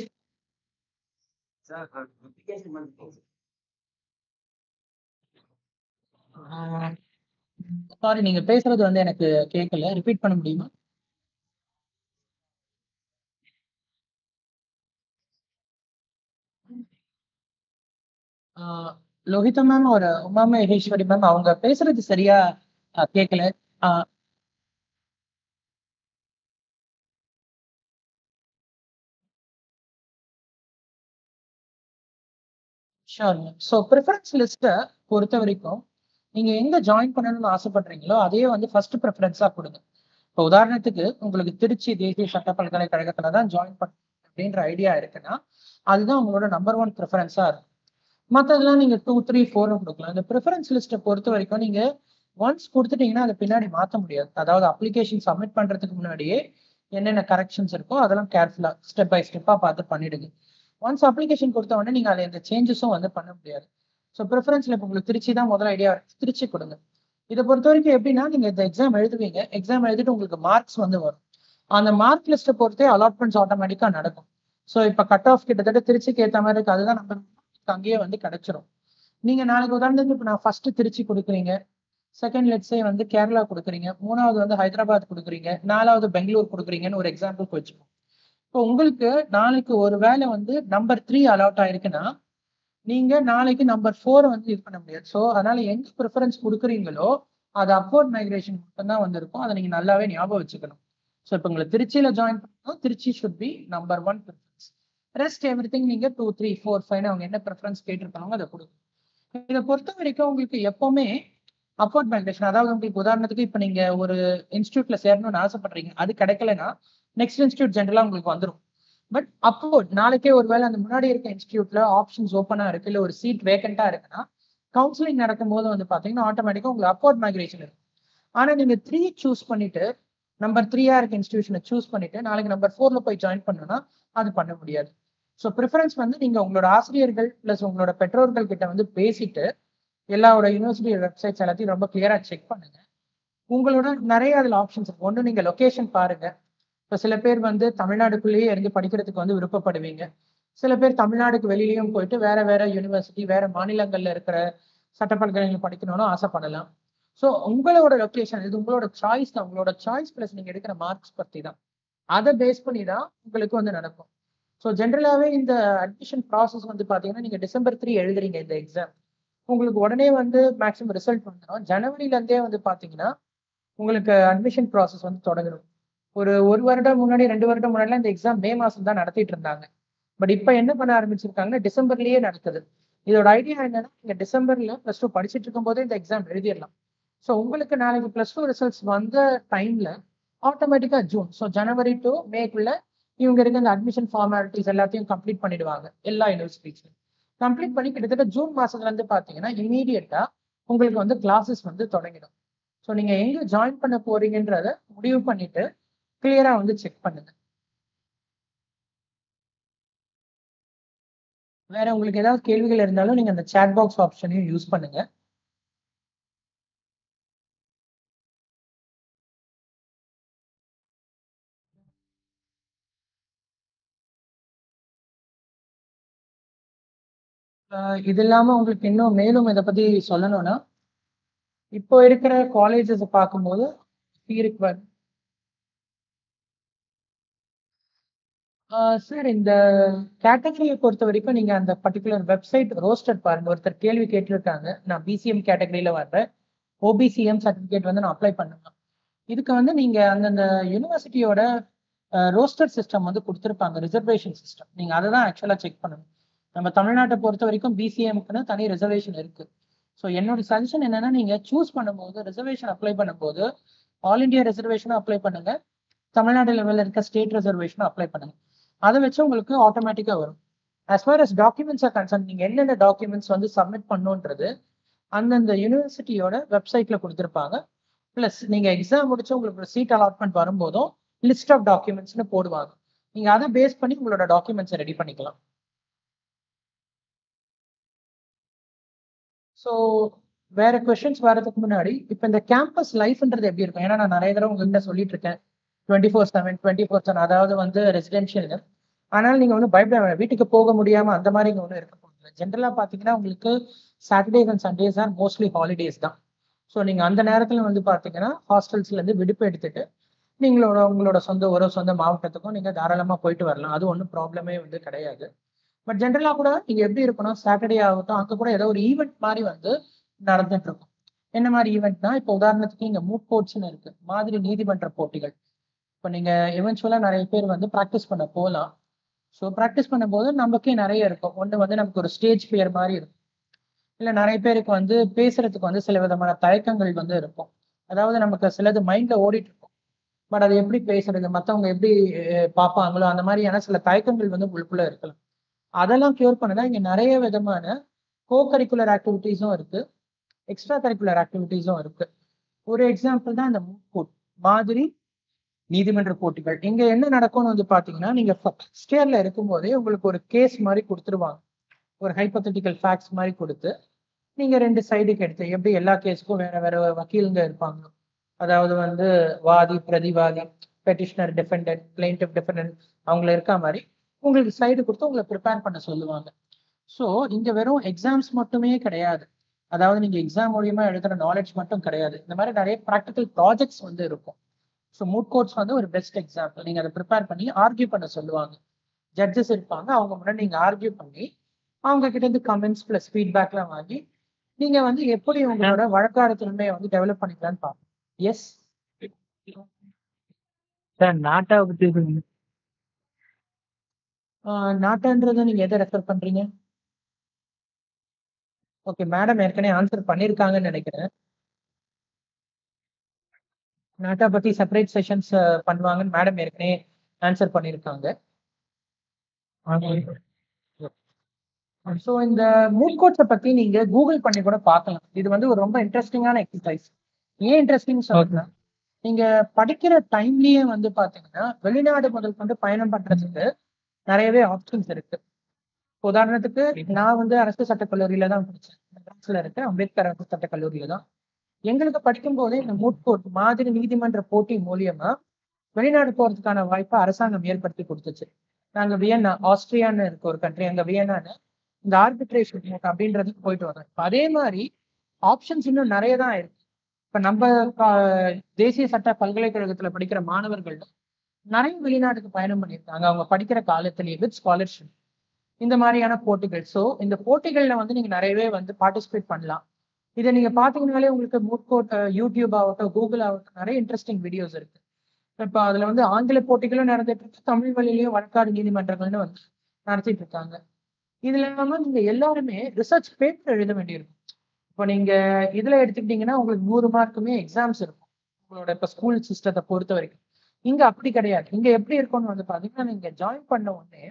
சாரி, நீங்க பேசுறது வந்து எனக்கு கேட்கல. ரிப்பீட் பண்ண முடியுமா? லோகிதா மேம் ஒரு உமா மகேஸ்வரி மேம் அவங்க பேசுறது சரியா கேட்கல. Sure ma'am. ஸோ ப்ரிஃபரன்ஸ் லிஸ்ட்டை பொறுத்த வரைக்கும் நீங்க எங்க ஜாயின் பண்ணணும்னு ஆசைப்படுறீங்களோ அதையே வந்து ஃபர்ஸ்ட் ப்ரிஃபரன்ஸா கொடுங்க. இப்போ உதாரணத்துக்கு உங்களுக்கு திருச்சி தேசிய சட்ட பல்கலைக்கழகத்துல தான் ஜாயின் பண்ண அப்படின்ற ஐடியா இருக்குன்னா அதுதான் உங்களோட நம்பர் ஒன் ப்ரிஃபரன்ஸா இருக்கும். மற்றதெல்லாம் நீங்க டூ த்ரீ ஃபோரும் கொடுக்கலாம். இந்த ப்ரிஃபரன்ஸ் லிஸ்ட்டை பொறுத்த வரைக்கும் நீங்க ஒன்ஸ் கொடுத்துட்டீங்கன்னா அதை பின்னாடி மாற்ற முடியாது. அதாவது அப்ளிகேஷன் சப்மிட் பண்றதுக்கு முன்னாடியே என்னென்ன கரெக்ஷன்ஸ் இருக்கோ அதெல்லாம் கேர்ஃபுல்லா ஸ்டெப் பை ஸ்டெப்பா பார்த்து பண்ணிடுங்க. ஒன்ஸ் அப்ளிகேஷன் கொடுத்த உடனே நீங்க அதில் எந்த சேஞ்சஸும் வந்து பண்ண முடியாது. ஸோ ப்ரிஃபரன்ஸ்ல இப்போ உங்களுக்கு திருச்சி தான் முதல் ஐடியா, திருச்சி கொடுங்க. இதை பொறுத்த வரைக்கும் எப்படின்னா நீங்க இந்த எக்ஸாம் எழுதுவீங்க, எக்ஸாம் எழுதிட்டு உங்களுக்கு மார்க்ஸ் வந்து வரும். அந்த மார்க் லிஸ்ட்டை பொறுத்தே அலாட்மெண்ட்ஸ் ஆட்டோமேட்டிக்கா நடக்கும். ஸோ இப்போ கட் ஆஃப் கிட்டத்தட்ட திருச்சிக்கு ஏற்ற மாதிரி இருக்கு, அதுதான் நம்ம அங்கேயே வந்து கிடைச்சிரும். நீங்க நாளைக்கு உதாரணத்துக்கு இப்போ நான் ஃபர்ஸ்ட் திருச்சி கொடுக்குறீங்க, செகண்ட் லெட்ஸே வந்து கேரளா கொடுக்குறீங்க, மூணாவது வந்து ஹைதராபாத் கொடுக்குறீங்க, நாலாவது பெங்களூர் கொடுக்குறீங்கன்னு ஒரு எக்ஸாம்பிளுக்கு வச்சுக்கோங்க. இப்போ உங்களுக்கு நாளைக்கு ஒரு வேலை வந்து நம்பர் த்ரீ அலாட் ஆயிருக்குன்னா நீங்க நாளைக்கு நம்பர் ஃபோர் வந்து இது பண்ண முடியாது. ஸோ அதனால எங்க ப்ரிஃபரன்ஸ் கொடுக்குறீங்களோ அது அப்வர்ட் மைக்ரேஷன் மட்டும்தான் வந்திருக்கும். அதை நீங்க நல்லாவே ஞாபகம் வச்சுக்கணும். ஸோ இப்போ உங்களை திருச்சியில ஜாயின் பண்ணணும், Trichy should be number one preference. Rest everything நீங்க டூ த்ரீ ஃபோர் ஃபைவ் அவங்க என்ன ப்ரிஃபரன்ஸ் கேட்டிருக்காங்க அதை கொடுக்கும். இதை பொறுத்த வரைக்கும் உங்களுக்கு எப்பவுமே அப்வர்ட் மைக்ரேஷன், அதாவது உங்களுக்கு உதாரணத்துக்கு இப்போ நீங்க ஒரு இன்ஸ்டியூட்ல சேரணும்னு ஆசைப்படுறீங்க, அது கிடைக்கலன்னா நெக்ஸ்ட் இன்ஸ்டியூட் ஜென்ரலா உங்களுக்கு வந்துடும். பட் அப்போ நாளைக்கே ஒருவேளை அந்த முன்னாடி இருக்க இன்ஸ்டியூட்ல ஆப்ஷன்ஸ் ஓப்பனா இருக்கு, இல்லை ஒரு சீட் வேகண்டா இருக்குன்னா கவுன்சிலிங் நடக்கும் போது வந்து பாத்தீங்கன்னா ஆட்டோமேட்டிக்கா உங்களுக்கு அப்வர்ட் மைக்ரேஷன் இருக்கும். ஆனா நீங்க த்ரீ சூஸ் பண்ணிட்டு நம்பர் த்ரீயா இருக்க இன்ஸ்டியூஷனை சூஸ் பண்ணிட்டு நாளைக்கு நம்பர் ஃபோர்ல போய் ஜாயின் பண்ணணும்னா அது பண்ண முடியாது. ஸோ ப்ரிஃபரன்ஸ் வந்து நீங்க உங்களோட ஆசிரியர்கள் பிளஸ் உங்களோட பெற்றோர்கள் கிட்ட வந்து பேசிட்டு எல்லாரோட யூனிவர்சிட்டி வெப்சைட்ஸ் எல்லாத்தையும் ரொம்ப கிளியரா செக் பண்ணுங்க. உங்களோட நிறைய அதுல ஆப்ஷன்ஸ் இருக்கு. ஒன்று நீங்க லொகேஷன் பாருங்க. இப்போ சில பேர் வந்து தமிழ்நாடுக்குள்ளேயே இருந்து படிக்கிறதுக்கு வந்து விருப்பப்படுவீங்க, சில பேர் தமிழ்நாடுக்கு வெளியிலையும் போயிட்டு வேற வேற யூனிவர்சிட்டி வேற மாநிலங்கள்ல இருக்கிற சட்ட பல்கலைக்கழகம் படிக்கணும்னு ஆசைப்படலாம். ஸோ உங்களோட லொகேஷன் இது உங்களோட சாய்ஸ் தான். உங்களோட சாய்ஸ் பிளஸ் நீங்க எடுக்கிற மார்க்ஸ் பத்தி தான், அதை பேஸ் பண்ணி தான் உங்களுக்கு வந்து நடக்கும். ஸோ ஜென்ரலாகவே இந்த அட்மிஷன் ப்ராசஸ் வந்து பார்த்தீங்கன்னா நீங்கள் டிசம்பர் த்ரீ எழுதுறீங்க இந்த எக்ஸாம், உங்களுக்கு உடனே வந்து மேக்ஸிமம் ரிசல்ட் வந்துடும். ஜனவரிலேருந்தே வந்து பார்த்தீங்கன்னா உங்களுக்கு அட்மிஷன் ப்ராசஸ் வந்து தொடங்கிடும். ஒரு ஒரு வருடம் முன்னாடி ரெண்டு வருடம் முன்னாடிலாம் இந்த எக்ஸாம் மே மாதம் தான் நடத்திட்டு இருந்தாங்க. பட் இப்போ என்ன பண்ண ஆரம்பிச்சிருக்காங்கன்னா டிசம்பர்லேயே நடக்குது. இதோட ஐடியா என்னன்னா நீங்கள் டிசம்பர்ல ப்ளஸ் டூ படிச்சுட்டு இருக்கும் போதே இந்த எக்ஸாம் எழுதிடலாம். ஸோ உங்களுக்கு நாளைக்கு ப்ளஸ் டூ ரிசல்ட்ஸ் வந்த டைம்ல ஆட்டோமேட்டிக்காக ஜூன், ஸோ ஜனவரி டு மேக்குள்ள இவங்க இருக்க இந்த அட்மிஷன் ஃபார்மாலிட்டிஸ் எல்லாத்தையும் கம்ப்ளீட் பண்ணிடுவாங்க எல்லா யூனிவர்சிட்டிஸ்லையும். கம்ப்ளீட் பண்ணி கிட்டத்தட்ட ஜூன் மாசத்துல இருந்து பாத்தீங்கன்னா இமீடியட்டா உங்களுக்கு வந்து கிளாஸஸ் வந்து தொடங்கிடும். ஸோ நீங்க எங்க ஜாயின் பண்ண போறீங்கன்றத முடிவு பண்ணிட்டு கிளியரா வந்து செக் பண்ணுங்க. வேற உங்களுக்கு ஏதாவது கேள்விகள் இருந்தாலும் நீங்க அந்த சாட் பாக்ஸ் ஆப்ஷனையும் யூஸ் பண்ணுங்க. ஆஹ் இது இல்லாம உங்களுக்கு இன்னும் மேலும் இதை பத்தி சொல்லணும்னா, இப்போ இருக்கிற காலேஜஸ் பார்க்கும்போது இருக்கு சார். இந்த கேட்டகரியை பொறுத்த வரைக்கும் நீங்க அந்த பர்டிகுலர் வெப்சைட் ரோஸ்டர் பாருங்க. ஒருத்தர் கேள்வி கேட்டிருக்காங்க, நான் பிசிஎம் கேட்டகரியில வர்றேன், ஓபிசிஎம் சர்டிபிகேட் வந்து நான் அப்ளை பண்ணணும். இதுக்கு வந்து நீங்க அந்தந்த யூனிவர்சிட்டியோட ரோஸ்டர் சிஸ்டம் வந்து கொடுத்துருப்பாங்க, ரிசர்வேஷன் சிஸ்டம். நீங்க அதை தான் ஆக்சுவலா செக் பண்ணணும். நம்ம தமிழ்நாட்டை பொறுத்த வரைக்கும் பிசிஎம்க்குன்னு தனி ரிசர்வேஷன் இருக்கு. ஸோ என்னோட சஜஷன் என்னன்னா, நீங்க சூஸ் பண்ணும்போது ரிசர்வேஷன் அப்ளை பண்ணும்போது ஆல் இண்டியா ரிசர்வேஷனும் அப்ளை பண்ணுங்க, தமிழ்நாடு லெவலில் இருக்க ஸ்டேட் ரிசர்வேஷனும் அப்ளை பண்ணுங்க. அதை வச்சு உங்களுக்கு ஆட்டோமேட்டிக்கா வரும். as far as documents are concern, நீங்க என்னென்ன டாக்குமெண்ட்ஸ் வந்து சப்மிட் பண்ணுன்றது அந்தந்த யூனிவர்சிட்டியோட வெப்சைட்ல கொடுத்துருப்பாங்க. பிளஸ் நீங்க எக்ஸாம் முடிச்சு உங்களுக்கு சீட் அலாட்மெண்ட் வரும்போதும் லிஸ்ட் ஆஃப் டாக்குமெண்ட்ஸ்னு போடுவாங்க. நீங்க அதை பேஸ் பண்ணி உங்களோட டாக்குமெண்ட்ஸை ரெடி பண்ணிக்கலாம். ஸோ வேற கொஸ்டின்ஸ் வரதுக்கு முன்னாடி இப்போ இந்த கேம்பஸ் லைஃப்ன்றது எப்படி இருக்கும்? ஏன்னா நான் நிறைய தடவை உங்ககிட்ட சொல்லிட்டு இருக்கேன், twenty four seven twenty four seven அதாவது வந்து ரெசிடென்ஷியல். ஆனால் நீங்கள் ஒன்றும் பயப்பட வேண்டாம், வீட்டுக்கு போக முடியாமல் அந்த மாதிரி இங்கே ஒன்றும் இருக்க போகிறது. ஜென்ரலாக பார்த்தீங்கன்னா உங்களுக்கு Saturdays and Sundays are mostly holidays தான். ஸோ நீங்கள் அந்த நேரத்தில் வந்து பார்த்தீங்கன்னா ஹாஸ்டல்ஸ்லேருந்து விடுப்பு எடுத்துட்டு நீங்களோட உங்களோட சொந்த ஒரு சொந்த மாவட்டத்துக்கும் நீங்கள் தாராளமாக போயிட்டு வரலாம். அது ஒன்றும் ப்ராப்ளமே வந்து கிடையாது. பட் ஜென்ரலாக கூட நீங்கள் எப்படி இருக்கணும், சாட்டர்டே ஆகட்டும் அங்கே கூட ஏதோ ஒரு ஈவெண்ட் மாதிரி வந்து நடந்துட்டு இருக்கும். என்ன மாதிரி ஈவெண்ட்னா, இப்போ உதாரணத்துக்கு இங்கே மூட் கோர்ட்ஸ்னு இருக்கு, மாதிரி நீதிமன்ற போட்டிகள். இப்போ நீங்கள் எவென்ச்சுவலாக நிறைய பேர் வந்து ப்ராக்டிஸ் பண்ண போகலாம். ஸோ ப்ராக்டிஸ் பண்ணும்போது நமக்கே நிறைய இருக்கும். ஒன்று வந்து நமக்கு ஒரு ஸ்டேஜ் ஃபியர் மாதிரி இருக்கும், இல்லை நிறைய பேருக்கு வந்து பேசுறதுக்கு வந்து சில விதமான தயக்கங்கள் வந்து இருக்கும். அதாவது நமக்கு சிலது மைண்ட்ல ஓடிட்டு இருக்கும், பட் அது எப்படி பேசுறது, மற்றவங்க எப்படி பார்ப்பாங்களோ அந்த மாதிரியான சில தயக்கங்கள் வந்து உங்களுக்குள்ள இருக்கலாம். அதெல்லாம் கியூர் பண்ணதான் இங்கே நிறைய விதமான கோ கரிக்குலர் ஆக்டிவிட்டீஸும் இருக்கு, எக்ஸ்ட்ரா கரிக்குலர் ஆக்டிவிட்டீஸும் இருக்கு. ஒரு எக்ஸாம்பிள் தான் இந்த மூட் மாதிரி நீதிமன்ற போட்டிகள். இங்க என்ன நடக்கும்னு வந்து பாத்தீங்கன்னா, நீங்க ஃபர்ஸ்ட் இயர்ல இருக்கும் போதே உங்களுக்கு ஒரு கேஸ் மாதிரி கொடுத்துருவாங்க, ஒரு ஹைப்போதெட்டிக்கல் ஃபேக்ட்ஸ் மாதிரி கொடுத்து நீங்க ரெண்டு சைடுக்கு எடுத்து, எப்படி எல்லா கேஸுக்கும் வேற வேற வக்கீலுங்க இருப்பாங்க, அதாவது வந்து வாதி பிரதிவாதி, பெட்டிஷனர் டிஃபெண்டன்ட், பிளைன்டிஃப் டிஃபெண்டன்ட், அவங்கள இருக்க மாதிரி உங்களுக்கு சைடு கொடுத்து உங்களை ப்ரிப்பேர் பண்ண சொல்லுவாங்க. ஸோ இங்க வெறும் எக்ஸாம்ஸ் மட்டுமே கிடையாது, அதாவது நீங்க எக்ஸாம் மூலியமா எழுதுற நாலேஜ் மட்டும் கிடையாது, இந்த மாதிரி நிறைய ப்ராக்டிக்கல் ப்ராஜெக்ட்ஸ் வந்து இருக்கும். ஸோ மூட் கோர்ட்ஸ் வந்து ஒரு பெஸ்ட் எக்ஸாம்பிள். நீங்க அதை ப்ரிப்பேர் பண்ணி ஆர்கியூ பண்ண சொல்லுவாங்க, ஜட்ஜஸ் இருப்பாங்க, அவங்க முன்னாடி நீங்க ஆர்கியூ பண்ணி அவங்க கிட்ட இருந்து கமெண்ட்ஸ் பிளஸ் ஃபீட்பேக்லாம் வாங்கி நீங்க வந்து எப்படி உங்களோட வழக்காடு திறமையை வந்து டெவலப் பண்ணிக்கலாம்னு பார்ப்போம். எஸ் சார், நாட்டா பத்தி சொல்லுங்க. நாட்டான்றதை நீங்க எதை ரெஃபர் பண்றீங்க? ஓகே, மேடம் ஏற்கனவே ஆன்சர் பண்ணிருக்காங்கன்னு நினைக்கிறேன். நாட்டா பத்தி செப்பரேட் செஷன்ஸ் பண்ணுவாங்கன்னு மேடம் ஏற்கனவே ஆன்சர் பண்ணிருக்காங்க. ஸோ இந்த மூட் கோர்ட்ஸை பத்தி நீங்க கூகுள் பண்ணி கூட பார்க்கலாம். இது வந்து ஒரு ரொம்ப இன்ட்ரெஸ்டிங்கான எக்ஸசைஸ். ஏன் இன்ட்ரெஸ்டிங் சொல்றேன்னா, நீங்க படிக்கிற டைம்லயே வந்து பாத்தீங்கன்னா வெளிநாடு முதல் கொண்டு பயணம் பண்றதுக்கு நிறையவே ஆப்ஷன்ஸ் இருக்கு. உதாரணத்துக்கு நான் வந்து அரசு சட்டக்கல்லூரியில தான் படிச்சேன், மெட்ராஸ்ல இருக்க அம்பேத்கர் அரசு சட்டக்கல்லூரியில தான். எங்களுக்கு படிக்கும் போதே இந்த மூட் கோர்ட் மாதிரி நீதிமன்ற போட்டி மூலியமா வெளிநாடு போறதுக்கான வாய்ப்பை அரசாங்கம் ஏற்படுத்தி கொடுத்துச்சு. நாங்க வியன்னா, ஆஸ்திரியான்னு இருக்க ஒரு கண்ட்ரி, அங்க வியன்னான்னு இந்த ஆர்பிட்ரேஷன் மூட் அப்படின்றதுக்கு போயிட்டு வரோம். இப்போ அதே மாதிரி ஆப்ஷன்ஸ் இன்னும் நிறைய தான் இருக்கு. இப்ப நம்ம தேசிய சட்ட பல்கலைக்கழகத்துல படிக்கிற மாணவர்கள் நிறைய வெளிநாட்டுக்கு பயணம் பண்ணியிருக்காங்க அவங்க படிக்கிற காலத்திலேயே வித் ஸ்காலர்ஷிப், இந்த மாதிரியான போட்டிகள். ஸோ இந்த போட்டிகள்ல வந்து நீங்க நிறையவே வந்து பார்ட்டிசிபேட் பண்ணலாம். இதை நீங்க பாத்தீங்கன்னாலே உங்களுக்கு மூட் கோர்ட் யூடியூப் ஆகட்டும் கூகுள் ஆகட்டும் நிறைய இன்ட்ரெஸ்டிங் வீடியோஸ் இருக்கு. இப்போ அதுல வந்து ஆங்கில போட்டிகளும் நடந்துட்டு இருக்கு, தமிழ் வழியிலையும் வழக்காடு நீதிமன்றங்கள்னு வந்து நடத்திட்டு இருக்காங்க. இதுல இல்லாம நீங்க எல்லாருமே ரிசர்ச் பேப்பர் எழுத வேண்டியிருக்கும். இப்போ நீங்க இதுல எடுத்துக்கிட்டீங்கன்னா உங்களுக்கு நூறு மார்க்குமே எக்ஸாம்ஸ் இருக்கும் உங்களோட இப்போ ஸ்கூல் சிஸ்டத்தை பொறுத்த வரைக்கும். இங்க அப்படி கிடையாது. இங்க எப்படி இருக்கும்னு வந்து பாத்தீங்கன்னா, நீங்க ஜாயின் பண்ண உடனே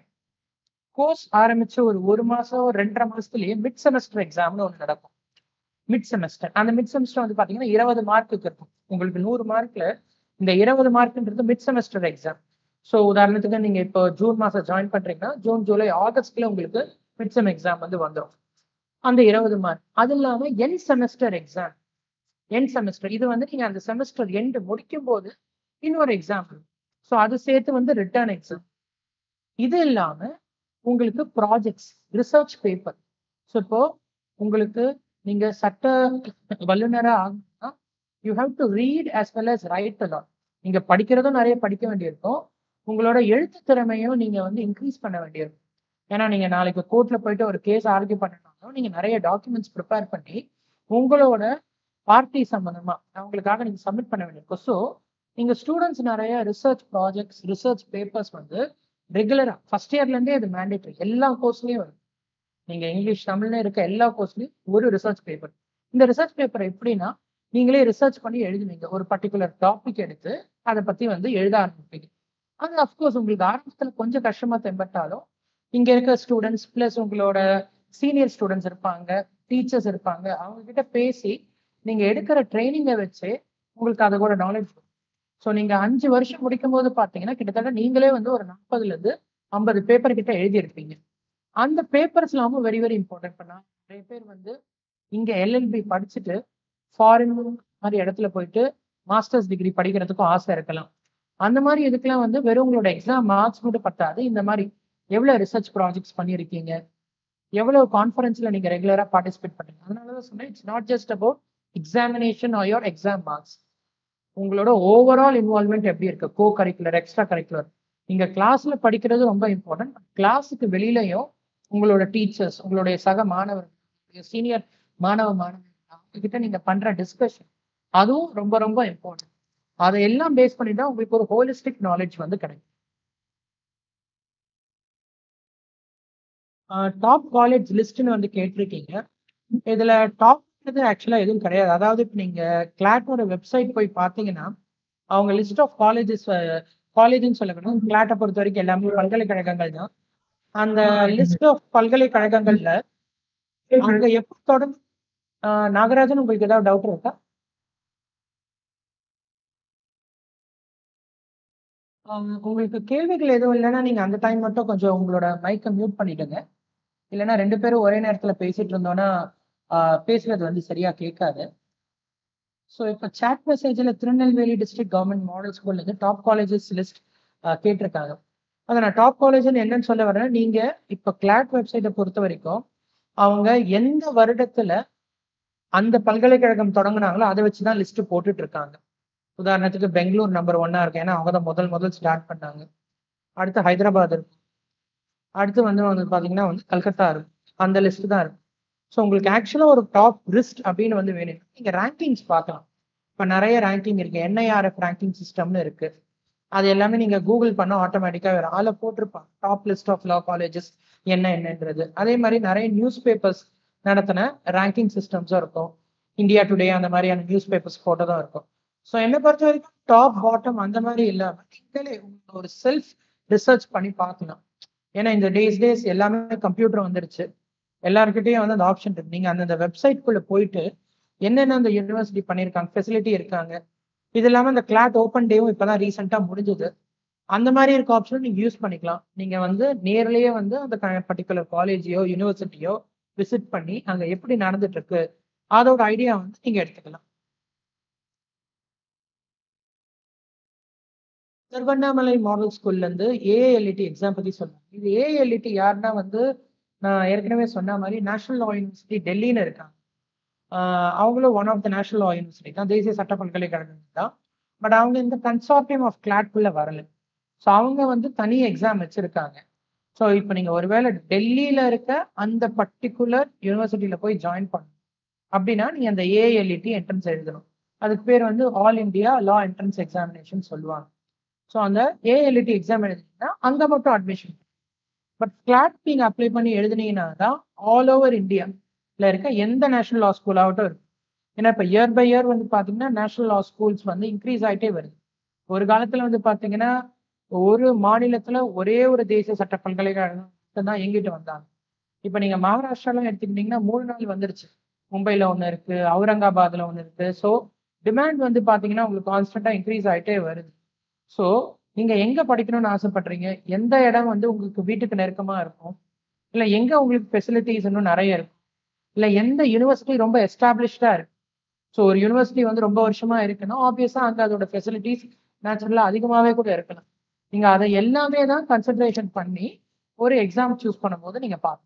கோர்ஸ் ஆரம்பிச்சு ஒரு ஒரு மாசம் ரெண்டரை மாசத்துலயே மிட் செமஸ்டர் எக்ஸாம்னு ஒன்று நடக்கும். மிட் செமஸ்டர் அந்த மிட் செமஸ்டர் வந்து பாத்தீங்கன்னா இருபது மார்க்குக்கு இருக்கும். உங்களுக்கு நூறு மார்க்ல இந்த இருபது மார்க்ன்றது மிட் செமஸ்டர் எக்ஸாம். ஸோ உதாரணத்துக்கு நீங்க இப்போ ஜூன் மாசம் ஜாயின் பண்றீங்கன்னா ஜூன் ஜூலை ஆகஸ்ட்ல உங்களுக்கு மிட் செம் எக்ஸாம் வந்து வந்துடும். அந்த இருபது மார்க் அது இல்லாம end semester exam end semester இது வந்து நீங்க அந்த செமஸ்டர் எண்ட் முடிக்கும் போது இன்னொரு எக்ஸாம். ஸோ அது சேர்த்து வந்து ரிட்டர்ன் எக்ஸாம். இது இல்லாம உங்களுக்கு ப்ராஜெக்ட்ஸ் ரிசர்ச் பேப்பர். ஸோ இப்போ உங்களுக்கு நீங்க சட்ட வல்லுநரா ஆகணும்னா you have to read as well as write a lot. நீங்க படிக்கிறதும் நிறைய படிக்க வேண்டியிருக்கும். உங்களோட எழுத்து திறமையும் நீங்க வந்து இன்க்ரீஸ் பண்ண வேண்டியிருக்கும். ஏன்னா நீங்க நாளைக்கு கோர்ட்ல போயிட்டு ஒரு கேஸ் ஆர்கியூ பண்ணணும்னாலும் நீங்க நிறைய டாக்குமெண்ட்ஸ் ப்ரிப்பேர் பண்ணி உங்களோட பார்ட்டி சம்பந்தமா அவங்களுக்காக நீங்க சப்மிட் பண்ண வேண்டியிருக்கும். ஸோ நீங்க ஸ்டூடெண்ட்ஸ் நிறைய ரிசர்ச் ப்ராஜெக்ட்ஸ் ரிசர்ச் பேப்பர்ஸ் வந்து ரெகுலரா ஃபர்ஸ்ட் இயர்ல இருந்தே அது மேண்டேட்டரி. எல்லா கோர்ஸ்லயும் வரும். நீங்க இங்கிலீஷ் தமிழ்ல இருக்க எல்லா கோர்ஸ்லயும் ஒரு ரிசர்ச் பேப்பர். இந்த ரிசர்ச் பேப்பர் எப்படின்னா நீங்களே ரிசர்ச் பண்ணி எழுதுவீங்க. ஒரு பர்டிகுலர் டாபிக் எடுத்து அதை பத்தி வந்து எழுத ஆரம்பிப்பீங்க. அது அஃப்கோர்ஸ் உங்களுக்கு ஆரம்பத்துல கொஞ்சம் கஷ்டமா தென்பட்டாலும் இங்க இருக்க ஸ்டூடெண்ட்ஸ் பிளஸ் உங்களோட சீனியர் ஸ்டூடெண்ட்ஸ் இருப்பாங்க, டீச்சர்ஸ் இருப்பாங்க, அவங்க கிட்ட பேசி நீங்க எடுக்கிற ட்ரைனிங்கை வச்சு உங்களுக்கு அதை கூட நாலேஜ் வரும். ஸோ நீங்க அஞ்சு வருஷம் முடிக்கும் போது பாத்தீங்கன்னா கிட்டத்தட்ட நீங்களே வந்து ஒரு நாற்பதுல இருந்து ஐம்பது பேப்பர் கிட்ட எழுதியிருப்பீங்க. அந்த பேப்பர்ஸ் இல்லாமல் வெரி வெரி இம்பார்ட்டன்ட். பண்ணா நிறைய பேர் வந்து இங்க எல்எல்பி படிச்சுட்டு ஃபாரின் மாதிரி இடத்துல போயிட்டு மாஸ்டர்ஸ் டிகிரி படிக்கிறதுக்கும் ஆசை இருக்கலாம். அந்த மாதிரி இதுக்கெல்லாம் வந்து வெறும் உங்களோட எக்ஸாம் மார்க்ஸ் மட்டும் பத்தாது. இந்த மாதிரி எவ்வளவு ரிசர்ச் ப்ராஜெக்ட்ஸ் பண்ணியிருக்கீங்க, எவ்வளவு கான்ஃபரன்ஸ்ல நீங்க ரெகுலரா பார்ட்டிசிபேட் பண்ணீங்க. அதனாலதான் சொன்னேன் it's not just about examination or your exam marks. உங்களோட ஓவரால் இன்வால்மெண்ட் எப்படி இருக்கு, கோ கரிக்குலர் எக்ஸ்ட்ரா கரிக்குலர். நீங்க கிளாஸ்ல படிக்கிறது ரொம்ப இம்பார்ட்டன்ட். கிளாஸுக்கு வெளியிலையும் உங்களோட டீச்சர்ஸ் உங்களுடைய சக மாணவர்கள் சீனியர் மாணவ மாணவர்கள் கிட்ட நீங்க பண்ற டிஸ்கஷன் அதுவும் ரொம்ப ரொம்ப இம்பார்ட்டன்ட். அதை எல்லாம் பேஸ் பண்ணிட்டா உங்களுக்கு ஒரு ஹோலிஸ்டிக் நாலேஜ் வந்து கிடைக்கும். டாப் காலேஜ் லிஸ்ட்னு வந்து கேட்டிருக்கீங்க. இதுல டாப் ஆக்சுவலா எதுவும் கிடையாது. அதாவது இப்போ நீங்க கிளாட்டோட வெப்சைட் போய் பார்த்தீங்கன்னா அவங்க லிஸ்ட் ஆஃப் காலேஜஸ் காலேஜ்னு சொல்லணும். கிளாட்டை பொறுத்த வரைக்கும் எல்லாமே பல்கலைக்கழகங்கள் தான். அந்த லிஸ்ட் ஆஃப் பல்கலைக்கழகங்கள்ல அங்க எப்போ தொடர்ந்து நாகராஜன் உங்களுக்கு ஏதாவது டவுட் இருக்கா? உங்களுக்கு கேள்விகள் எதுவும் இல்லைன்னா நீங்க அந்த டைம் மட்டும் கொஞ்சம் உங்களோட மைக்கை மியூட் பண்ணிடுங்க. இல்லைன்னா ரெண்டு பேரும் ஒரே நேரத்துல பேசிட்டு இருந்தோம்னா பேசுறது வந்து சரியா கேட்காது. ஸோ இப்போ சாட் மெசேஜில் திருநெல்வேலி டிஸ்ட்ரிக்ட் கவர்மெண்ட் மாடல் ஸ்கூல்ல இருந்து டாப் காலேஜஸ் லிஸ்ட் கேட்டிருக்காங்க. அதை நான் டாப் காலேஜ்னு என்னன்னு சொல்ல வரேன்னா நீங்க இப்போ கிளாட் வெப்சைட்டை பொறுத்த வரைக்கும் அவங்க எந்த வருடத்துல அந்த பல்கலைக்கழகம் தொடங்கினாங்களோ அதை வச்சுதான் லிஸ்ட் போட்டுட்டு இருக்காங்க. உதாரணத்துக்கு பெங்களூர் நம்பர் ஒன்னா இருக்கு, ஏன்னா அவங்க தான் முதல் முதல் ஸ்டார்ட் பண்ணாங்க. அடுத்து ஹைதராபாத் இருக்கு, அடுத்து வந்து வந்து பாத்தீங்கன்னா வந்து கல்கத்தா இருக்கு. அந்த லிஸ்ட் தான் இருக்கு. ஸோ உங்களுக்கு ஆக்சுவலா ஒரு டாப் லிஸ்ட் அப்படின்னு வந்து வேணும். நீங்க ரேங்கிங்ஸ் பார்க்கலாம். இப்போ நிறைய ரேங்கிங் இருக்கு, என்ஐஆர்எஃப் ரேங்கிங் சிஸ்டம்னு இருக்கு. அது எல்லாமே நீங்க கூகுள் பண்ண ஆட்டோமேட்டிக்கா வேற ஆளை போட்டிருப்பாங்க top list of law colleges என்ன என்னன்றது. அதே மாதிரி நிறைய நியூஸ் பேப்பர்ஸ் நடத்தின ரேங்கிங் சிஸ்டம்ஸும் இருக்கும். இந்தியா டுடே அந்த மாதிரியான நியூஸ் பேப்பர்ஸ் போட்டதும் இருக்கும். ஸோ என்னை பொறுத்த வரைக்கும் டாப் பாட்டம் அந்த மாதிரி இல்லாம நீங்களே ஒரு செல்ஃப் ரிசர்ச் பண்ணி பார்க்கலாம். ஏன்னா இந்த டேஸ் டேஸ் எல்லாமே கம்ப்யூட்டர் வந்துருச்சு, எல்லாருக்கிட்டையும் வந்து அந்த ஆப்ஷன் இருக்கு. நீங்க அந்த வெப்சைட்குள்ள போயிட்டு என்னென்ன அந்த யூனிவர்சிட்டி பண்ணியிருக்காங்க, ஃபெசிலிட்டி இருக்காங்க. இது இல்லாமல் இந்த கிளாட் ஓப்பன் டேவும் இப்போதான் ரீசெண்டா முடிஞ்சது. அந்த மாதிரி இருக்க ஆப்ஷனும் நீங்க யூஸ் பண்ணிக்கலாம். நீங்க வந்து நேர்லயே வந்து அந்த பர்டிகுலர் காலேஜையோ யூனிவர்சிட்டியோ விசிட் பண்ணி அங்க எப்படி நடந்துட்டு இருக்கு அதோட ஐடியா வந்து நீங்க எடுத்துக்கலாம். திருவண்ணாமலை மாடல் ஸ்கூல்ல இருந்து ஏஐஎல்இடி எக்ஸாம் பத்தி சொன்னாங்க. இது ஏஐஎல்இடி யாருன்னா வந்து நான் ஏற்கனவே சொன்ன மாதிரி நேஷனல் லா யூனிவர்சிட்டி டெல்லின்னு இருக்காங்க. ஆஹ் அவங்களும் one of the national law university தான், தேசிய சட்ட பல்கலைக்கழகம் தான். பட் அவங்க இந்த கன்சார்டியம் ஆஃப் கிளாட்குள்ள வரல. ஸோ அவங்க வந்து தனி எக்ஸாம் வச்சிருக்காங்க. ஸோ இப்போ நீங்க ஒருவேளை டெல்லியில இருக்க அந்த பர்டிகுலர் யூனிவர்சிட்டியில போய் ஜாயின் பண்ணணும் அப்படின்னா நீங்க அந்த ஏஐஎல்இடி என்ட்ரன்ஸ் எழுதணும். அதுக்கு பேர் வந்து all India law entrance examination சொல்லுவாங்க. ஸோ அந்த ஏஐஎல்இடி எக்ஸாம் எழுதினீங்கன்னா அங்கே மட்டும் அட்மிஷன். பட் கிளாட் நீங்க அப்ளை பண்ணி எழுதினீங்கன்னா தான் ஆல் ஓவர் இந்தியாவில் இருக்க எந்த நேஷனல் லா ஸ்கூல் ஆகட்டும் இருக்கும். ஏன்னா இப்போ இயர் பை இயர் வந்து பார்த்தீங்கன்னா நேஷனல் லா ஸ்கூல்ஸ் வந்து இன்க்ரீஸ் ஆகிட்டே வருது. ஒரு காலத்துல வந்து பாத்தீங்கன்னா ஒரு மாநிலத்துல ஒரே ஒரு தேசிய சட்ட பல்கலைக்கழகம் தான் இயங்கிட்டு வந்தாங்க. இப்ப நீங்க மகாராஷ்டிரால எடுத்துக்கிட்டீங்கன்னா மூணு நாள் வந்துருச்சு. மும்பைல ஒண்ணு இருக்கு, அவுரங்காபாத்ல ஒண்ணு இருக்கு. ஸோ டிமாண்ட் வந்து பாத்தீங்கன்னா உங்களுக்கு கான்ஸ்டன்டா இன்க்ரீஸ் ஆயிட்டே வருது. ஸோ நீங்க எங்க படிக்கணும்னு ஆசைப்படுறீங்க? எந்த இடம் வந்து உங்களுக்கு வீட்டுக்கு நெருக்கமா இருக்கும்? இல்ல எங்க உங்களுக்கு ஃபெசிலிட்டிஸ் இன்னும் நிறைய இருக்கும்? இல்ல எந்த யூனிவர்சிட்டி ரொம்ப எஸ்டாப்ளிஷ்டா இருக்கு? ஸோ ஒரு யூனிவர்சிட்டி வந்து ரொம்ப வருஷமா இருக்குன்னா ஆப்வியஸா அங்க அதோட ஃபெசிலிட்டிஸ் நேச்சுரலா அதிகமாவே கூட இருக்கலாம். நீங்க அதை எல்லாமே தான் கன்சிடரேஷன் பண்ணி ஒரு எக்ஸாம் சூஸ் பண்ணும்போது நீங்க பார்க்கணும்.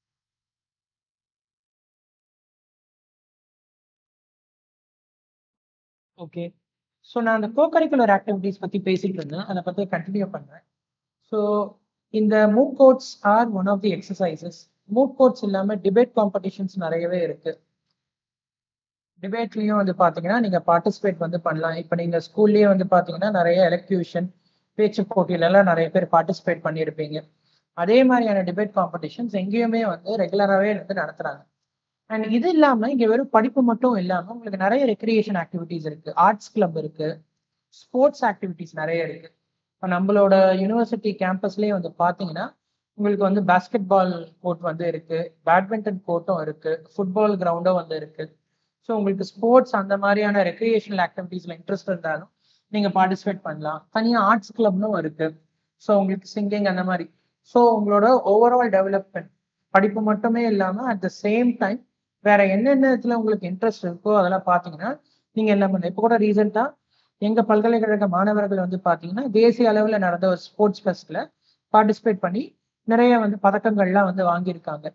ஓகே. ஸோ நான் அந்த கோகரிக்குலர் ஆக்டிவிட்டீஸ் பத்தி பேசிட்டு இருந்தேன். அதை பத்தி கண்டினியூ பண்றேன். ஸோ இந்த moot courts are one of the exercises. Moot courts இல்லாம டிபேட் காம்படிஷன்ஸ் நிறையவே இருக்கு. டிபேட்லயும் வந்து பாத்தீங்கன்னா நீங்க பார்ட்டிசிபேட் வந்து பண்ணலாம். இப்ப நீங்க ஸ்கூல்லயே வந்து பாத்தீங்கன்னா நிறைய எலக்யூஷன் பேச்சு போட்டியில எல்லாம் நிறைய பேர் பார்ட்டிசிபேட் பண்ணியிருப்பீங்க. அதே மாதிரியான டிபேட் காம்படிஷன்ஸ் எங்கேயுமே வந்து ரெகுலராகவே வந்து நடத்துறாங்க. அண்ட் இது இல்லாம இங்க வெறும் படிப்பு மட்டும் இல்லாம உங்களுக்கு நிறைய ரெக்ரியேஷன் ஆக்டிவிட்டிஸ் இருக்கு, ஆர்ட்ஸ் கிளப் இருக்கு, ஸ்போர்ட்ஸ் ஆக்டிவிட்டிஸ் நிறைய இருக்கு. இப்போ நம்மளோட யூனிவர்சிட்டி கேம்பஸ்லயே வந்து பாத்தீங்கன்னா உங்களுக்கு வந்து பாஸ்கெட் பால் கோர்ட் வந்து இருக்கு, பேட்மிண்டன் கோர்ட்டும் இருக்கு, ஃபுட்பால் கிரவுண்டும் வந்து இருக்கு. ஸோ உங்களுக்கு ஸ்போர்ட்ஸ் அந்த மாதிரியான ரெக்ரியேஷனல் ஆக்டிவிட்டீஸ்ல இன்ட்ரெஸ்ட் இருந்தாலும் நீங்க பார்ட்டிசிபேட் பண்ணலாம். தனியாக ஆர்ட்ஸ் கிளப்னும் இருக்கு. ஸோ உங்களுக்கு சிங்கிங் அந்த மாதிரி. ஸோ உங்களோட ஓவரால் டெவலப்மெண்ட் படிப்பு மட்டுமே இல்லாமல் அட் த சேம் டைம் வேற என்னென்ன இதுல உங்களுக்கு இன்ட்ரெஸ்ட் இருக்கோ அதெல்லாம் பார்த்தீங்கன்னா நீங்க என்ன பண்ண. இப்போ கூட ரீசெண்டா எங்க பல்கலைக்கழக மாணவர்கள் வந்து பார்த்தீங்கன்னா தேசிய அளவில் நடந்த ஒரு ஸ்போர்ட்ஸ் ஃபெஸ்ட்ல பார்ட்டிசிபேட் பண்ணி நிறைய வந்து பதக்கங்கள்லாம் வந்து வாங்கியிருக்காங்க.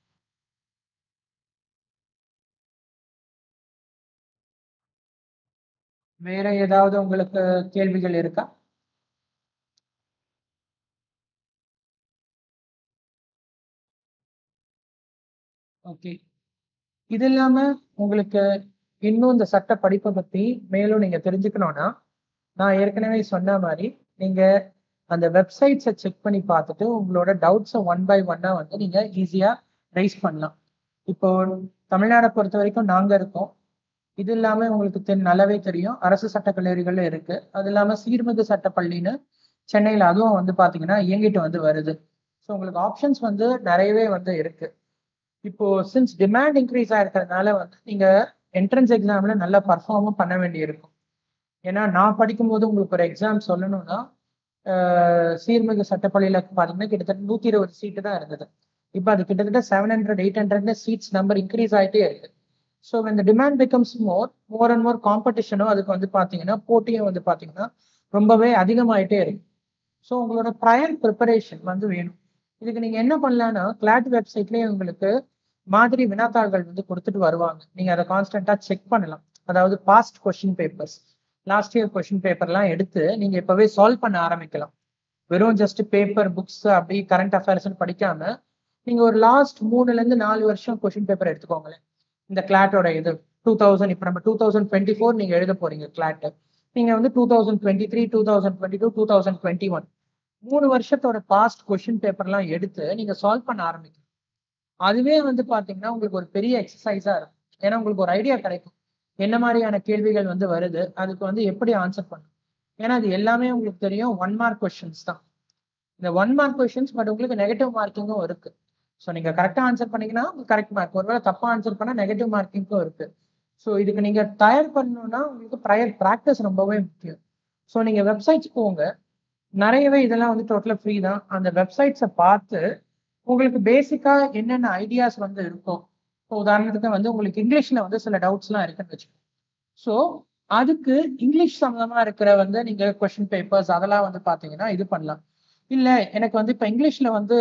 வேற ஏதாவது உங்களுக்கு கேள்விகள் இருக்கா? ஓகே. இது இல்லாம உங்களுக்கு இன்னும் இந்த சட்ட படிப்பை பத்தி மேலும் நீங்க தெரிஞ்சுக்கணும்னா நான் ஏற்கனவே சொன்ன மாதிரி நீங்க அந்த வெப்சைட்ஸை செக் பண்ணி பார்த்துட்டு உங்களோட டவுட்ஸை ஒன் பை ஒன்னா வந்து நீங்க ஈஸியா ரைஸ் பண்ணலாம். இப்போ தமிழ்நாடை பொறுத்த வரைக்கும் நாங்க இருக்கோம். இது இல்லாம உங்களுக்கு தென் நல்லாவே தெரியும் அரசு சட்டக் கல்லூரிகள் இருக்கு. அது இல்லாம சீர்மிகு சட்டப்பள்ளின்னு சென்னையில அதுவும் வந்து பாத்தீங்கன்னா இயங்கிட்டு வந்து வருது. ஸோ உங்களுக்கு ஆப்ஷன்ஸ் வந்து நிறையவே வந்து இருக்கு. இப்போ சின்ஸ் டிமாண்ட் இன்க்ரீஸ் ஆயிருக்கிறதுனால வந்து நீங்க என்ட்ரன்ஸ் எக்ஸாம்ல நல்லா பர்ஃபார்மும் பண்ண வேண்டியிருக்கும். ஏன்னா நான் படிக்கும்போது உங்களுக்கு ஒரு எக்ஸாம் சொல்லணும்னா சீர்மிகு சட்டப்பள்ளியில பாத்தீங்கன்னா கிட்டத்தட்ட நூத்தி இருபது சீட்டு தான் இருந்தது. இப்போ அது கிட்டத்தட்ட செவன் ஹண்ட்ரட் எயிட் ஹண்ட்ரட்ல சீட்ஸ் நம்பர் இன்க்ரீஸ் ஆகிட்டே இருக்கு. ஸோ இந்த demand becomes more more and more காம்படிஷனும் அதுக்கு வந்து பாத்தீங்கன்னா போட்டியும் வந்து பாத்தீங்கன்னா ரொம்பவே அதிகமாயிட்டே இருக்கு. ஸோ உங்களோட ப்ரையர் ப்ரிப்பரேஷன் வந்து வேணும். இதுக்கு நீங்க என்ன பண்ணலாம்னா கிளாட் வெப்சைட்லயே உங்களுக்கு மாதிரி வினாத்தாள்கள் வந்து கொடுத்துட்டு வருவாங்க. நீங்க அதை கான்ஸ்டன்டா செக் பண்ணலாம். அதாவது past question papers, last year question பேப்பர்லாம் எடுத்து நீங்க இப்பவே சால்வ் பண்ண ஆரம்பிக்கலாம். வெறும் ஜஸ்ட் பேப்பர் புக்ஸ் அப்படி கரண்ட் அஃபேர்ஸ் படிக்காம நீங்க ஒரு லாஸ்ட் மூணுல இருந்து நாலு வருஷம் கொஸ்டின் பேப்பர் எடுத்துக்கோங்களேன். இந்த கிளாட்டோட இது டூ தௌசண்ட் இப்போ நம்ம டூ தௌசண்ட் டுவெண்ட்டி ஃபோர் நீங்க எழுத போறீங்க கிளாட். நீங்க வந்து two thousand twenty three two thousand twenty two two thousand twenty one மூணு வருஷத்தோட பாஸ்ட் கொஸ்டின் பேப்பர்லாம் எடுத்து நீங்க சால்வ் பண்ண ஆரம்பிக்கணும். அதுவே வந்து பாத்தீங்கன்னா உங்களுக்கு ஒரு பெரிய எக்ஸசைஸா இருக்கும். ஏன்னா உங்களுக்கு ஒரு ஐடியா கிடைக்கும் என்ன மாதிரியான கேள்விகள் வந்து வருது, அதுக்கு வந்து எப்படி ஆன்சர் பண்ணும். ஏன்னா அது எல்லாமே உங்களுக்கு தெரியும் ஒன் மார்க் கொஸ்டின்ஸ் தான். இந்த ஒன் மார்க் கொஸ்டின்ஸ் பட் உங்களுக்கு நெகட்டிவ் மார்க்கிங்கும் இருக்கு. ஸோ நீங்க கரெக்டா ஆன்சர் பண்ணீங்கன்னா கரெக்ட் மார்க், ஒருவேளை தப்பா ஆன்சர் பண்ணா நெகட்டிவ் மார்க்கிங்கும் இருக்கு. ஸோ இதுக்கு நீங்க தயார் பண்ணணும்னா உங்களுக்கு ப்ரையர் ப்ராக்டிஸ் ரொம்பவே முக்கியம். ஸோ நீங்க வெப்சைட்ஸ் போங்க, நிறையவே இதெல்லாம் வந்து டோட்டலா ஃப்ரீ தான். அந்த வெப்சைட்ஸை பார்த்து உங்களுக்கு பேசிக்கா என்னென்ன ஐடியாஸ் வந்து இருக்கும். இப்போ உதாரணத்துக்கு வந்து உங்களுக்கு இங்கிலீஷ்ல வந்து சில டவுட்ஸ் எல்லாம் இருக்குன்னு வச்சுக்கோங்க. ஸோ அதுக்கு இங்கிலீஷ் சம்பந்தமா இருக்கிற வந்து நீங்க கொஸ்டின் பேப்பர்ஸ் அதெல்லாம் வந்து பாத்தீங்கன்னா இது பண்ணலாம். இல்ல எனக்கு வந்து இப்ப இங்கிலீஷ்ல வந்து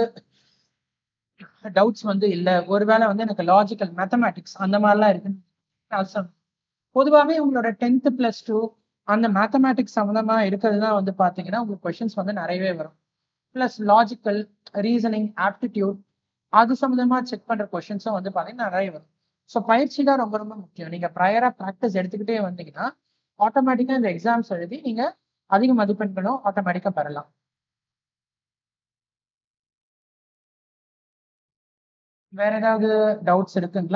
டவுட்ஸ் வந்து இல்ல, ஒருவேளை வந்து எனக்கு லாஜிக்கல் மேத்தமேட்டிக்ஸ் அந்த மாதிரிலாம் இருக்குன்னு பொதுவாகவே உங்களோட டென்த் பிளஸ் டூ அந்த மேத்தமேட்டிக்ஸ் சம்மந்தமா இருக்கிறது தான் வந்து பாத்தீங்கன்னா உங்களுக்கு கொஸ்டின்ஸ் வந்து நிறையவே வரும். பிளஸ் லாஜிக்கல் ரீசனிங் ஆப்டிடியூட் அது சம்மந்தமா செக் பண்ற கொஸ்டின்ஸும் வந்து பாத்தீங்கன்னா நிறைய வரும். ஸோ பயிற்சி தான் ரொம்ப ரொம்ப முக்கியம். நீங்க ப்ரையரா ப்ராக்டிஸ் எடுத்துக்கிட்டே வந்தீங்கன்னா ஆட்டோமேட்டிக்கா இந்த எக்ஸாம்ஸ் எழுதி நீங்க அதிக மதிப்பெண்களும் ஆட்டோமேட்டிக்கா பெறலாம். வேற ஏதாவது டவுட்ஸ் இருக்குங்களா?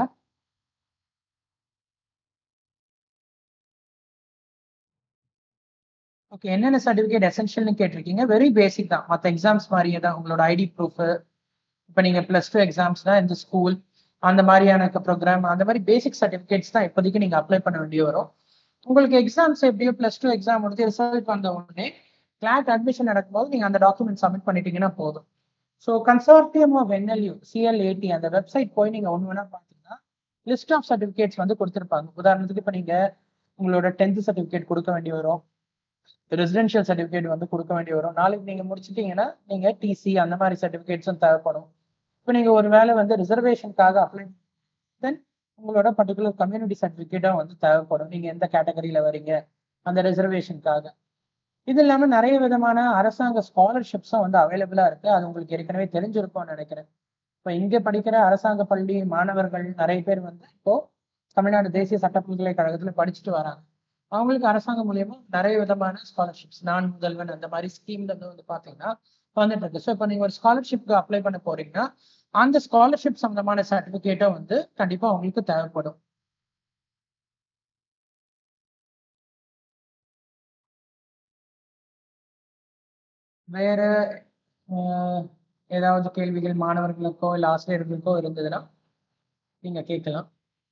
ஓகே, என்னென்ன சர்டிஃபிகேட் எசென்ஷியல்னு கேட்டிருக்கீங்க. வெரி பேசிக் தான், மற்ற எக்ஸாம்ஸ் மாதிரியே தான். உங்களோட ஐடி ப்ரூஃப், இப்போ நீங்க பிளஸ் டூ எக்ஸாம்ஸ்னா இந்த ஸ்கூல் அந்த மாதிரியான ப்ரோக்ராம், அந்த மாதிரி பேசிக் சர்டிஃபிகேட்ஸ் தான் இப்போதைக்கு நீங்க அப்ளை பண்ண வேண்டிய வரும். உங்களுக்கு எக்ஸாம்ஸ் எப்படியோ பிளஸ் டூ எக்ஸாம் முடிஞ்சு ரிசல்ட் வந்த உடனே கிளாட் அட்மிஷன் நடக்கும்போது நீங்க அந்த டாக்குமெண்ட் சப்மிட் பண்ணிட்டீங்கன்னா போதும். So consortium of NLU CLAT அந்த வெப்சைட் போய் நீங்க ஒன்று வேணா பார்த்தீங்கன்னா லிஸ்ட் ஆஃப் சர்டிஃபிகேட்ஸ் வந்து கொடுத்துருப்பாங்க. உதாரணத்துக்கு இப்போ நீங்க உங்களோட டென்த் சர்டிஃபிகேட் கொடுக்க வேண்டி வரும், ரெசிடென்ஷியல் சர்டிஃபிகேட் வந்து கொடுக்க வேண்டி வரும். நாளைக்கு நீங்க முடிச்சிட்டீங்கன்னா நீங்க டிசி அந்த மாதிரி சர்டிஃபிகேட்ஸும் தேவைப்படும். இப்போ நீங்க ஒரு வேலை வந்து ரிசர்வேஷனுக்காக அப்ளை தென் உங்களோட பர்டிகுலர் கம்யூனிட்டி சர்டிஃபிகேட்டும் வந்து தேவைப்படும். நீங்க எந்த கேட்டகரியில வரீங்க அந்த ரிசர்வேஷனுக்காக. இது இல்லாம நிறைய விதமான அரசாங்க ஸ்காலர்ஷிப்ஸும் வந்து அவைலபிளா இருக்கு. அது உங்களுக்கு ஏற்கனவே தெரிஞ்சிருக்கும்னு நினைக்கிறேன். இப்போ இங்க படிக்கிற அரசாங்க பள்ளி மாணவர்கள் நிறைய பேர் வந்து இப்போ தமிழ்நாடு தேசிய சட்ட பல்கலைக்கழகத்துல படிச்சுட்டு வராங்க. அவங்களுக்கு அரசாங்கம் மூலியமா நிறைய விதமான ஸ்காலர்ஷிப்ஸ், நான் முதல்வன் அந்த மாதிரி ஸ்கீம்ல இருந்து வந்து பாத்தீங்கன்னா வந்துட்டு இருக்கு. ஸோ இப்போ நீங்க ஒரு ஸ்காலர்ஷிப்க்கு அப்ளை பண்ண போறீங்கன்னா அந்த ஸ்காலர்ஷிப் சம்பந்தமான சர்டிபிகேட்டும் வந்து கண்டிப்பா உங்களுக்கு தேவைப்படும். வேற ஏதாவது கேள்விகள் மாணவர்களுக்கோ இல்ல ஆசிரியர்களுக்கோ இருந்ததுன்னா நீங்க கேட்கலாம்.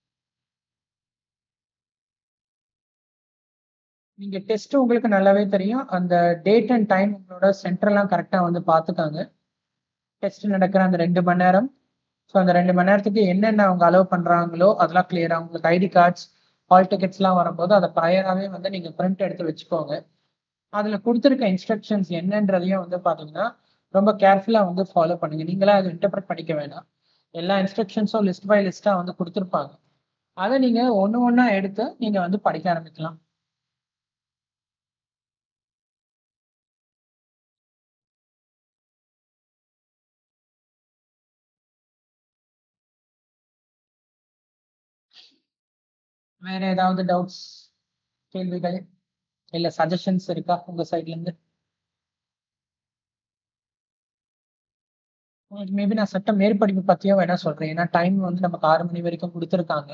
நீங்க டெஸ்ட் உங்களுக்கு நல்லாவே தெரியும். அந்த டேட் அண்ட் டைம் உங்களோட சென்டர்லாம் கரெக்டா வந்து பாத்துக்காங்க. டெஸ்ட் நடக்கிற அந்த ரெண்டு மணி நேரம், ஸோ அந்த ரெண்டு மணி நேரத்துக்கு என்னென்ன அவங்க அலோவ் பண்றாங்களோ அதெல்லாம் கிளியரா உங்களுக்கு ஐடி கார்ட்ஸ் ஹால் டிக்கெட்ஸ்லாம் வரும்போது அதை ப்ரையராகவே வந்து நீங்க பிரிண்ட் எடுத்து வச்சுக்கோங்க. அதுல கொடுத்துருக்க இன்ஸ்ட்ரக்ஷன்ஸ் என்னன்றதையும் வந்து பாத்தீங்கன்னா ரொம்ப கேர்ஃபுல்லா வந்து ஃபாலோ பண்ணுங்க. நீங்களா அதை இன்டர்பிரட் பண்ணிக்க வேணாம். எல்லா இன்ஸ்ட்ரக்ஷன்ஸும் லிஸ்ட் பை லிஸ்டா வந்து கொடுத்துருப்பாங்க. அதை நீங்க ஒன்று ஒன்றா எடுத்து நீங்க வந்து படிக்க ஆரம்பிக்கலாம். வேற ஏதாவது டவுட்ஸ், கேள்விகள் இல்ல சஜஷன்ஸ் இருக்கா உங்க சைட்ல இருந்து? மேபி நான் சட்ட மேற்படிப்பு பத்தியும் வேணா சொல்றேன். ஏன்னா டைம் வந்து நமக்கு ஆறு மணி வரைக்கும் கொடுத்துருக்காங்க.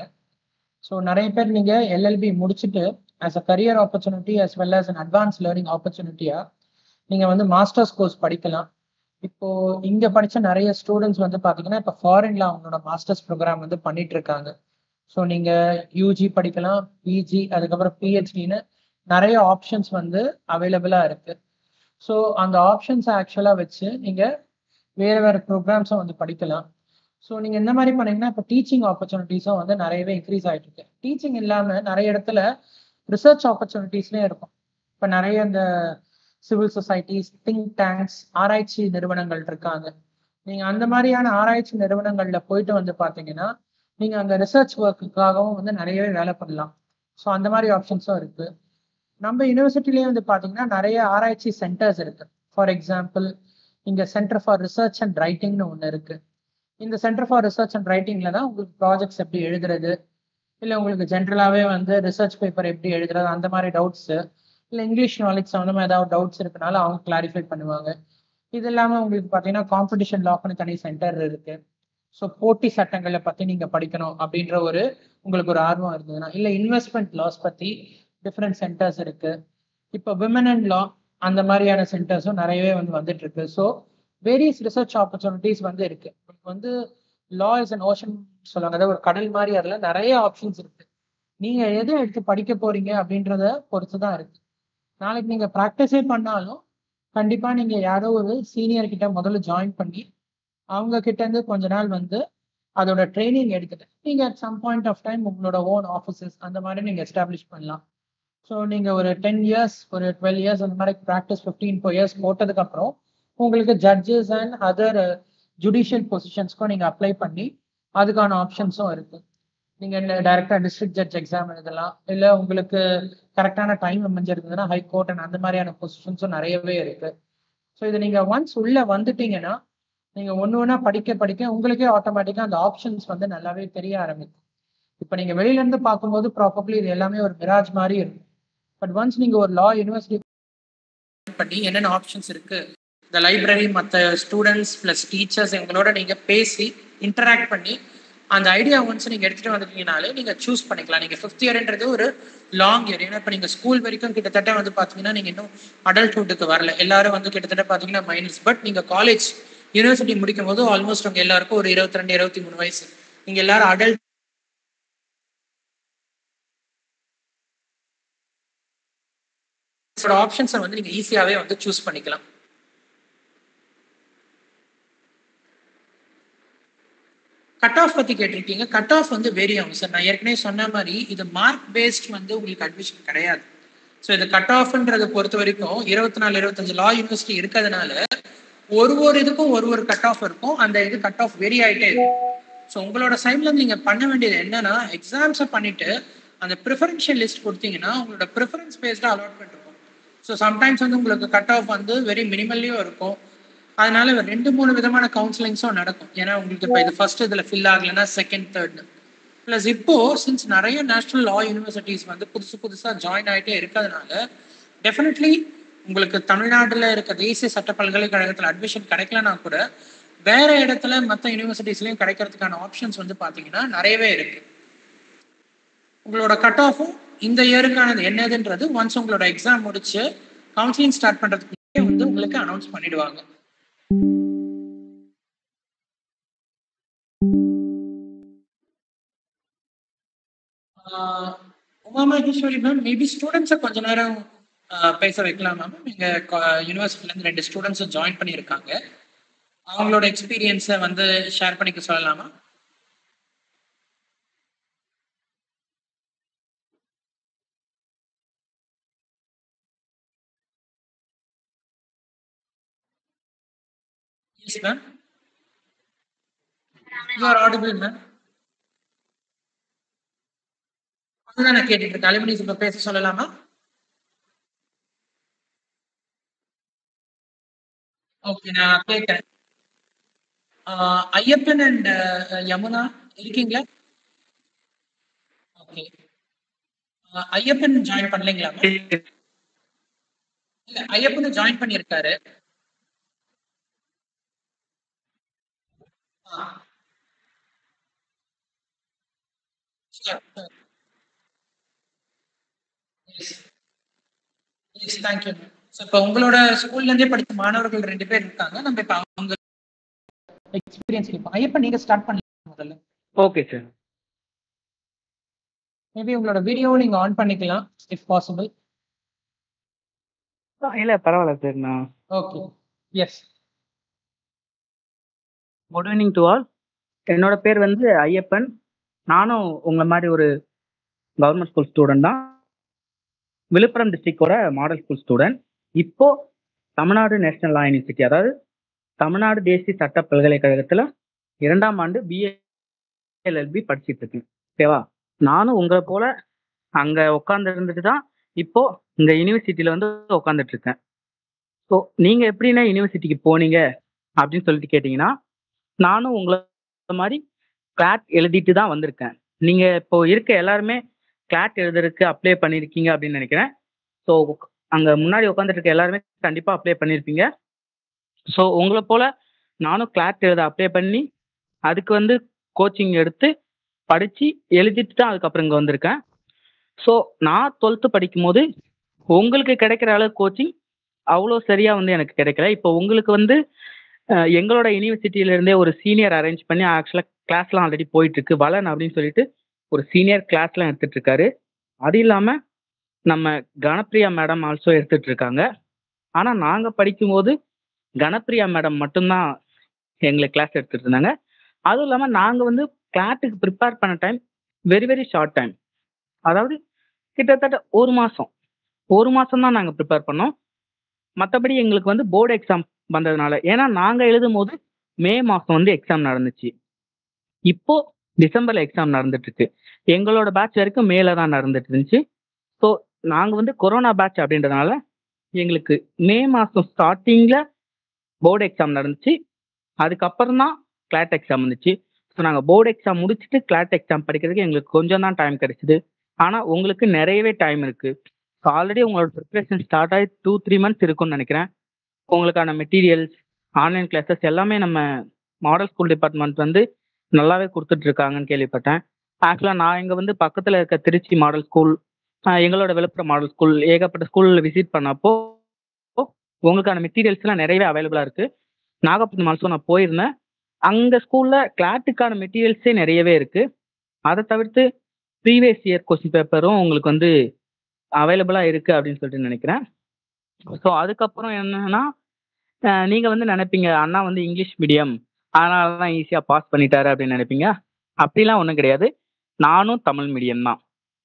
ஸோ நிறைய பேர் நீங்க எல்எல்பி முடிச்சுட்டு as a career opportunity as well as an advance learning ஆப்பர்ச்சுனிட்டியா நீங்க வந்து மாஸ்டர்ஸ் கோர்ஸ் படிக்கலாம். இப்போ இங்க படிச்ச நிறைய ஸ்டூடெண்ட்ஸ் வந்து பாத்தீங்கன்னா இப்போ ஃபாரின்ல அவங்களோட மாஸ்டர்ஸ் ப்ரோக்ராம் வந்து பண்ணிட்டு இருக்காங்க. ஸோ நீங்க யூஜி படிக்கலாம், பிஜி, அதுக்கப்புறம் பிஹெச்டின்னு நிறைய ஆப்ஷன்ஸ் வந்து அவைலபிளா இருக்கு. ஸோ அந்த ஆப்ஷன்ஸ் ஆக்சுவலா வச்சு நீங்க வேற வேற ப்ரோக்ராம்ஸும் வந்து படிக்கலாம். ஸோ நீங்க இந்த மாதிரி பண்ணீங்கன்னா இப்போ டீச்சிங் ஆப்பர்ச்சுனிட்டிஸும் வந்து நிறையவே இன்க்ரீஸ் ஆகிட்டு இருக்கு. டீச்சிங் இல்லாம நிறைய இடத்துல ரிசர்ச் ஆப்பர்ச்சுனிட்டிஸ்லேயும் இருக்கும். இப்போ நிறைய இந்த சிவில் சொசைட்டிஸ், திங்க் டேங்க்ஸ், ஆராய்ச்சி நிறுவனங்கள் இருக்காங்க. நீங்க அந்த மாதிரியான ஆராய்ச்சி நிறுவனங்கள்ல போயிட்டு வந்து பாத்தீங்கன்னா நீங்க அங்க ரிசர்ச் ஒர்க்குக்காகவும் வந்து நிறையவே வேலை பண்ணலாம். ஸோ அந்த மாதிரி ஆப்ஷன்ஸும் இருக்கு. நம்ம யூனிவர்சிட்டிலேயே வந்து பாத்தீங்கன்னா நிறைய ஆராய்ச்சி சென்டர்ஸ் இருக்கு. ஃபார் எக்ஸாம்பிள் இங்க சென்டர் ஃபார் ரிசர்ச் அண்ட் ரைட்டிங்னு ஒன்று இருக்கு. இந்த சென்டர் ஃபார் ரிசர்ச் அண்ட் ரைட்டிங்ல தான் உங்களுக்கு ப்ராஜெக்ட்ஸ் எப்படி எழுதுறது, இல்லை உங்களுக்கு ஜென்ரலாகவே வந்து ரிசர்ச் பேப்பர் எப்படி எழுதுறது அந்த மாதிரி டவுட்ஸ், இல்லை இங்கிலீஷ் நாலேஜ் சம்மந்தமாக ஏதாவது டவுட்ஸ் இருக்கனால அவங்க கிளாரிஃபை பண்ணுவாங்க. இது இல்லாமல் உங்களுக்கு பார்த்தீங்கன்னா காம்படிஷன் லாக்குன்னு தனி சென்டர் இருக்கு. ஸோ போட்டி சட்டங்களை பற்றி நீங்கள் படிக்கணும் அப்படின்ற ஒரு உங்களுக்கு ஒரு ஆர்வம் இருந்ததுன்னா, இல்லை இன்வெஸ்ட்மெண்ட் லாஸ் பற்றி டிஃப்ரெண்ட் சென்டர்ஸ் இருக்கு. இப்போ விமன் அண்ட் லா அந்த மாதிரியான சென்டர்ஸும் நிறையவே வந்து வந்துட்டு இருக்கு. ஸோ வேரியஸ் ரிசர்ச் ஆப்பர்ச்சுனிட்டிஸ் வந்து இருக்கு. வந்து லா இஸ் அண்ட் ஓஷன் சொல்லுவாங்க, அதாவது ஒரு கடல் மாதிரி, அதுல நிறைய ஆப்ஷன்ஸ் இருக்கு. நீங்க எதை எடுத்து படிக்க போறீங்க அப்படின்றத பொறுத்து தான் இருக்கு. நாளைக்கு நீங்க ப்ராக்டிஸே பண்ணாலும் கண்டிப்பா நீங்க யாரோ ஒரு சீனியர் கிட்ட முதல்ல ஜாயின் பண்ணி அவங்க கிட்ட இருந்து கொஞ்ச நாள் வந்து அதோட ட்ரைனிங் எடுத்துட்டு நீங்க at some point of time உங்களோட ஓன் ஆஃபீஸஸ் அந்த மாதிரி நீங்க எஸ்டாப்ளிஷ் பண்ணலாம். ஸோ நீங்க ஒரு டென் இயர்ஸ் ஒரு டுவெல் இயர்ஸ் அந்த மாதிரி ப்ராக்டிஸ் ஃபிஃப்டீன் ஃபோர் இயர்ஸ் போட்டதுக்கு அப்புறம் உங்களுக்கு ஜட்ஜஸ் அண்ட் அதர் ஜுடிஷியல் பொசிஷன்ஸ்க்கும் நீங்க அப்ளை பண்ணி அதுக்கான ஆப்ஷன்ஸும் இருக்கு. நீங்க டைரக்டா டிஸ்ட்ரிக்ட் ஜட்ஜ் எக்ஸாம் எழுதலாம், இல்லை உங்களுக்கு கரெக்டான டைம் அமைஞ்சிருந்ததுன்னா ஹை கோர்ட் அண்ட் அந்த மாதிரியான பொசிஷன்ஸும் நிறையவே இருக்கு. ஸோ இது நீங்க ஒன்ஸ் உள்ள வந்துட்டீங்கன்னா நீங்க ஒன்று ஒன்றா படிக்க படிக்க உங்களுக்கே ஆட்டோமேட்டிக்கா அந்த ஆப்ஷன்ஸ் வந்து நல்லாவே தெரிய ஆரம்பிக்கும். இப்போ நீங்க வெளியில இருந்து பார்க்கும்போது ப்ராபப்ளி இது எல்லாமே ஒரு மிராஜ் மாதிரி இருக்கும். பட் ஒன்ஸ் நீங்க ஒரு லா யூனிவர்சிட்டி பண்ணி என்னென்ன ஆப்ஷன்ஸ் இருக்கு, இந்த லைப்ரரி மற்ற ஸ்டூடெண்ட்ஸ் பிளஸ் டீச்சர்ஸ் எங்களோட நீங்க பேசி இன்டராக்ட் பண்ணி அந்த ஐடியா ஒன்ஸ் நீங்க எடுத்துட்டு வந்துட்டீங்கனாலே நீங்க சூஸ் பண்ணிக்கலாம். நீங்க ஃபிஃப்த் இயர்ன்றது ஒரு லாங் இயர். ஏன்னா இப்போ நீங்க ஸ்கூல் வரைக்கும் கிட்டத்தட்ட வந்து பாத்தீங்கன்னா நீங்க இன்னும் அடல்ட்ஹுட்டுக்கு வரல. எல்லாரும் வந்து கிட்டத்தட்ட பாத்தீங்கன்னா மைனஸ். பட் நீங்க காலேஜ் யூனிவர்சிட்டி முடிக்கும் போது ஆல்மோஸ்ட் உங்க எல்லாருக்கும் ஒரு இருபத்தி ரெண்டு இருபத்தி மூணு வயசு. நீங்க எல்லாரும் அடல்ட் ஆப்ஷன்ஸை வந்து நீங்க ஈஸியாவே வந்து சூஸ் பண்ணிக்கலாம். கட் ஆஃப் பத்தி கேட்டிருக்கீங்க. கட் ஆஃப் வந்து வேரி ஆகும் சார். நான் ஏற்கனவே சொன்ன மாதிரி இது மார்க் பேஸ்ட் வந்து உங்களுக்கு அட்மிஷன் கிடையாது. ஸோ இது கட் ஆஃப்ன்றதை பொறுத்த வரைக்கும் இருபத்தி நாலு இருபத்தஞ்சு லா யூனிவர்சிட்டி இருக்கிறதுனால ஒரு ஒரு இதுக்கும் ஒரு ஒரு கட் ஆஃப் இருக்கும். அந்த இது கட் ஆஃப் வெரி ஆகிட்டே இருக்கும். ஸோ உங்களோட சைட்ல நீங்க பண்ண வேண்டியது என்னன்னா எக்ஸாம்ஸை பண்ணிட்டு அந்த ப்ரிஃபரன்ஷியல் லிஸ்ட் கொடுத்தீங்கன்னா உங்களோட ப்ரிஃபரன்ஸ் பேஸ்டா அலாட்மெண்ட் இருக்கும். ஸோ சம்டைம்ஸ் வந்து உங்களுக்கு கட் ஆஃப் வந்து வெரி மினிமல்லையும் இருக்கும். அதனால ரெண்டு மூணு விதமான கவுன்சிலிங்ஸும் நடக்கும். ஏன்னா உங்களுக்கு இப்போ இது ஃபர்ஸ்ட் இதுல ஃபில் ஆகலைன்னா செகண்ட் தேர்ட் பிளஸ் இப்போ சின்ஸ் நிறைய நேஷனல் லா யூனிவர்சிட்டிஸ் வந்து புதுசு புதுசா ஜாயின் ஆகிட்டே இருக்கிறதுனால டெஃபினெட்லி உங்களுக்கு தமிழ்நாட்டில் இருக்க தேசிய சட்ட பல்கலைக்கழகத்தில் அட்மிஷன் கிடைக்கலன்னா கூட வேற இடத்துல மற்ற யூனிவர்சிட்டிஸ்லயும் கிடைக்கிறதுக்கான ஆப்ஷன்ஸ் வந்து பாத்தீங்கன்னா நிறையவே இருக்கு. உங்களோட கட் ஆஃபும் இந்த இயருக்கானது என்னதுன்றது ஒன்ஸ் உங்களோட எக்ஸாம் முடிச்சு கவுன்சிலிங் ஸ்டார்ட் பண்றதுக்கு வந்து உங்களுக்கு அனௌன்ஸ் பண்ணிடுவாங்க. உமா மகேஸ்வரி மேம், மேபி ஸ்டூடெண்ட்ஸை கொஞ்ச நேரம் பேச வைக்கலாம் மேம். எங்க யூனிவர்சிட்டில இருந்து ரெண்டு ஸ்டூடெண்ட்ஸ் ஜாயின் பண்ணியிருக்காங்க. அவங்களோட எக்ஸ்பீரியன்ஸை வந்து ஷேர் பண்ணிக்க சொல்லலாமா? Yes, ma'am. You are audible, ma'am. அதுதான் நான் கேட்டுட்டு இருக்கேன். அலுமினிஸ் இப்ப பேச சொல்லலாமா? ஓகே, நான் கேட்கிறேன். ஐயப்பன் அண்ட் யமுனா இருக்கீங்களா? ஓகே. ஐயப்பன் ஜாயின் பண்ணலீங்களா? இல்ல, ஐயப்பன் ஜாயின் பண்ணியிருக்காரு. தேங்க்யூ. இப்போ உங்களோட ஸ்கூல்ல இருந்தே படித்த மாணவர்கள் ரெண்டு பேர் இருக்காங்க. நம்ம இப்போ அவங்க எக்ஸ்பீரியன்ஸ் கேட்போம். ஐயப்பன் நீங்க ஸ்டார்ட் பண்ணலாம் முதல்ல. Okay sir. மேபி உங்களோட வீடியோ நீங்க ஆன் பண்ணிக்கலாம் இஃப் பாசிபிள். இல்ல பரவாயில்ல சார். நான் okay. Yes. Good evening to all. என்னோட பேர் வந்து ஐயப்பன். நானும் உங்களை மாதிரி ஒரு கவர்மெண்ட் ஸ்கூல் ஸ்டூடெண்ட் தான். விழுப்புரம் டிஸ்ட்ரிக்டோட மாடல் ஸ்கூல் ஸ்டூடெண்ட். இப்போ தமிழ்நாடு நேஷனல் லா யூனிவர்சிட்டி, அதாவது தமிழ்நாடு தேசிய சட்ட பல்கலைக்கழகத்துல இரண்டாம் ஆண்டு பிஏஎல்எல்பி படிச்சுட்டு இருக்கேன். ஓகேவா? நானும் உங்களை போல அங்க உட்கார்ந்து இருந்துட்டு தான் இப்போ இந்த யூனிவர்சிட்டியில வந்து உட்காந்துட்டு இருக்கேன். ஸோ நீங்க எப்படின்னா யூனிவர்சிட்டிக்கு போனீங்க அப்படின்னு சொல்லிட்டு கேட்டீங்கன்னா, நானும் உங்களை மாதிரி கிளாட் எழுதிட்டு தான் வந்திருக்கேன். நீங்க இப்போ இருக்க எல்லாருமே கிளாட் எழுதுறதுக்கு அப்ளை பண்ணியிருக்கீங்க அப்படின்னு நினைக்கிறேன். ஸோ அங்க முன்னாடி உட்காந்துட்டு இருக்க எல்லாருமே கண்டிப்பா அப்ளை பண்ணியிருப்பீங்க. ஸோ உங்களை போல நானும் கிளாட் எழுத அப்ளை பண்ணி அதுக்கு வந்து கோச்சிங் எடுத்து படிச்சு எழுதிட்டு தான் அதுக்கப்புறம் இங்க வந்திருக்கேன். ஸோ நான் டுவெல்த்து படிக்கும் போது உங்களுக்கு கிடைக்கிற அளவு கோச்சிங் அவ்வளோ சரியா வந்து எனக்கு கிடைக்கல. இப்போ உங்களுக்கு வந்து எங்களோட யூனிவர்சிட்டியில இருந்தே ஒரு சீனியர் அரேஞ்ச் பண்ணி ஆக்சுவலா கிளாஸ்லாம் ஆல்ரெடி போயிட்டு இருக்கு. வளன் அப்படின்னு சொல்லிட்டு ஒரு சீனியர் கிளாஸ்லாம் எடுத்துட்டு இருக்காரு. அது இல்லாம நம்ம கணப்பிரியா மேடம் ஆல்சோ எடுத்துட்டு இருக்காங்க. ஆனா நாங்க படிக்கும்போது கணப்பிரியா மேடம் மட்டும்தான் எங்களுக்கு கிளாஸ் எடுத்துட்டு இருந்தாங்க. அதுவும் இல்லாம நாங்க வந்து கிளாட்டுக்கு ப்ரிப்பேர் பண்ண time very very short time. அதாவது கிட்டத்தட்ட ஒரு மாசம் ஒரு மாசம் தான் நாங்க ப்ரிப்பேர் பண்ணோம். மற்றபடி எங்களுக்கு வந்து போர்டு எக்ஸாம் வந்ததுனால, ஏன்னா நாங்க எழுதும் போது மே மாசம் வந்து எக்ஸாம் நடந்துச்சு. இப்போ டிசம்பர்ல எக்ஸாம் நடந்துட்டு இருக்கு. எங்களோட பேட்ச் வரைக்கும் மேல தான் நடந்துட்டு இருந்துச்சு. ஸோ நாங்க வந்து கொரோனா பேட்ச் அப்படின்றதுனால எங்களுக்கு மே மாசம் ஸ்டார்டிங்ல போர்டு எக்ஸாம் நடந்துச்சு. அதுக்கப்புறம் தான் கிளாட் எக்ஸாம் வந்துச்சு. ஸோ நாங்கள் போர்டு எக்ஸாம் முடிச்சுட்டு கிளாட் எக்ஸாம் படிக்கிறதுக்கு எங்களுக்கு கொஞ்சம் தான் டைம் கிடைச்சிது. ஆனால் உங்களுக்கு நிறையவே டைம் இருக்கு. ஸோ ஆல்ரெடி உங்களோட ப்ரிப்ரேஷன் ஸ்டார்ட் ஆகி டூ த்ரீ மந்த்ஸ் இருக்கும்னு நினைக்கிறேன். உங்களுக்கான மெட்டீரியல்ஸ், ஆன்லைன் கிளாஸஸ் எல்லாமே நம்ம மாடல் ஸ்கூல் டிபார்ட்மெண்ட் வந்து நல்லாவே கொடுத்துட்டு இருக்காங்கன்னு கேள்விப்பட்டேன். ஆக்சுவலாக நான் இங்கே வந்து பக்கத்தில் இருக்க திருச்சி மாடல் ஸ்கூல், எங்களோட விழுப்புரம் மாடல் ஸ்கூல், ஏகப்பட்ட ஸ்கூலில் விசிட் பண்ணப்போ உங்களுக்கான மெட்டீரியல்ஸ்லாம் நிறையவே அவைலபிளாக இருக்குது. நாகப்பட்டினம் ஆல்சோ நான் போயிருந்தேன். அங்கே ஸ்கூலில் கிளாட்டுக்கான மெட்டீரியல்ஸே நிறையவே இருக்குது. அதை தவிர்த்து ப்ரீவியஸ் இயர் கொஸ்டின் பேப்பரும் உங்களுக்கு வந்து அவைலபிளாக இருக்குது அப்படின்னு சொல்லிட்டு நினைக்கிறேன். ஸோ அதுக்கப்புறம் என்னன்னா, நீங்கள் வந்து நினைப்பீங்க அண்ணா வந்து இங்கிலீஷ் மீடியம் அதனால தான் ஈஸியாக பாஸ் பண்ணிட்டாரு அப்படின்னு நினைப்பீங்க. அப்படிலாம் ஒன்றும் கிடையாது. நானும் தமிழ் மீடியம் தான்.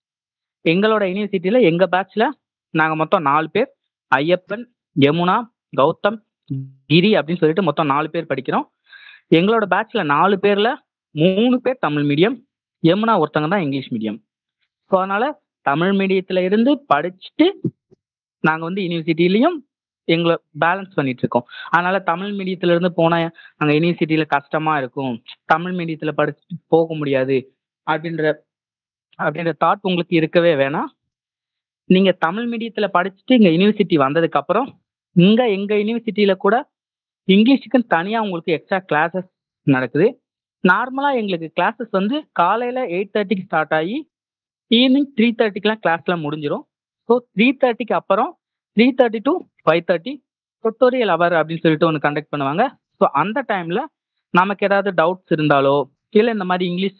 எங்களோட யூனிவர்சிட்டியில் எங்கள் பேட்சில் நாங்கள் மொத்தம் நாலு பேர், ஐயப்பன், யமுனா, கௌதம், கிரி அப்படின்னு சொல்லிட்டு மொத்தம் நாலு பேர் படிக்கிறோம். எங்களோட பேட்சில் நாலு பேரில் மூணு பேர் தமிழ் மீடியம், யமுனா ஒருத்தங்க தான் இங்கிலீஷ் மீடியம். ஸோ அதனால் தமிழ் மீடியத்தில் இருந்து படிச்சுட்டு நாங்கள் வந்து யூனிவர்சிட்டிலையும் எங்களை பேலன்ஸ் பண்ணிட்டு இருக்கோம். அதனால தமிழ் மீடியத்துல இருந்து போனால் அங்கே யூனிவர்சிட்டியில் கஷ்டமாக இருக்கும், தமிழ் மீடியத்தில் படிச்சுட்டு போக முடியாது அப்படின்ற அப்படின்ற தாட் உங்களுக்கு இருக்கவே வேணாம். நீங்கள் தமிழ் மீடியத்தில் படிச்சுட்டு இங்கே யூனிவர்சிட்டி வந்ததுக்கப்புறம் இங்கே எங்கள் யூனிவர்சிட்டியில் கூட இங்கிலீஷுக்குன்னு தனியாக உங்களுக்கு எக்ஸ்ட்ரா கிளாஸஸ் நடக்குது. நார்மலாக எங்களுக்கு கிளாஸஸ் வந்து காலையில் எயிட் தேர்ட்டிக்கு ஸ்டார்ட் ஆகி ஈவினிங் த்ரீ தேர்ட்டிக்கெலாம் கிளாஸ்லாம் முடிஞ்சிடும். ஸோ த்ரீ தேர்ட்டிக்கு அப்புறம் three thirty to five thirty tutorial hour அப்படின்னு சொல்லிட்டு ஒன்று கண்டக்ட் பண்ணுவாங்க. ஸோ அந்த டைமில் நமக்கு ஏதாவது டவுட்ஸ் இருந்தாலோ இல்லை இந்த மாதிரி இங்கிலீஷ்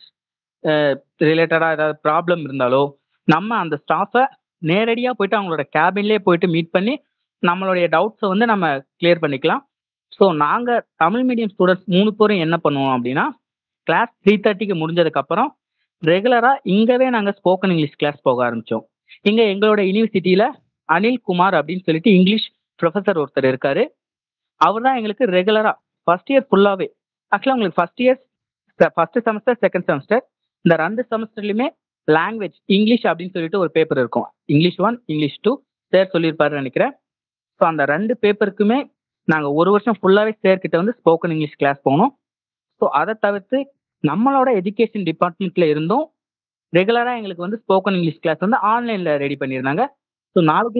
ரிலேட்டடாக ஏதாவது ப்ராப்ளம் இருந்தாலோ நம்ம அந்த ஸ்டாஃபை நேரடியாக போயிட்டு அவங்களோட கேபின்லேயே போயிட்டு மீட் பண்ணி நம்மளுடைய டவுட்ஸை வந்து நம்ம கிளியர் பண்ணிக்கலாம். ஸோ நாங்கள் தமிழ் மீடியம் ஸ்டூடெண்ட்ஸ் மூணு பேரும் என்ன பண்ணுவோம் அப்படின்னா, கிளாஸ் த்ரீ தேர்ட்டிக்கு முடிஞ்சதுக்கப்புறம் ரெகுலராக இங்கேவே நாங்கள் ஸ்போக்கன் இங்கிலீஷ் கிளாஸ் போக ஆரம்பித்தோம். இங்கே எங்களோட யூனிவர்சிட்டியில் அனில் குமார் அப்படின்னு சொல்லிட்டு இங்கிலீஷ் ப்ரொஃபஸர் ஒருத்தர் இருக்காரு. அவர் தான் எங்களுக்கு ரெகுலராக ஃபர்ஸ்ட் இயர் ஃபுல்லாகவே, ஆக்சுவலாக உங்களுக்கு first year first semester second semester இந்த ரெண்டு செமஸ்டர்லையுமே லாங்குவேஜ் இங்கிலீஷ் அப்படின்னு சொல்லிட்டு ஒரு பேப்பர் இருக்கும். English one English two sir சொல்லியிருப்பாருன்னு நினைக்கிறேன். ஸோ அந்த ரெண்டு பேப்பருக்குமே நாங்கள் ஒரு வருஷம் ஃபுல்லாகவே சேர்க்கிட்ட வந்து ஸ்போக்கன் இங்கிலீஷ் கிளாஸ் போனோம். ஸோ அதை தவிர்த்து நம்மளோட எஜுகேஷன் டிபார்ட்மெண்ட்டில் இருந்தும் ரெகுலராக எங்களுக்கு வந்து ஸ்போக்கன் இங்கிலீஷ் கிளாஸ் வந்து ஆன்லைனில் ரெடி பண்ணியிருந்தாங்க. ஸோ நாளைக்கு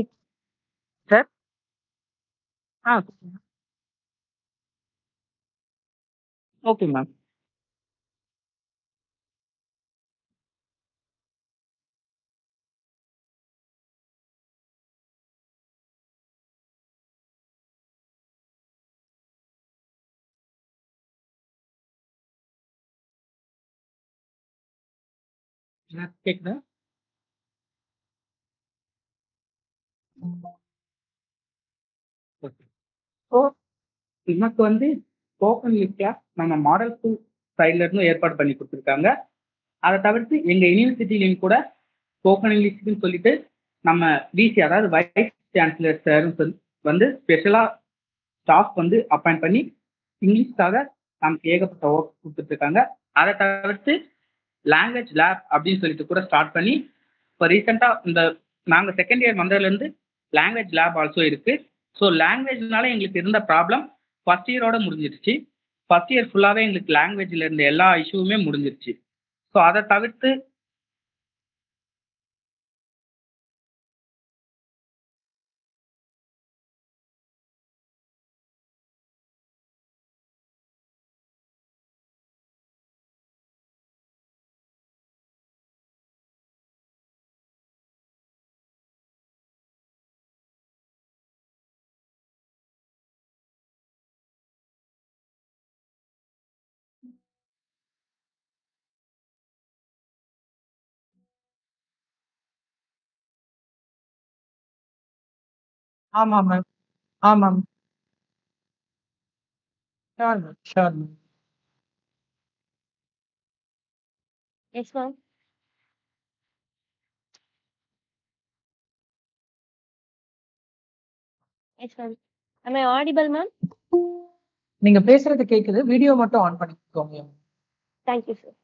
சார் ஆ ஓகே மேம். கேட்குதா? ஓகே. ஸோ நமக்கு வந்து ஸ்போக்கன் இங்கிலீஷ் கிளாஸ் நம்ம மாடல் ஸ்கூல் சைட்ல இருந்தும் ஏற்பாடு பண்ணி கொடுத்துருக்காங்க. அதை தவிர்த்து எங்கள் யூனிவர்சிட்டிலையும் கூட ஸ்போக்கன் இங்கிலீஷ்னு சொல்லிட்டு நம்ம விசி அதாவது வைஸ் சான்சலர் சார் வந்து ஸ்பெஷலாக ஸ்டாஃப் வந்து அப்பாயிண்ட் பண்ணி இங்கிலீஷ்க்காக நமக்கு ஏகப்பட்ட ஒர்க் கொடுத்துட்ருக்காங்க. அதை தவிர்த்து லாங்குவேஜ் லேப் அப்படின்னு சொல்லிட்டு கூட ஸ்டார்ட் பண்ணி இப்போ ரீசெண்டாக இந்த நாங்கள் செகண்ட் இயர் வந்ததுலேருந்து லேங்குவேஜ் லேப் ஆல்சோ இருக்குது. ஸோ லாங்குவேஜ்னால எங்களுக்கு இருந்த ப்ராப்ளம் ஃபர்ஸ்ட் இயரோட முடிஞ்சிருச்சு. ஃபர்ஸ்ட் இயர் ஃபுல்லாகவே எங்களுக்கு லாங்குவேஜில் இருந்த எல்லா இஷ்யூவுமே முடிஞ்சிருச்சு. ஸோ அதை தவிர்த்து ஆமா மேம். ஆமாம். Sure ma'am. Sure ma'am. Yes, ma'am. Yes, ma'am. Am I audible, ma'am? நீங்க பேசுறது கேக்குது. வீடியோ மட்டும் ஆன் பண்ணிக்கோங்க. Thank you, sir.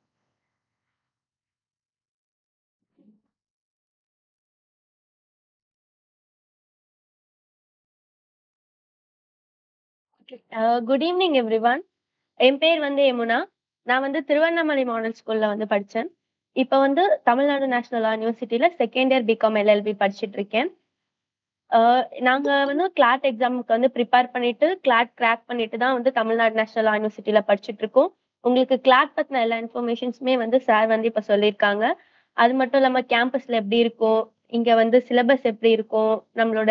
Okay. Uh, good evening, everyone. என் பேர் வந்து யமுனா. நான் வந்து திருவண்ணாமலை மாடல் ஸ்கூல்ல வந்து படித்தேன். இப்போ வந்து தமிழ்நாடு நேஷனல் லா யூனிவர்சிட்டியில் செகண்ட் இயர் பிகாம் எல்எல்பி படிச்சுட்டு இருக்கேன். நாங்கள் வந்து கிளாட் எக்ஸாமுக்கு வந்து ப்ரிப்பேர் பண்ணிட்டு கிளாட் கிராக் பண்ணிட்டு தான் வந்து தமிழ்நாடு நேஷனல் லா யூனிவர்சிட்டியில் படிச்சுட்டு இருக்கோம். உங்களுக்கு கிளாட் பத்தின எல்லா இன்ஃபர்மேஷன்ஸுமே வந்து சார் வந்து இப்ப சொல்லியிருக்காங்க. அது மட்டும் இல்லாம கேம்பஸ்ல எப்படி இருக்கும், இங்க வந்து சிலபஸ் எப்படி இருக்கும், நம்மளோட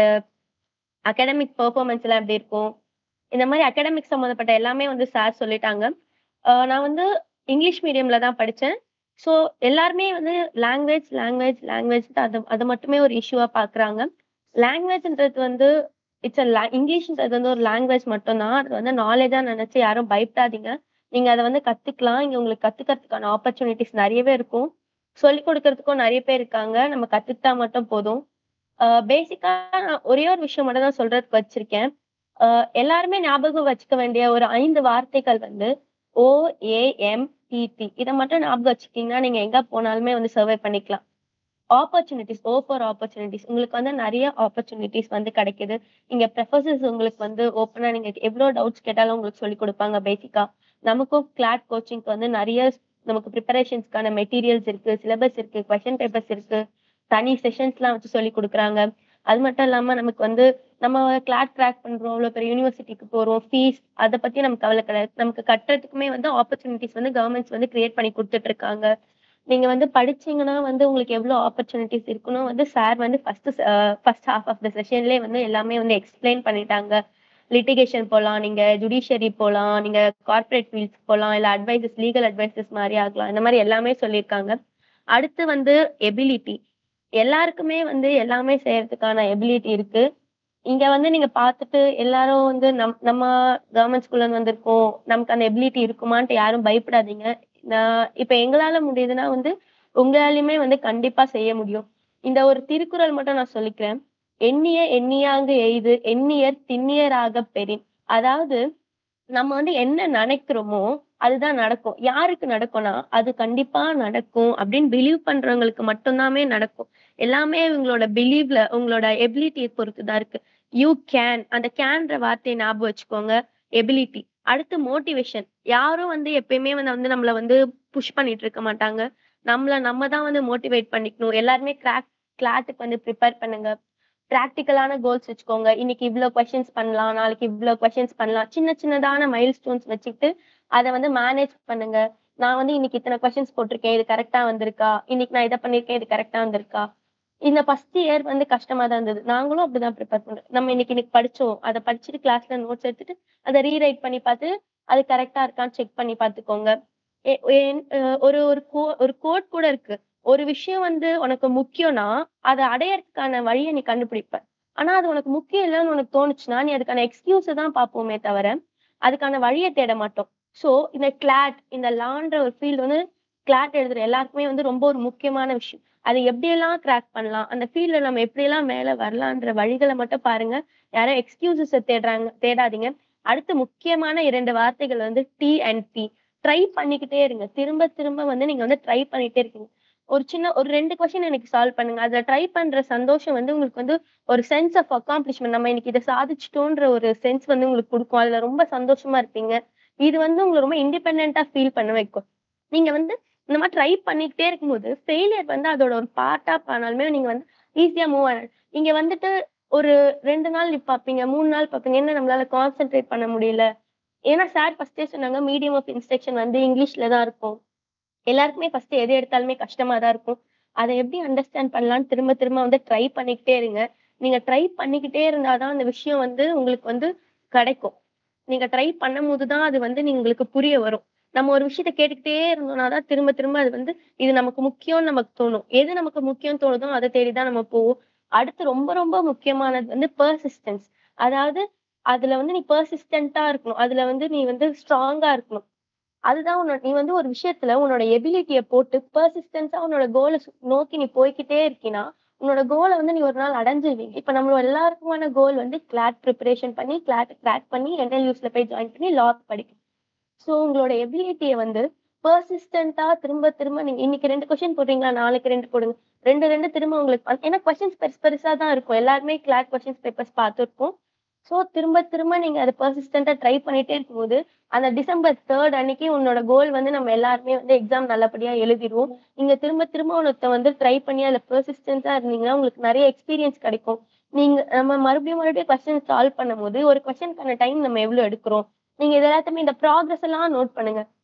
அகாடமிக் பெர்ஃபார்மன்ஸ் எல்லாம் எப்படி இருக்கும், இந்த மாதிரி அகாடமிக் சம்மந்தப்பட்ட எல்லாமே வந்து சார் சொல்லிட்டாங்க. அ நான் வந்து இங்கிலீஷ் மீடியம்ல தான் படிச்சேன். ஸோ எல்லாருமே வந்து லாங்குவேஜ், லாங்குவேஜ், லாங்குவேஜ் அது அத மட்டுமே ஒரு இஷ்யூவா பார்க்குறாங்க. லாங்குவேஜ்ன்றது வந்து இட்ஸ் அ லா இங்கிலீஷ்ன்றது வந்து ஒரு லாங்குவேஜ் மட்டும் தான். அது வந்து நாலேஜா நினைச்சு யாரும் பயப்படாதீங்க. நீங்க அத வந்து கத்துக்கலாம். இங்க உங்களுக்கு கத்துக்கிறதுக்கான ஆப்பர்ச்சுனிட்டீஸ் நெறையவே இருக்கும். சொல்லிக் குடுக்கறதுக்கும் நெறைய பேர் இருக்காங்க. நம்ம கத்துக்கிட்டா மட்டும் போதும். அ பேசிக்கா நான் ஒரே ஒரு விஷயம் மட்டும் தான் சொல்றதுக்கு வச்சிருக்கேன். அ எல்லாருமே ஞாபகம் வச்சுக்க வேண்டிய ஒரு ஐந்து வார்த்தைகள் வந்து O, A, M, D, D. இத மட்டும் ஞாபகம் வச்சுக்கிட்டீங்கன்னா, நீங்க எங்க போனாலுமே வந்து சர்வை பண்ணிக்கலாம். Opportunities, O for opportunities. உங்களுக்கு வந்து நெறைய ஆப்பர்ச்சுனிட்டீஸ் வந்து கிடைக்குது. இங்க ப்ரொஃபசர்ஸ் உங்களுக்கு வந்து ஓப்பனா நீங்க எவ்ளோ டவுட்ஸ் கேட்டாலும் உங்களுக்கு சொல்லிக் குடுப்பாங்க பேசிக்கா. நமக்கும் கிளாட் கோச்சிங்க்கு வந்து நெறைய நமக்கு பிரிப்பரேஷன்ஸ்க்கான மெட்டீரியல்ஸ் இருக்கு, சிலபஸ் இருக்கு, கொஸ்டின் பேப்பர்ஸ் இருக்கு. தனி செஷன்ஸ்லாம் வச்சு சொல்லிக் குடுக்குறாங்க. அது மட்டும் இல்லாம நமக்கு வந்து நம்ம கிளாட் கிராக் பண்றோம், இவ்ளோ பெரிய யூனிவர்சிட்டிக்கு போறோம், ஃபீஸ் அத பத்தி நமக்கு கவல கிடையாது. நமக்கு கட்டுறதுக்குமே வந்து ஆப்பர்ச்சுனிட்டீஸ் வந்து கவர்மெண்ட்ஸ் வந்து கிரியேட் பண்ணி குடுத்துட்டு இருக்காங்க. நீங்க வந்து படிச்சீங்கன்னா வந்து உங்களுக்கு எவ்ளோ ஆப்பர்ச்சுனிட்டீஸ் இருக்குன்னு வந்து சார் வந்து first uh first half of the செஷன்லயே வந்து எல்லாமே வந்து எக்ஸ்பிளைன் பண்ணிட்டாங்க. லிட்டிகேஷன் போலாம், நீங்க ஜுடிஷியரி போலாம், நீங்க கார்ப்பரேட் ஃபீல்ட்ஸ் போலாம், இல்ல அட்வைசஸ் லீகல் அட்வைசஸ் மாரி ஆகலாம். இந்த மாரி எல்லாமே சொல்லியிருக்காங்க. அடுத்து வந்து எபிலிட்டி. எல்லாருக்குமே வந்து எல்லாமே செய்யறதுக்கான எபிலிட்டி இருக்கு. இங்க வந்து நீங்க பார்த்துட்டு எல்லாரும் வந்து நம் நம்ம கவர்மெண்ட் ஸ்கூல்ல இருந்து வந்திருக்கோம். நமக்கு அந்த எபிலிட்டி இருக்குமான்ட்டு யாரும் பயப்படாதீங்க. நான் இப்ப எங்களால முடியுதுன்னா வந்து, உங்களாலயுமே வந்து கண்டிப்பா செய்ய முடியும். இந்த ஒரு திருக்குறள் மட்டும் நான் சொல்லிக்கிறேன். "எண்ணிய எண்ணியாங்கு எய்து எண்ணியர் திண்ணியராகப் பெறின்." அதாவது நம்ம வந்து என்ன நினைக்கிறோமோ, அதுதான் நடக்கும். யாருக்கு நடக்கும்னா, அது கண்டிப்பா நடக்கும் அப்படின்னு பிலீவ் பண்றவங்களுக்கு மட்டும் தாமே நடக்கும். எல்லாமே உங்களோட பிலீவ்ல, உங்களோட எபிலிட்டிய பொறுத்து தான் இருக்கு. யூ கேன் அந்த கேன்ற வார்த்தைய ஞாபகம் வச்சுக்கோங்க. எபிலிட்டி. அடுத்து மோட்டிவேஷன். யாரும் வந்து எப்பயுமே வந்து வந்து நம்மள வந்து புஷ் பண்ணிட்டு இருக்க மாட்டாங்க. நம்மள நம்ம தான் வந்து மோட்டிவேட் பண்ணிக்கணும். எல்லாருமே கிராக் கிளாட்டுக்கு வந்து பிரிப்பேர் பண்ணுங்க. பிராக்டிகலான கோல்ஸ் வச்சுக்கோங்க. இன்னைக்கு இவ்ளோ கொஸ்டின்ஸ் பண்ணலாம். நாளைக்கு இவ்ளோ கொஸ்டின்ஸ் பண்ணலாம். சின்ன சின்னதான மைல்ஸ்டோன்ஸ் வச்சுக்கிட்டு, அத வந்து மேனேஜ் பண்ணுங்க. நான் வந்து இன்னைக்கு இத்தன கொஸ்டின்ஸ் போட்டிருக்கேன். இது கரெக்ட்டா வந்திருக்கா? இன்னைக்கு நான் இத பண்ணியிருக்கேன். இது கரெக்ட்டா வந்திருக்கா? இந்த ஃபர்ஸ்ட் இயர் வந்து கஷ்டமா தான் இருந்தது. நாங்களும் அப்படிதான் ப்ரிப்பேர் பண்றோம். நம்ம இன்னைக்கு இன்னைக்கு படிச்சோம். அத படிச்சுட்டு கிளாஸ்ல நோட்ஸ் எடுத்துட்டு, அத ரீரைட் பண்ணி பார்த்து, அது கரெக்ட்டா இருக்கான்னு செக் பண்ணி பார்த்துக்கோங்க. எ என் அ ஒரு ஒரு கோ ஒரு கோட் கூட இருக்கு. ஒரு விஷயம் வந்து உனக்கு முக்கியம்னா, அத அடையறதுக்கான வழிய நீ கண்டுபிடிப்ப. ஆனா, அது உனக்கு முக்கியம் இல்லன்னு உனக்கு தோணுச்சுன்னா, நீ அதுக்கான எக்ஸ்கியூஸ தான் பார்ப்போமே தவிர, அதுக்கான வழிய தேட மாட்டோம். ஸோ, இந்த கிளாட், இந்த லான்ற ஒரு ஃபீல்ட் வந்து கிளாட் எழுதுற எல்லாருக்குமே வந்து ரொம்ப ஒரு முக்கியமான விஷயம். அத எப்படியெல்லாம் கிராக் பண்ணலாம்? அந்த ஃபீல்ட்ல நம்ம எப்படியெல்லாம் மேல வரலான்ற வழிகள மட்டும் பாருங்க. யாரும் எக்ஸ்கியூஸஸ தேடுறாங்க தேடாதீங்க. அடுத்து முக்கியமான இரண்டு வார்த்தைகள் வந்து டி அண்ட் பி. ட்ரை பண்ணிக்கிட்டே இருங்க. திரும்ப திரும்ப வந்து நீங்க வந்து ட்ரை பண்ணிட்டே இருக்கீங்க. ஒரு சின்ன ஒரு ரெண்டு கொஸ்டின் இன்னைக்கு சால்வ் பண்ணுங்க. அதுல ட்ரை பண்ற சந்தோஷம் வந்து உங்களுக்கு வந்து ஒரு சென்ஸ் ஆஃப் அக்காம்ப்ளிஷ்மென்ட். நம்ம இன்னைக்கு இத சாதிச்சுட்டோன்ற ஒரு சென்ஸ் வந்து உங்களுக்கு குடுக்கும். அதுல ரொம்ப சந்தோஷமா இருப்பீங்க. இது வந்து உங்கள ரொம்ப இண்டிபெண்டன்ட்டா ஃபீல் பண்ண வைக்கும். நீங்க வந்து இந்த மாரி ட்ரை பண்ணிக்கிட்டே இருக்கும்போது, ஃபெயிலியர் வந்து அதோட ஒரு பார்ட்டா ஆனாலுமே நீங்க வந்து ஈஸியா மூவ் ஆன இங்க வந்துட்டு ஒரு ரெண்டு நாள் பார்ப்பீங்க, மூணு நாள் பார்ப்பீங்க. என்ன நம்மளால கான்சன்ட்ரேட் பண்ண முடியல. ஏன்னா சார் ஃபர்ஸ்ட்டே சொன்னாங்க, மீடியம் ஆஃப் இன்ஸ்ட்ரக்ஷன் வந்து இங்கிலீஷ்ல தான் இருக்கும். எல்லாருக்குமே ஃபர்ஸ்ட் எது எடுத்தாலுமே கஷ்டமா தான் இருக்கும். அத எப்படி அண்டர்ஸ்டாண்ட் பண்ணலாம்ன்னு திரும்ப திரும்ப வந்து ட்ரை பண்ணிக்கிட்டே இருங்க. நீங்க ட்ரை பண்ணிக்கிட்டே இருந்தா தான் அந்த விஷயம் வந்து உங்களுக்கு வந்து கிடைக்கும். நீங்க ட்ரை பண்ணும்போது தான் அது வந்து நீ உங்களுக்கு புரிய வரும். நம்ம ஒரு விஷயத்த கேட்டுக்கிட்டே இருந்தோம்னா தான் திரும்ப திரும்ப அது வந்து இது நமக்கு முக்கியம்னு நமக்கு தோணும். எது நமக்கு முக்கியம்னு தோணுதோ அத தேடி தான் நம்ம போவோம். அடுத்து ரொம்ப ரொம்ப முக்கியமானது வந்து பெர்சிஸ்டன்ஸ். அதாவது அதுல வந்து நீ பெர்சிஸ்டன்ட்டா இருக்கணும். அதுல வந்து நீ வந்து ஸ்ட்ராங்கா இருக்கணும். அதுதான் உன்னோட நீ வந்து ஒரு விஷயத்துல உன்னோட எபிலிட்டிய போட்டு பெர்சிஸ்டன்ஸா உன்னோட கோல நோக்கி நீ போய்க்கிட்டே இருக்கினா, உன்னோட கோல வந்து நீ ஒரு நாள் அடைஞ்சிருவீங்க. இப்ப நம்மளோட எல்லாருக்குமான கோல் வந்து கிளாட் பிரிப்பரேஷன் பண்ணி, கிளாட் கிராக் பண்ணி என்எல்யூஸ்ல போய் ஜாயின் பண்ணி லா படிக்கணும். ஸோ உங்களோட எபிலிட்டிய வந்து பெர்சிஸ்டன்ட்டா திரும்ப திரும்ப நீங்க இன்னைக்கு ரெண்டு கொஸ்டின் போடுறீங்களா, நாளைக்கு ரெண்டு போடுங்க. ரெண்டு, ரெண்டு திரும்ப உங்களுக்கு பண் ஏன்னா கொஸ்டின்ஸ் பெருசு பெருசா தான் இருக்கும். எல்லாருமே கிளாட் கொஸ்டின்ஸ் பேப்பர்ஸ் பார்த்திருப்போம். ஸோ திரும்ப திரும்ப நீங்க அத பெர்சிஸ்டன்ட்டா ட்ரை பண்ணிட்டே இருக்கும்போது, அந்த டிசம்பர் மூணு அன்னைக்கு உன்னோட கோல் வந்து நம்ம எல்லாருமே வந்து எக்ஸாம் நல்லபடியா எழுதிருவோம். நீங்க திரும்ப திரும்ப ஒருத்த வந்து ட்ரை பண்ணி அதுல பெர்சிஸ்டன்ட்டா இருந்தீங்கன்னா, உங்களுக்கு நெறைய எக்ஸ்பீரியன்ஸ் கிடைக்கும். நீங்க நம்ம மறுபடியும் மறுபடியும் கொஸ்டின் சால்வ் பண்ணும்போது, ஒரு கொஸ்டினுக்கான டைம் நம்ம எவ்வளோ எடுக்கிறோம்? நீங்க இது எல்லாத்தையுமே இந்த ப்ராக்ரஸ் எல்லாம் நோட் பண்ணுங்க.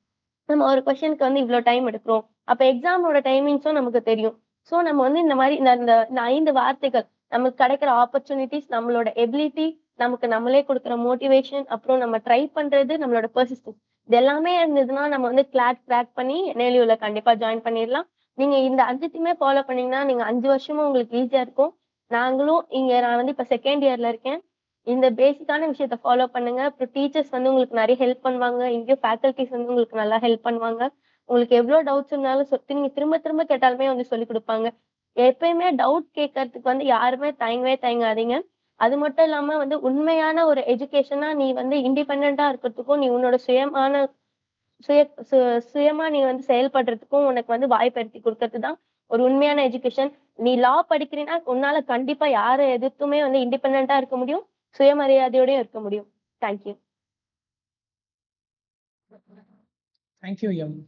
நம்ம ஒரு கொஸ்டினுக்கு வந்து இவ்வளோ டைம் எடுக்கிறோம். அப்ப எக்ஸாமோட டைமிங்ஸும் நமக்கு தெரியும். ஸோ நம்ம வந்து இந்த மாதிரி இந்த இந்த இந்த ஐந்து வார்த்தைகள் நமக்கு கிடைக்கிற ஆப்பர்ச்சுனிட்டிஸ், நம்மளோட எபிலிட்டி, நமக்கு நம்மளே கொடுக்குற மோட்டிவேஷன், அப்புறம் நம்ம ட்ரை பண்றது, நம்மளோட பெர்சிஸ்டன்ஸ், இது எல்லாமே இருந்ததுன்னா நம்ம வந்து கிளாட் கிராக் பண்ணி என்எல்யூல கண்டிப்பா ஜாயின் பண்ணிடலாம். நீங்க இந்த அஞ்சுத்தையுமே ஃபாலோ பண்ணீங்கன்னா நீங்க அஞ்சு வருஷமும் உங்களுக்கு ஈஸியா இருக்கும். நாங்களும் இங்க நான் வந்து இப்ப செகண்ட் இயர்ல இருக்கேன். இந்த பேசிக்கான விஷயத்த ஃபாலோ பண்ணுங்க. அப்புறம் டீச்சர்ஸ் வந்து உங்களுக்கு நிறைய ஹெல்ப் பண்ணுவாங்க. இங்கேயும் ஃபேக்கல்டிஸ் வந்து உங்களுக்கு நல்லா ஹெல்ப் பண்ணுவாங்க. உங்களுக்கு எவ்வளோ டவுட்ஸ் இருந்தாலும் சொ நீங்க திரும்ப திரும்ப கேட்டாலுமே வந்து சொல்லிக் குடுப்பாங்க. எப்பயுமே டவுட் கேட்கறதுக்கு வந்து யாருமே தயங்கவே தயங்காதீங்க. அது மட்டும் இல்லாம வந்து உண்மையான ஒரு எஜுகேஷனா நீ வந்து இண்டிபெண்டன்ட்டா இருக்கிறதுக்கும், நீ உன்னோட சுயமான சுய சு சுயமா நீ வந்து செயல்படுறதுக்கும் உனக்கு வந்து வாய்ப்பேற்படுத்தி குடுக்கறது தான் ஒரு உண்மையான எஜுகேஷன். நீ லா படிக்கிறீன்னா, உன்னால கண்டிப்பா யார எதிர்த்துமே வந்து இண்டிபெண்டன்ட்டா இருக்க முடியும். சுயமரியாதையோடயும் இருக்க முடியும். Thank you. தேங்க்யூ எம்.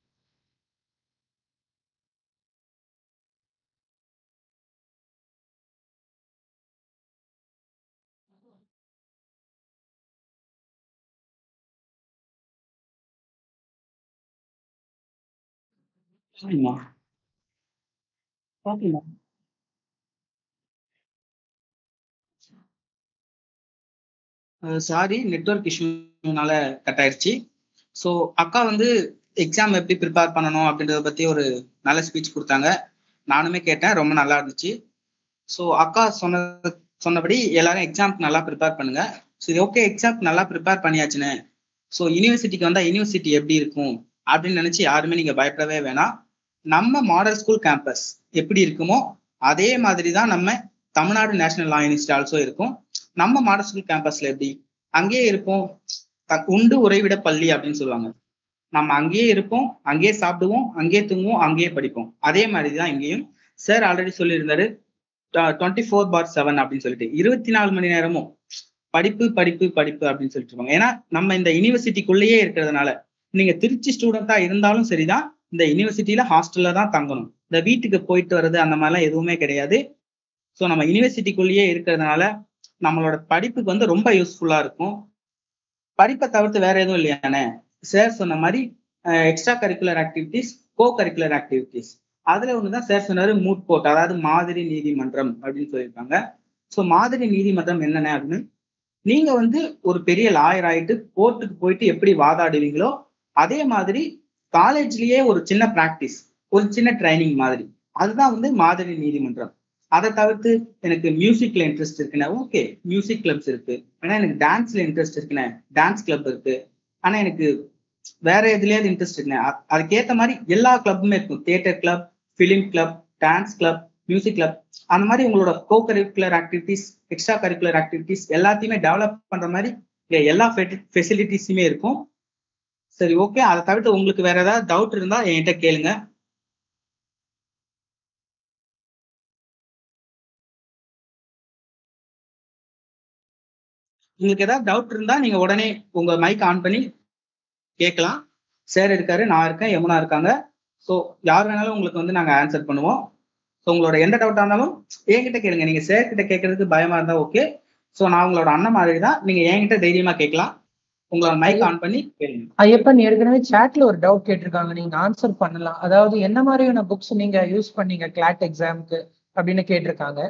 சரிம்மா. ஓகேம்மா. சாரி, நெட்வொர்க் இஷ்யூனால கட் ஆயிடுச்சு. ஸோ அக்கா வந்து எக்ஸாம் எப்படி ப்ரிப்பேர் பண்ணணும் அப்படின்றத பற்றி ஒரு நல்ல ஸ்பீச் கொடுத்தாங்க. நானுமே கேட்டேன், ரொம்ப நல்லா இருந்துச்சு. ஸோ அக்கா சொன்ன சொன்னபடி எல்லாரும் எக்ஸாம்க்கு நல்லா ப்ரிப்பேர் பண்ணுங்க. சரி, ஓகே, எக்ஸாம்க்கு நல்லா ப்ரிப்பேர் பண்ணியாச்சுன்னு ஸோ யூனிவர்சிட்டிக்கு வந்தால் யூனிவர்சிட்டி எப்படி இருக்கும் அப்படின்னு நினச்சி யாருமே நீங்கள் பயப்படவே வேணாம். நம்ம மாடல் ஸ்கூல் கேம்பஸ் எப்படி இருக்குமோ அதே மாதிரி தான் நம்ம Tamil Nadu national law university also இருக்கும். நம்ம மாடல் ஸ்கூல் கேம்பஸ்ல எப்படி அங்கேயே இருப்போம். உண்டு உறைவிட பள்ளி அப்படின்னு சொல்லுவாங்க. நம்ம அங்கேயே இருப்போம், அங்கேயே சாப்பிடுவோம், அங்கேயே தூங்குவோம், அங்கேயே படிப்போம். அதே மாதிரி தான் இங்கேயும். சார் ஆல்ரெடி சொல்லியிருந்தாரு டுவெண்ட்டி ஃபோர் பார் செவன் அப்படின்னு சொல்லிட்டு இருபத்தி நாலு மணி நேரமும் படிப்பு படிப்பு படிப்பு அப்படின்னு சொல்லிட்டு இருப்பாங்க. ஏன்னா நம்ம இந்த யூனிவர்சிட்டிக்குள்ளேயே இருக்கிறதுனால நீங்க திருச்சி ஸ்டூடெண்டா இருந்தாலும் சரிதான், இந்த யூனிவர்சிட்டியில ஹாஸ்டல்ல தான் தங்கணும். இந்த வீட்டுக்கு போயிட்டு வர்றது அந்த மாதிரிலாம் எதுவுமே கிடையாது. ஸோ நம்ம யூனிவர்சிட்டிக்குள்ளேயே இருக்கிறதுனால நம்மளோட படிப்புக்கு வந்து ரொம்ப யூஸ்ஃபுல்லா இருக்கும். படிப்பை தவிர்த்து வேற எதுவும் இல்லையானே. சார் சொன்ன மாதிரி extra curricular activities, co curricular activities, அதுல ஒண்ணுதான் சார் சொன்னாரு மூட் கோர்ட், அதாவது மாதிரி நீதிமன்றம் அப்படின்னு சொல்லியிருக்காங்க. ஸோ மாதிரி நீதிமன்றம் என்னென்ன அப்படின்னு, நீங்க வந்து ஒரு பெரிய லாயர் ஆயிட்டு கோர்ட்டுக்கு போயிட்டு எப்படி வாதாடுவீங்களோ அதே மாதிரி காலேஜ்லயே ஒரு சின்ன பிராக்டிஸ், ஒரு சின்ன ட்ரைனிங் மாதிரி, அதுதான் வந்து மாதிரி நீதிமன்றம். அதை தவிர்த்து எனக்கு மியூசிக்ல இன்ட்ரெஸ்ட் இருக்குன்னா ஓகே, மியூசிக் கிளப்ஸ் இருக்கு. ஆனா எனக்கு டான்ஸ்ல இன்ட்ரெஸ்ட் இருக்குன்னா டான்ஸ் கிளப் இருக்கு. ஆனா எனக்கு வேற எதுலயாவது இன்ட்ரெஸ்ட் இருக்குன்னா அதுக்கேற்ற மாதிரி எல்லா கிளப்புமே இருக்கும். Theatre club, film club, dance club, music club, அந்த மாதிரி உங்களோட co curricular activities, extra curricular activities எல்லாத்தையுமே டெவலப் பண்ற மாதிரி எல்லா ஃபெசிலிட்டிஸுமே இருக்கும். சரி, ஓகே. அதை தவிர்த்து உங்களுக்கு வேற ஏதாவது டவுட் இருந்தா என்கிட்ட கேளுங்க. உங்களுக்கு ஏதாவது டவுட் இருந்தா நீங்க உடனே உங்க மைக் ஆன் பண்ணி கேட்கலாம். சார் இருக்காரு, நான் இருக்கேன், யமுனா இருக்காங்க. ஸோ யார் வேணாலும் உங்களுக்கு வந்து நாங்க ஆன்சர் பண்ணுவோம். ஸோ உங்களோட எந்த டவுட்டா இருந்தாலும் என்கிட்ட கேளுங்க. நீங்க சார் கிட்ட கேட்கறதுக்கு பயமா இருந்தா ஓகே. ஸோ நான் உங்களோட அண்ணன் மாதிரி தான், நீங்க என்கிட்ட தைரியமா கேட்கலாம். உங்களோட மைக் ஆன் பண்ணி கேளுங்க. ஐயப்பன் ஏற்கனவே சாட்ல ஒரு டவுட் கேட்டிருக்காங்க, நீங்க ஆன்சர் பண்ணலாம். அதாவது என்ன மாதிரியான புக்ஸ் நீங்க யூஸ் பண்ணீங்க கிளாட் எக்ஸாமுக்கு அப்படின்னு கேட்டிருக்காங்க.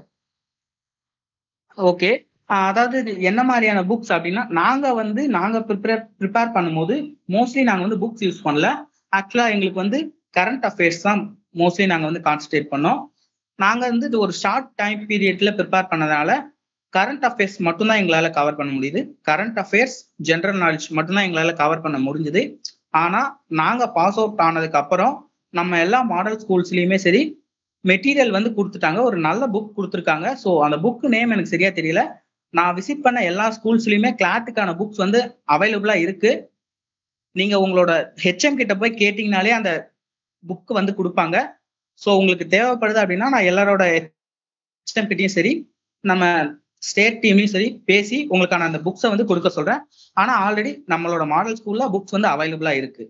ஓகே, அதாவது என்ன மாதிரியான புக்ஸ் அப்படின்னா, நாங்க வந்து நாங்க ப்ரிப்பேர் ப்ரிப்பேர் பண்ணும்போது மோஸ்ட்லி நாங்க வந்து புக்ஸ் யூஸ் பண்ணல. ஆக்சுவலா எங்களுக்கு வந்து கரண்ட் அஃபேர்ஸ் தான் மோஸ்ட்லி நாங்க வந்து கான்சன்ட்ரேட் பண்ணோம். நாங்க வந்து இது ஒரு ஷார்ட் டைம் பீரியட்ல ப்ரிப்பேர் பண்ணதால கரண்ட் அஃபேர்ஸ் மட்டும்தான் எங்களால கவர் பண்ண முடியுது. கரண்ட் அஃபேர்ஸ், ஜென்ரல் நாலேஜ் மட்டும்தான் எங்களால கவர் பண்ண முடிஞ்சது. ஆனா நாங்க பாஸ் அவுட் ஆனதுக்கு அப்புறம் நம்ம எல்லா மாடல் ஸ்கூல்ஸ்லயுமே சரி மெட்டீரியல் வந்து கொடுத்துட்டாங்க. ஒரு நல்ல புக் கொடுத்துருக்காங்க. ஸோ அந்த புக் நேம் எனக்கு சரியா தெரியல. நான் விசிட் பண்ண எல்லா ஸ்கூல்ஸ்லயுமே கிளாட்டுக்கான புக்ஸ் வந்து அவைலபிளா இருக்கு. நீங்க உங்களோட ஹெச்எம் கிட்ட போய் கேட்டீங்கனாலே அந்த புக் வந்து கொடுப்பாங்க. ஸோ உங்களுக்கு தேவைப்படுது அப்படின்னா நான் எல்லாரோட ஹெச்எம் கிட்டையும் சரி நம்ம ஸ்டேட் டீம்லையும் சரி பேசி உங்களுக்கான அந்த புக்ஸை வந்து கொடுக்க சொல்றேன். ஆனா ஆல்ரெடி நம்மளோட மாடல் ஸ்கூல்ல புக்ஸ் வந்து அவைலபிளா இருக்கு.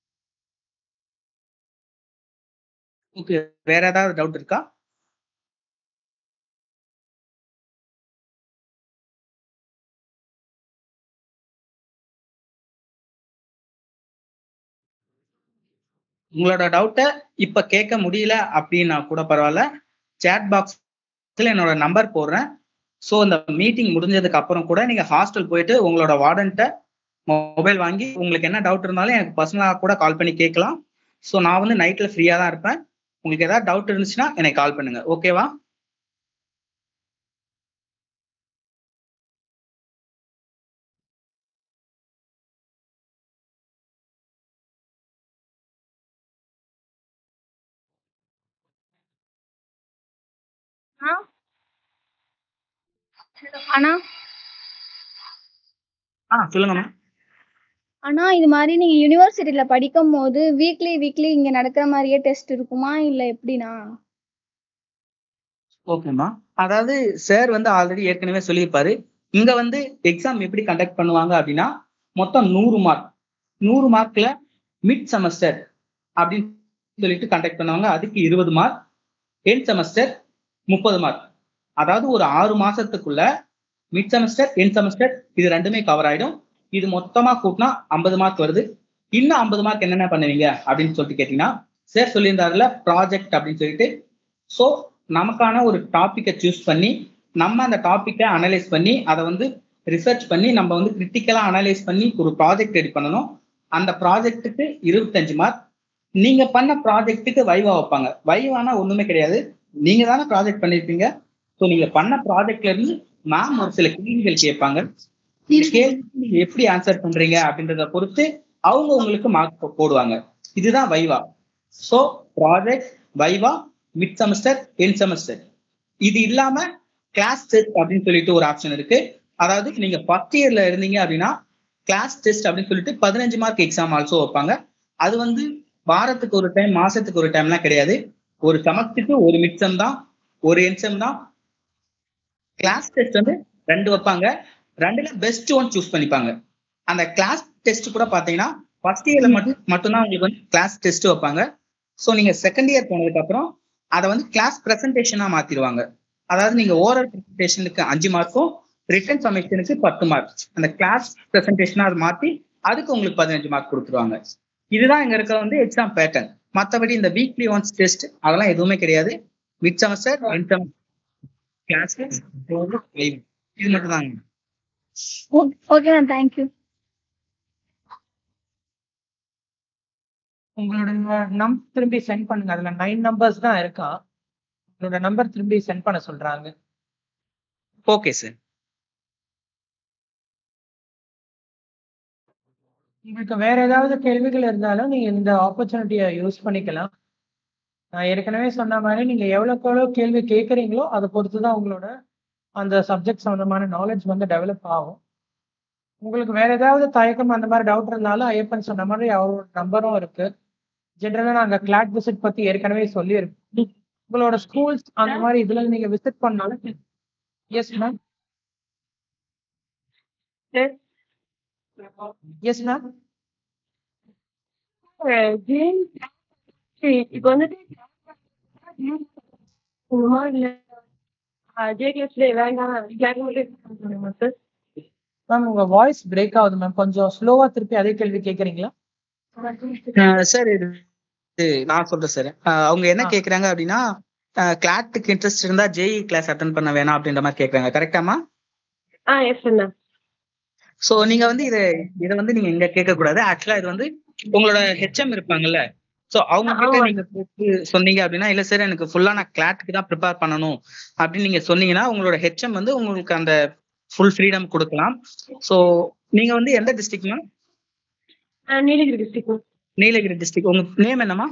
ஓகே, வேற ஏதாவது டவுட் இருக்கா? உங்களோட டவுட்டை இப்ப கேட்க முடியல அப்படின்னா கூட பரவாயில்ல, சேட் பாக்ஸ்ல என்னோட நம்பர் போடுறேன். ஸோ இந்த மீட்டிங் முடிஞ்சதுக்கு அப்புறம் கூட நீங்க ஹாஸ்டல் போயிட்டு உங்களோட வார்டன்ட்ட மொபைல் வாங்கி உங்களுக்கு என்ன டவுட் இருந்தாலும் எனக்கு பர்சனலாக கூட கால் பண்ணி கேட்கலாம். ஸோ நான் வந்து நைட்ல ஃப்ரீயா தான் இருப்பேன். உங்களுக்கு ஏதாவது டவுட் இருந்துச்சுன்னா எனக்கு கால் பண்ணுங்க. ஓகேவா? அண்ணா ஆ சொல்லுங்கம்மா. அண்ணா இது மாதிரி நீங்க யூனிவர்சிட்டியில படிக்கும் போது வீக்லி வீக்லி இங்க நடக்கிற மாதிரியே டெஸ்ட் இருக்குமா இல்ல எப்படிண்ணா? ஓகேம்மா, அதாவது சார் வந்து ஆல்ரெடி ஏற்கனவே சொல்லியிருப்பாரு. இங்க வந்து எக்ஸாம் எப்படி கண்டக்ட் பண்ணுவாங்க அப்படின்னா, மொத்தம் நூறு மார்க் நூறு மார்க்ல மிட் செமஸ்டர் அப்படின்னு சொல்லிட்டு கண்டக்ட் பண்ணுவாங்க. அதுக்கு இருபது மார்க், எண்ட் செமஸ்டர் முப்பது மார்க். அதாவது ஒரு ஆறு மாசத்துக்குள்ள மிட் செமஸ்டர் எண்ட் செமஸ்டர் இது ரெண்டுமே கவர் ஆயிடும். இது மொத்தமா கூட்டினா ஐம்பது மார்க் வருது. இன்னும் ஐம்பது மார்க் என்னென்ன பண்ணுவீங்க அப்படின்னு சொல்லிட்டு கேட்டீங்கன்னா, சார் சொல்லியிருந்தாருல ப்ராஜெக்ட் அப்படின்னு சொல்லிட்டு. ஸோ நமக்கான ஒரு டாப்பிக்கை சூஸ் பண்ணி நம்ம அந்த டாப்பிக்கை அனலைஸ் பண்ணி அதை வந்து ரிசர்ச் பண்ணி நம்ம வந்து கிரிட்டிக்கலா அனலைஸ் பண்ணி ஒரு ப்ராஜெக்ட் ரெடி பண்ணணும். அந்த ப்ராஜெக்ட்டுக்கு இருபத்தஞ்சு மார்க். நீங்க பண்ண ப்ராஜெக்ட்டுக்கு வைவா வைப்பாங்க. வைவானா ஒண்ணுமே கிடையாது, நீங்க தானே ப்ராஜெக்ட் பண்ணிருப்பீங்க. ஸோ நீங்க பண்ண ப்ராஜெக்ட்ல இருந்து மேம் ஒரு சில கேள்விகள் கேட்பாங்க. கேள்வி நீங்க எப்படி ஆன்சர் பண்றீங்க அப்படின்றத பொறுத்து அவங்க உங்களுக்கு மார்க் போடுவாங்க. இதுதான் viva. So project, viva, mid semester, end semester. இது இல்லாம கிளாஸ் டெஸ்ட் அப்படின்னு சொல்லிட்டு ஒரு ஆப்ஷன் இருக்கு. அதாவது நீங்க ஃபர்ஸ்ட் இயர்ல இருந்தீங்க அப்படின்னா கிளாஸ் டெஸ்ட் அப்படின்னு சொல்லிட்டு பதினஞ்சு மார்க் எக்ஸாம் ஆல்சோ வைப்பாங்க. அது வந்து வாரத்துக்கு ஒரு டைம், மாசத்துக்கு ஒரு டைம்லாம் கிடையாது. ஒரு செமஸ்டருக்கு ஒரு மிட் செம் தான், ஒரு எண்ட் செம் தான். கிளாஸ் டெஸ்ட் வந்து ரெண்டு வைப்பாங்க. ரெண்டுல பெஸ்ட் ஒன் சூஸ் பண்ணிப்பாங்க. அந்த கிளாஸ் டெஸ்ட் கூட பாத்தீங்கன்னா ஃபர்ஸ்ட் இயர்ல மட்டும் மட்டும்தான் உங்களுக்கு வந்து கிளாஸ் டெஸ்ட் வைப்பாங்க. ஸோ நீங்க செகண்ட் இயர் போனதுக்கு அப்புறம் அதை வந்து கிளாஸ் பிரசன்டேஷனா மாத்திடுவாங்க. அதாவது நீங்க ஓரல் பிரசன்டேஷனுக்கு அஞ்சு மார்க்கும், ரிட்டன் சப்மிஷனுக்கு பத்து மார்க் அந்த கிளாஸ் பிரசன்டேஷனா அதை மாத்தி அதுக்கு உங்களுக்கு பதினஞ்சு மார்க் கொடுத்துருவாங்க. இதுதான் இங்க இருக்க வந்து எக்ஸாம் பேட்டர்ன். மற்றபடி இந்த வீக்லி ஒன்ஸ் டெஸ்ட் அதெல்லாம் எதுவுமே கிடையாது. Mid semester, end semester, class இது மட்டும் தாங்க. ஓகேண்ணா, தேங்க்யூ. உங்களோட நம்பர் திரும்பி சென்ட் பண்ணுங்க. அதுல நைன் நம்பர்ஸ் தான் இருக்கான். உங்களோட நம்பர் திரும்பி சென்ட் பண்ண சொல்றாங்க. Okay sir. உங்களுக்கு வேற ஏதாவது கேள்விகள் இருந்தாலும் நீங்க இந்த ஆப்பர்ச்சுனிட்டியை யூஸ் பண்ணிக்கலாம். நான் ஏற்கனவே சொன்ன மாதிரி நீங்க எவ்வளவுக்கு எவ்வளவு கேள்வி கேட்குறீங்களோ அதை பொறுத்து தான் உங்களோட அந்த சப்ஜெக்ட் சம்பந்தமான நாலேஜ் வந்து டெவலப் ஆகும். உங்களுக்கு வேற ஏதாவது தயக்கம் அந்த மாதிரி டவுட் இருந்தாலும் ஐயப்பன் சொன்ன மாதிரி அவரோட நம்பரும் இருக்கு. ஜென்ரலா நாங்க கிளாட் விசிட் பத்தி ஏற்கனவே சொல்லியிருக்கோம். உங்களோட ஸ்கூல்ஸ் அந்த மாதிரி இதுல நீங்க விசிட் பண்ணாலும். Yes ma'am. Yes ma'am. இப்போ வந்துட்டு மேம் உங்க வாய்ஸ் பிரேக் ஆகுது மேம். கொஞ்சம் ஸ்லோவா திருப்பி அதே கேள்வி கேக்குறீங்களா? சார் இது நான் சொல்றேன் சார். அவங்க என்ன கேக்குறாங்க அப்படின்னா, கிளாட்டுக்கு இன்ட்ரெஸ்ட் இருந்தா ஜேஇ கிளாஸ் அட்டென்ட் பண்ண வேணாம் அப்படின்ற மாதிரி கேக்குறாங்க. கரெக்டாமா? Ah yes ma'am. சோ நீங்க வந்து இத இத வந்து நீங்க இங்க கேட்க கூடாது. ஆக்சுவலா இது வந்து உங்களோட ஹெச்எம் இருப்பாங்கல்ல, சோ அவங்க கிட்ட நீங்க சொன்னீங்க அப்படின்னா, இல்ல சார் எனக்கு ஃபுல்லா நான் கிளாட்டுக்கு தான் ப்ரிப்பேர் பண்ணணும் அப்படின்னு நீங்க சொன்னீங்கன்னா உங்களோட ஹெச்எம் வந்து உங்களுக்கு அந்த ஃபுல் ஃப்ரீடம் கொடுக்கலாம். சோ நீங்க வந்து எந்த district ma'am? Nilgiri district. Nilgiri district. உங்க நேம் என்னமா?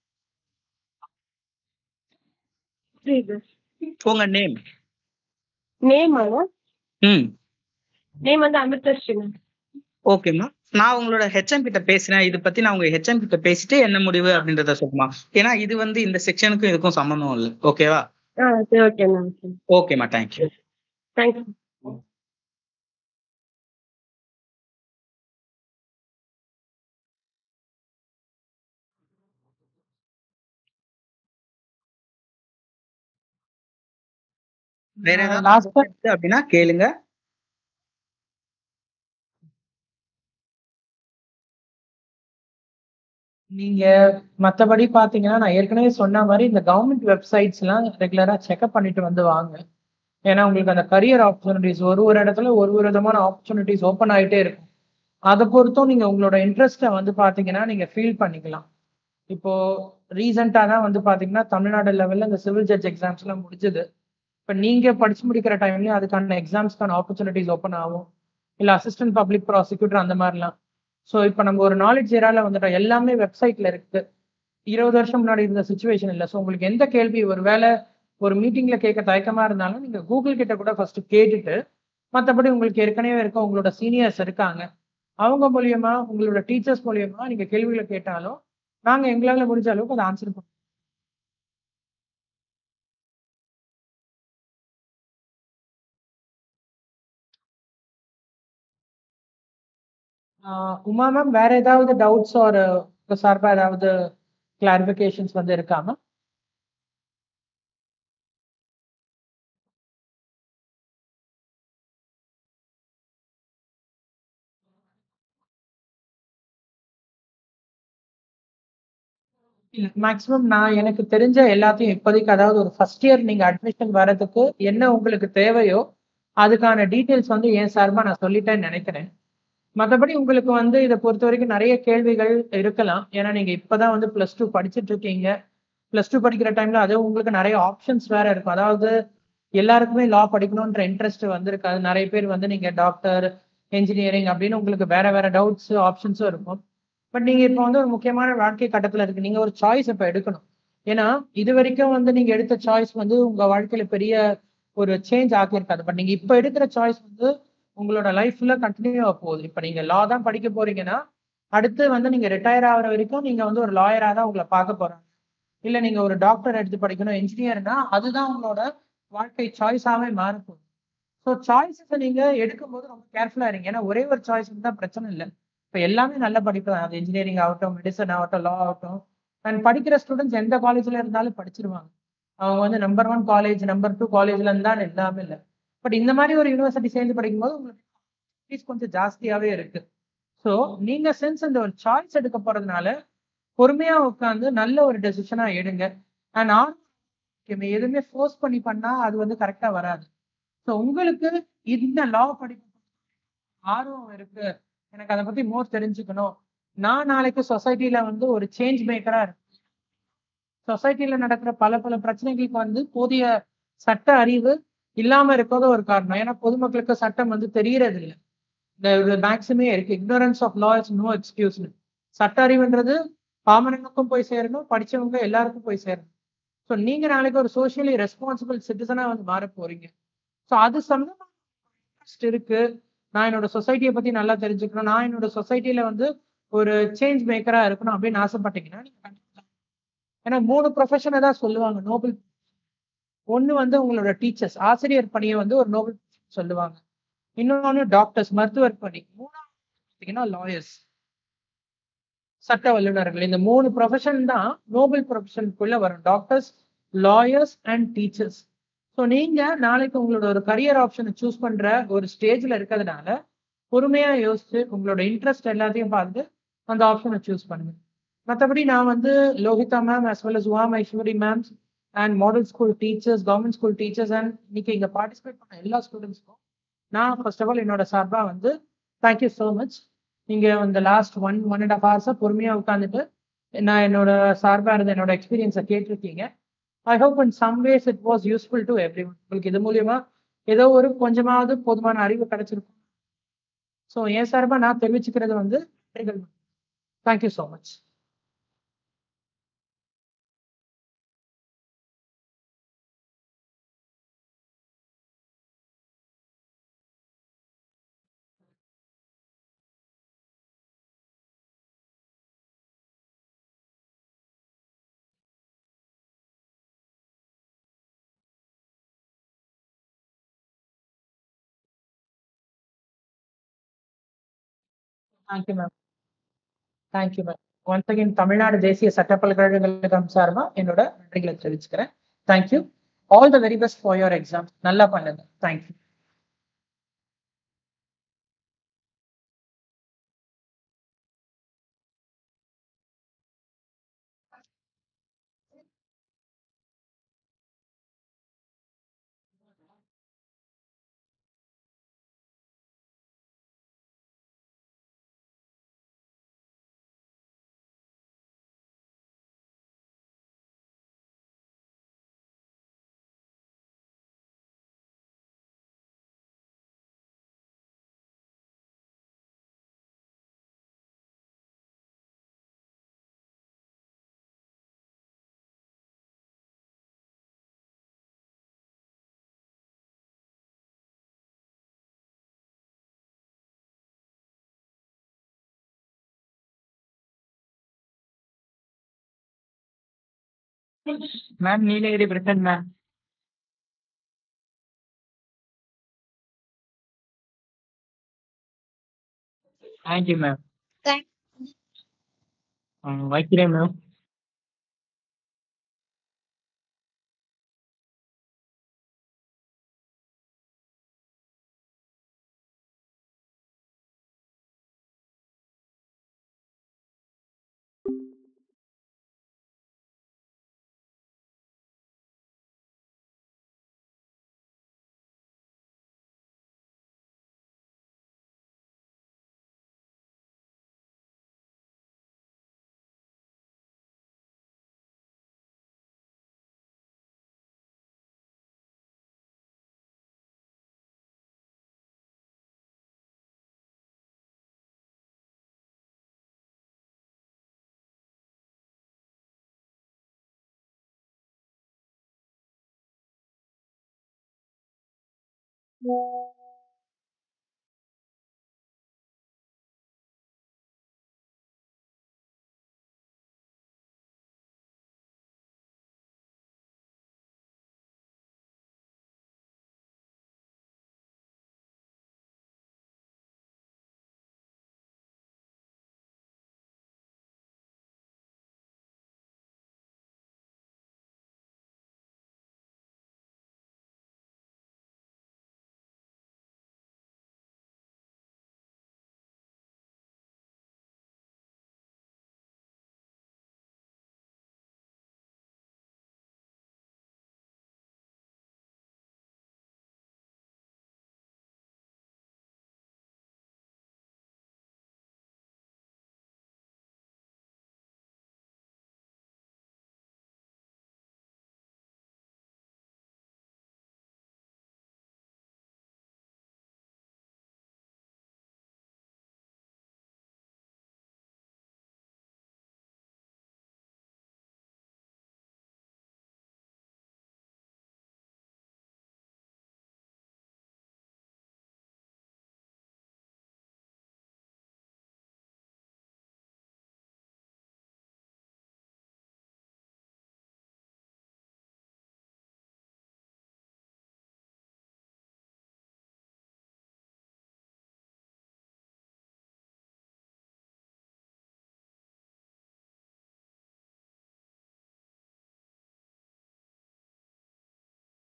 உங்க நேம்? நேம் ம் நேம் வந்து அமிர்தஸ்ரீ. ஓகேம்மா, நான் உங்களோட ஹெச்எம் கிட்ட பேசுறேன். இதை பத்தி நான் உங்க ஹெச்எம் கிட்ட பேசிட்டு என்ன முடிவு அப்படின்றத சொல்லுமா. ஏன்னா இது வந்து இந்த செக்ஷனுக்கும் இதுக்கும் சம்பந்தம் இல்லை. ஓகேவா? ஓகேம்மா, தேங்க்யூ. தேங்க்யூ. வேற ஏதாவது அப்படின்னா கேளுங்க. நீங்க மத்தபடி பாத்தீங்கன்னா, நான் ஏற்கனவே சொன்ன மாரி இந்த கவர்மெண்ட் வெப்சைட்ஸ்லாம் ரெகுலரா செக்கப் பண்ணிட்டு வந்து வாங்க. ஏன்னா, உங்களுக்கு அந்த கரியர் ஆப்பர்ச்சுனிட்டீஸ் ஒரு ஒரு இடத்துல ஒரு ஒரு விதமான ஆப்பர்ச்சுனிட்டீஸ் ஓப்பன் ஆயிட்டே இருக்கும். அத பொறுத்தும் நீங்க உங்களோட இன்ட்ரெஸ்ட்ட வந்து பாத்தீங்கன்னா, நீங்க ஃபீல் பண்ணிக்கலாம். இப்போ ரீசென்ட்டா தான் வந்து பாத்தீங்கன்னா, தமிழ்நாடு லெவல்ல இந்த சிவில் ஜட்ஜ் எக்ஸாம்ஸ்லாம் முடிஞ்சது. இப்ப நீங்க படிச்சு முடிக்கிற டைம்லயும் அதுக்கான எக்ஸாம்ஸ்க்கான ஆப்பர்ச்சுனிட்டீஸ் ஓப்பன் ஆகும். இல்ல அசிஸ்டன்ட் பப்ளிக் ப்ராசிக்யூட்டர் அந்த மாரிலாம். ஸோ இப்ப நம்ம ஒரு நாலேட்ஜ் ஏரால வந்துட்டோம். எல்லாமே வெப்சைட்ல இருக்கு. இருபது வருஷம் முன்னாடி இருந்த சிச்சுவேஷன் இல்ல. ஸோ உங்களுக்கு எந்த கேள்வி ஒரு வேளை ஒரு மீட்டிங்ல கேட்க தயக்கமா இருந்தாலும், நீங்க கூகுள் கிட்ட கூட ஃபர்ஸ்ட் கேட்டுட்டு, மத்தபடி உங்களுக்கு ஏற்கனவே இருக்க உங்களோட சீனியர்ஸ் இருக்காங்க. அவங்க மூலியமா, உங்களோட டீச்சர்ஸ் மூலியமா நீங்க கேள்விகள கேட்டாலும், நாங்க எங்களால முடிஞ்ச அளவுக்கு அத ஆன்சர் பண்ணுவோம். ஆ உமா மேம் வேற ஏதாவது டவுட்ஸ் ஆர் உங்க சார்பா ஏதாவது கிளாரிஃபிகேஷன்ஸ் வந்து இருக்கா மேம்? இல்ல மேக்ஸிமம் நான் எனக்கு தெரிஞ்ச எல்லாத்தையும் இப்போதைக்கு அதாவது ஒரு ஃபர்ஸ்ட் இயர் நீங்க அட்மிஷன் வரதுக்கு என்ன உங்களுக்கு தேவையோ, அதுக்கான டீட்டெயில்ஸ் வந்து என் சார்பா நான் சொல்லிட்டேன்னு நெனைக்கிறேன். மத்தபடி உங்களுக்கு வந்து இத பொறுத்தவரைக்கும் நெறைய கேள்விகள் இருக்கலாம். ஏன்னா நீங்க இப்பதான் வந்து பிளஸ் டூ படிச்சுட்டு இருக்கீங்க. பிளஸ் டூ படிக்கிற டைம்ல அதுவும் உங்களுக்கு நெறைய ஆப்ஷன்ஸ் வேற இருக்கும். அதாவது எல்லாருக்குமே லா படிக்கணுன்ற இன்ட்ரெஸ்ட் வந்திருக்காது. நெறைய பேர் வந்து நீங்க டாக்டர், என்ஜினியரிங் அப்படின்னு உங்களுக்கு வேற வேற டவுட்ஸ், ஆப்ஷன்ஸும் இருக்கும். பட் நீங்க இப்போ வந்து ஒரு முக்கியமான வாழ்க்கை கட்டத்துல இருக்கு. நீங்க ஒரு சாய்ஸ் இப்ப எடுக்கணும். ஏன்னா, இதுவரைக்கும் வந்து நீங்க எடுத்த சாய்ஸ் வந்து உங்க வாழ்க்கையில பெரிய ஒரு சேஞ்ச் ஆக்கியிருக்காது. பட் நீங்க இப்ப எடுக்கிற சாய்ஸ் வந்து உங்களோட லைஃப் ஃபுல்லா கன்டின்யூ ஆக போகுது. இப்ப நீங்க லா தான் படிக்க போறீங்கன்னா, அடுத்து வந்து நீங்க ரிட்டயர் ஆகுற வரைக்கும் நீங்க வந்து ஒரு லாயரா தான் உங்கள பார்க்க போறாங்க. இல்ல நீங்க ஒரு டாக்டர் எடுத்து படிக்கணும், என்ஜினியர்னா அதுதான் உங்களோட வாழ்க்கை சாய்ஸாவே மாறப்போகுது. ஸோ சாய்ஸஸ நீங்க எடுக்கும்போது ரொம்ப கேர்ஃபுல்லா இருங்க. ஏன்னா ஒரே ஒரு சாய்ஸ் இருந்தா பிரச்சனை இல்ல. இப்ப எல்லாமே நல்ல படிப்பு தான். அது இன்ஜினியரிங் ஆகட்டும், மெடிசன் ஆகட்டும், லா ஆகட்டும். அண்ட் படிக்கிற ஸ்டூடெண்ட்ஸ் எந்த காலேஜ்ல இருந்தாலும் படிச்சிருவாங்க. அவங்க வந்து number one college, number two காலேஜ்ல இருந்தா எல்லாமே இல்ல. பட் இந்த மாரி ஒரு யுனிவர்சிட்டி சேர்ந்து படிக்கும்போது உங்களுக்கு ஃபீஸ் கொஞ்சம் ஜாஸ்தியாவே இருக்கு. ஸோ நீங்க சின்ஸ் இந்த ஒரு சாய்ஸ் எடுக்க போறதுனால, பொறுமையா உட்கார்ந்து நல்ல ஒரு டெசிஷனா எடுங்க. அண்ட் ஆர்வம் எதுவுமே ஃபோர்ஸ் பண்ணி பண்ணா அது வந்து கரெக்ட்டா வராது. ஸோ உங்களுக்கு இந்த லா படிப்பு ஆர்வம் இருக்கு. எனக்கு அத பத்தி மோர் தெரிஞ்சுக்கணும். நான் நாளைக்கு சொசைட்டில வந்து ஒரு சேஞ்ச் மேக்கரா இருக்கேன். சொசைட்டில நடக்கிற பல பல பிரச்சனைகளுக்கு வந்து போதிய சட்ட அறிவு இல்லாம இருக்கிறதும் ஒரு காரணம். ஏன்னா பொதுமக்களுக்கு சட்டம் வந்து தெரியறது இல்ல. இந்த மேக்ஸிமே இருக்கு. Ignorance of law is no எக்ஸ்கியூஸ்ன்னு. சட்ட அறிவுன்றது பாமரனுக்கும் போய் சேரணும், படிச்சவங்க எல்லாருக்கும் போய் சேரணும். ஸோ நீங்க நாளைக்கு ஒரு சோசியலி ரெஸ்பான்சிபிள் சிட்டிசனா வந்து மாற போறீங்க. ஸோ அது சம்பந்தமா இன்ட்ரெஸ்ட் இருக்கு. நான் என்னோட சொசைட்டிய பத்தி நல்லா தெரிஞ்சுக்கணும். நான் என்னோட சொசைட்டில வந்து ஒரு சேஞ்ச் மேக்கரா இருக்கணும் அப்படின்னு ஆசைப்பட்டீங்கன்னா, நீங்க கண்டிப்பா ஏன்னா மூணு ப்ரொஃபஷன தான் சொல்லுவாங்க நோபல். ஒண்ணு வந்து உங்களோட டீச்சர்ஸ், ஆசிரியர் பணிய வந்து ஒரு நோபல் சொல்லுவாங்க. இன்னொன்னு டாக்டர்ஸ், மருத்துவர் பணி. மூணாவது பார்த்தீங்கன்னா லாயர்ஸ், சட்ட வல்லுநர்கள். இந்த மூணு ப்ரொஃபஷன் தான் நோபல் ப்ரொஃபஷனுக்குள்ள வரும். Doctors, lawyers and teachers. So நீங்க நாளைக்கு உங்களோட ஒரு கரியர் ஆப்ஷனை சூஸ் பண்ற ஒரு ஸ்டேஜ்ல இருக்கிறதுனால, பொறுமையா யோசிச்சு உங்களோட இன்ட்ரெஸ்ட் எல்லாத்தையும் பார்த்து அந்த ஆப்ஷனை சூஸ் பண்ணுங்க. மத்தபடி நான் வந்து Lohitha ma'am as well as Uma Maheswari ma'ams and model school teachers, government school teachers and இன்னைக்கு இங்க பார்ட்டிசிபேட் பண்ண எல்லா ஸ்டூடெண்ட்ஸ்க்கும் நான் ஃபர்ஸ்ட் ஆஃப் ஆல் என்னோட சார்பா வந்து தேங்க்யூ ஸோ மச். நீங்க இந்த last one one and half ஹவர்ஸா பொறுமையா உட்காந்துட்டு நான் என்னோட சார்பா இருந்த என்னோட எக்ஸ்பீரியன்ஸை கேட்டிருக்கீங்க. I hope in some ways it was useful to everyone. உங்களுக்கு இது மூலியமா ஏதோ ஒரு கொஞ்சமாவது போதுமான அறிவு கிடைச்சிருக்கும். ஸோ என் சார்பா நான் தெரிவிச்சுக்கிறது வந்து நன்றிகள். Thank you so much. Thank you ma'am. Thank you ma'am. Once again Tamil Nadu தேசிய சட்ட பல்கலைக்கழகம் சார்பா என்னோட நன்றிகளை தெரிவிச்சுக்கிறேன். Thank you. All the very best for your exam. நல்லா பண்ணுங்க. Thank you. Ma'am, Neelagiri present, ma'am. Thank you, ma'am. Thank Uh, வைக்கிறேன், ma'am. you.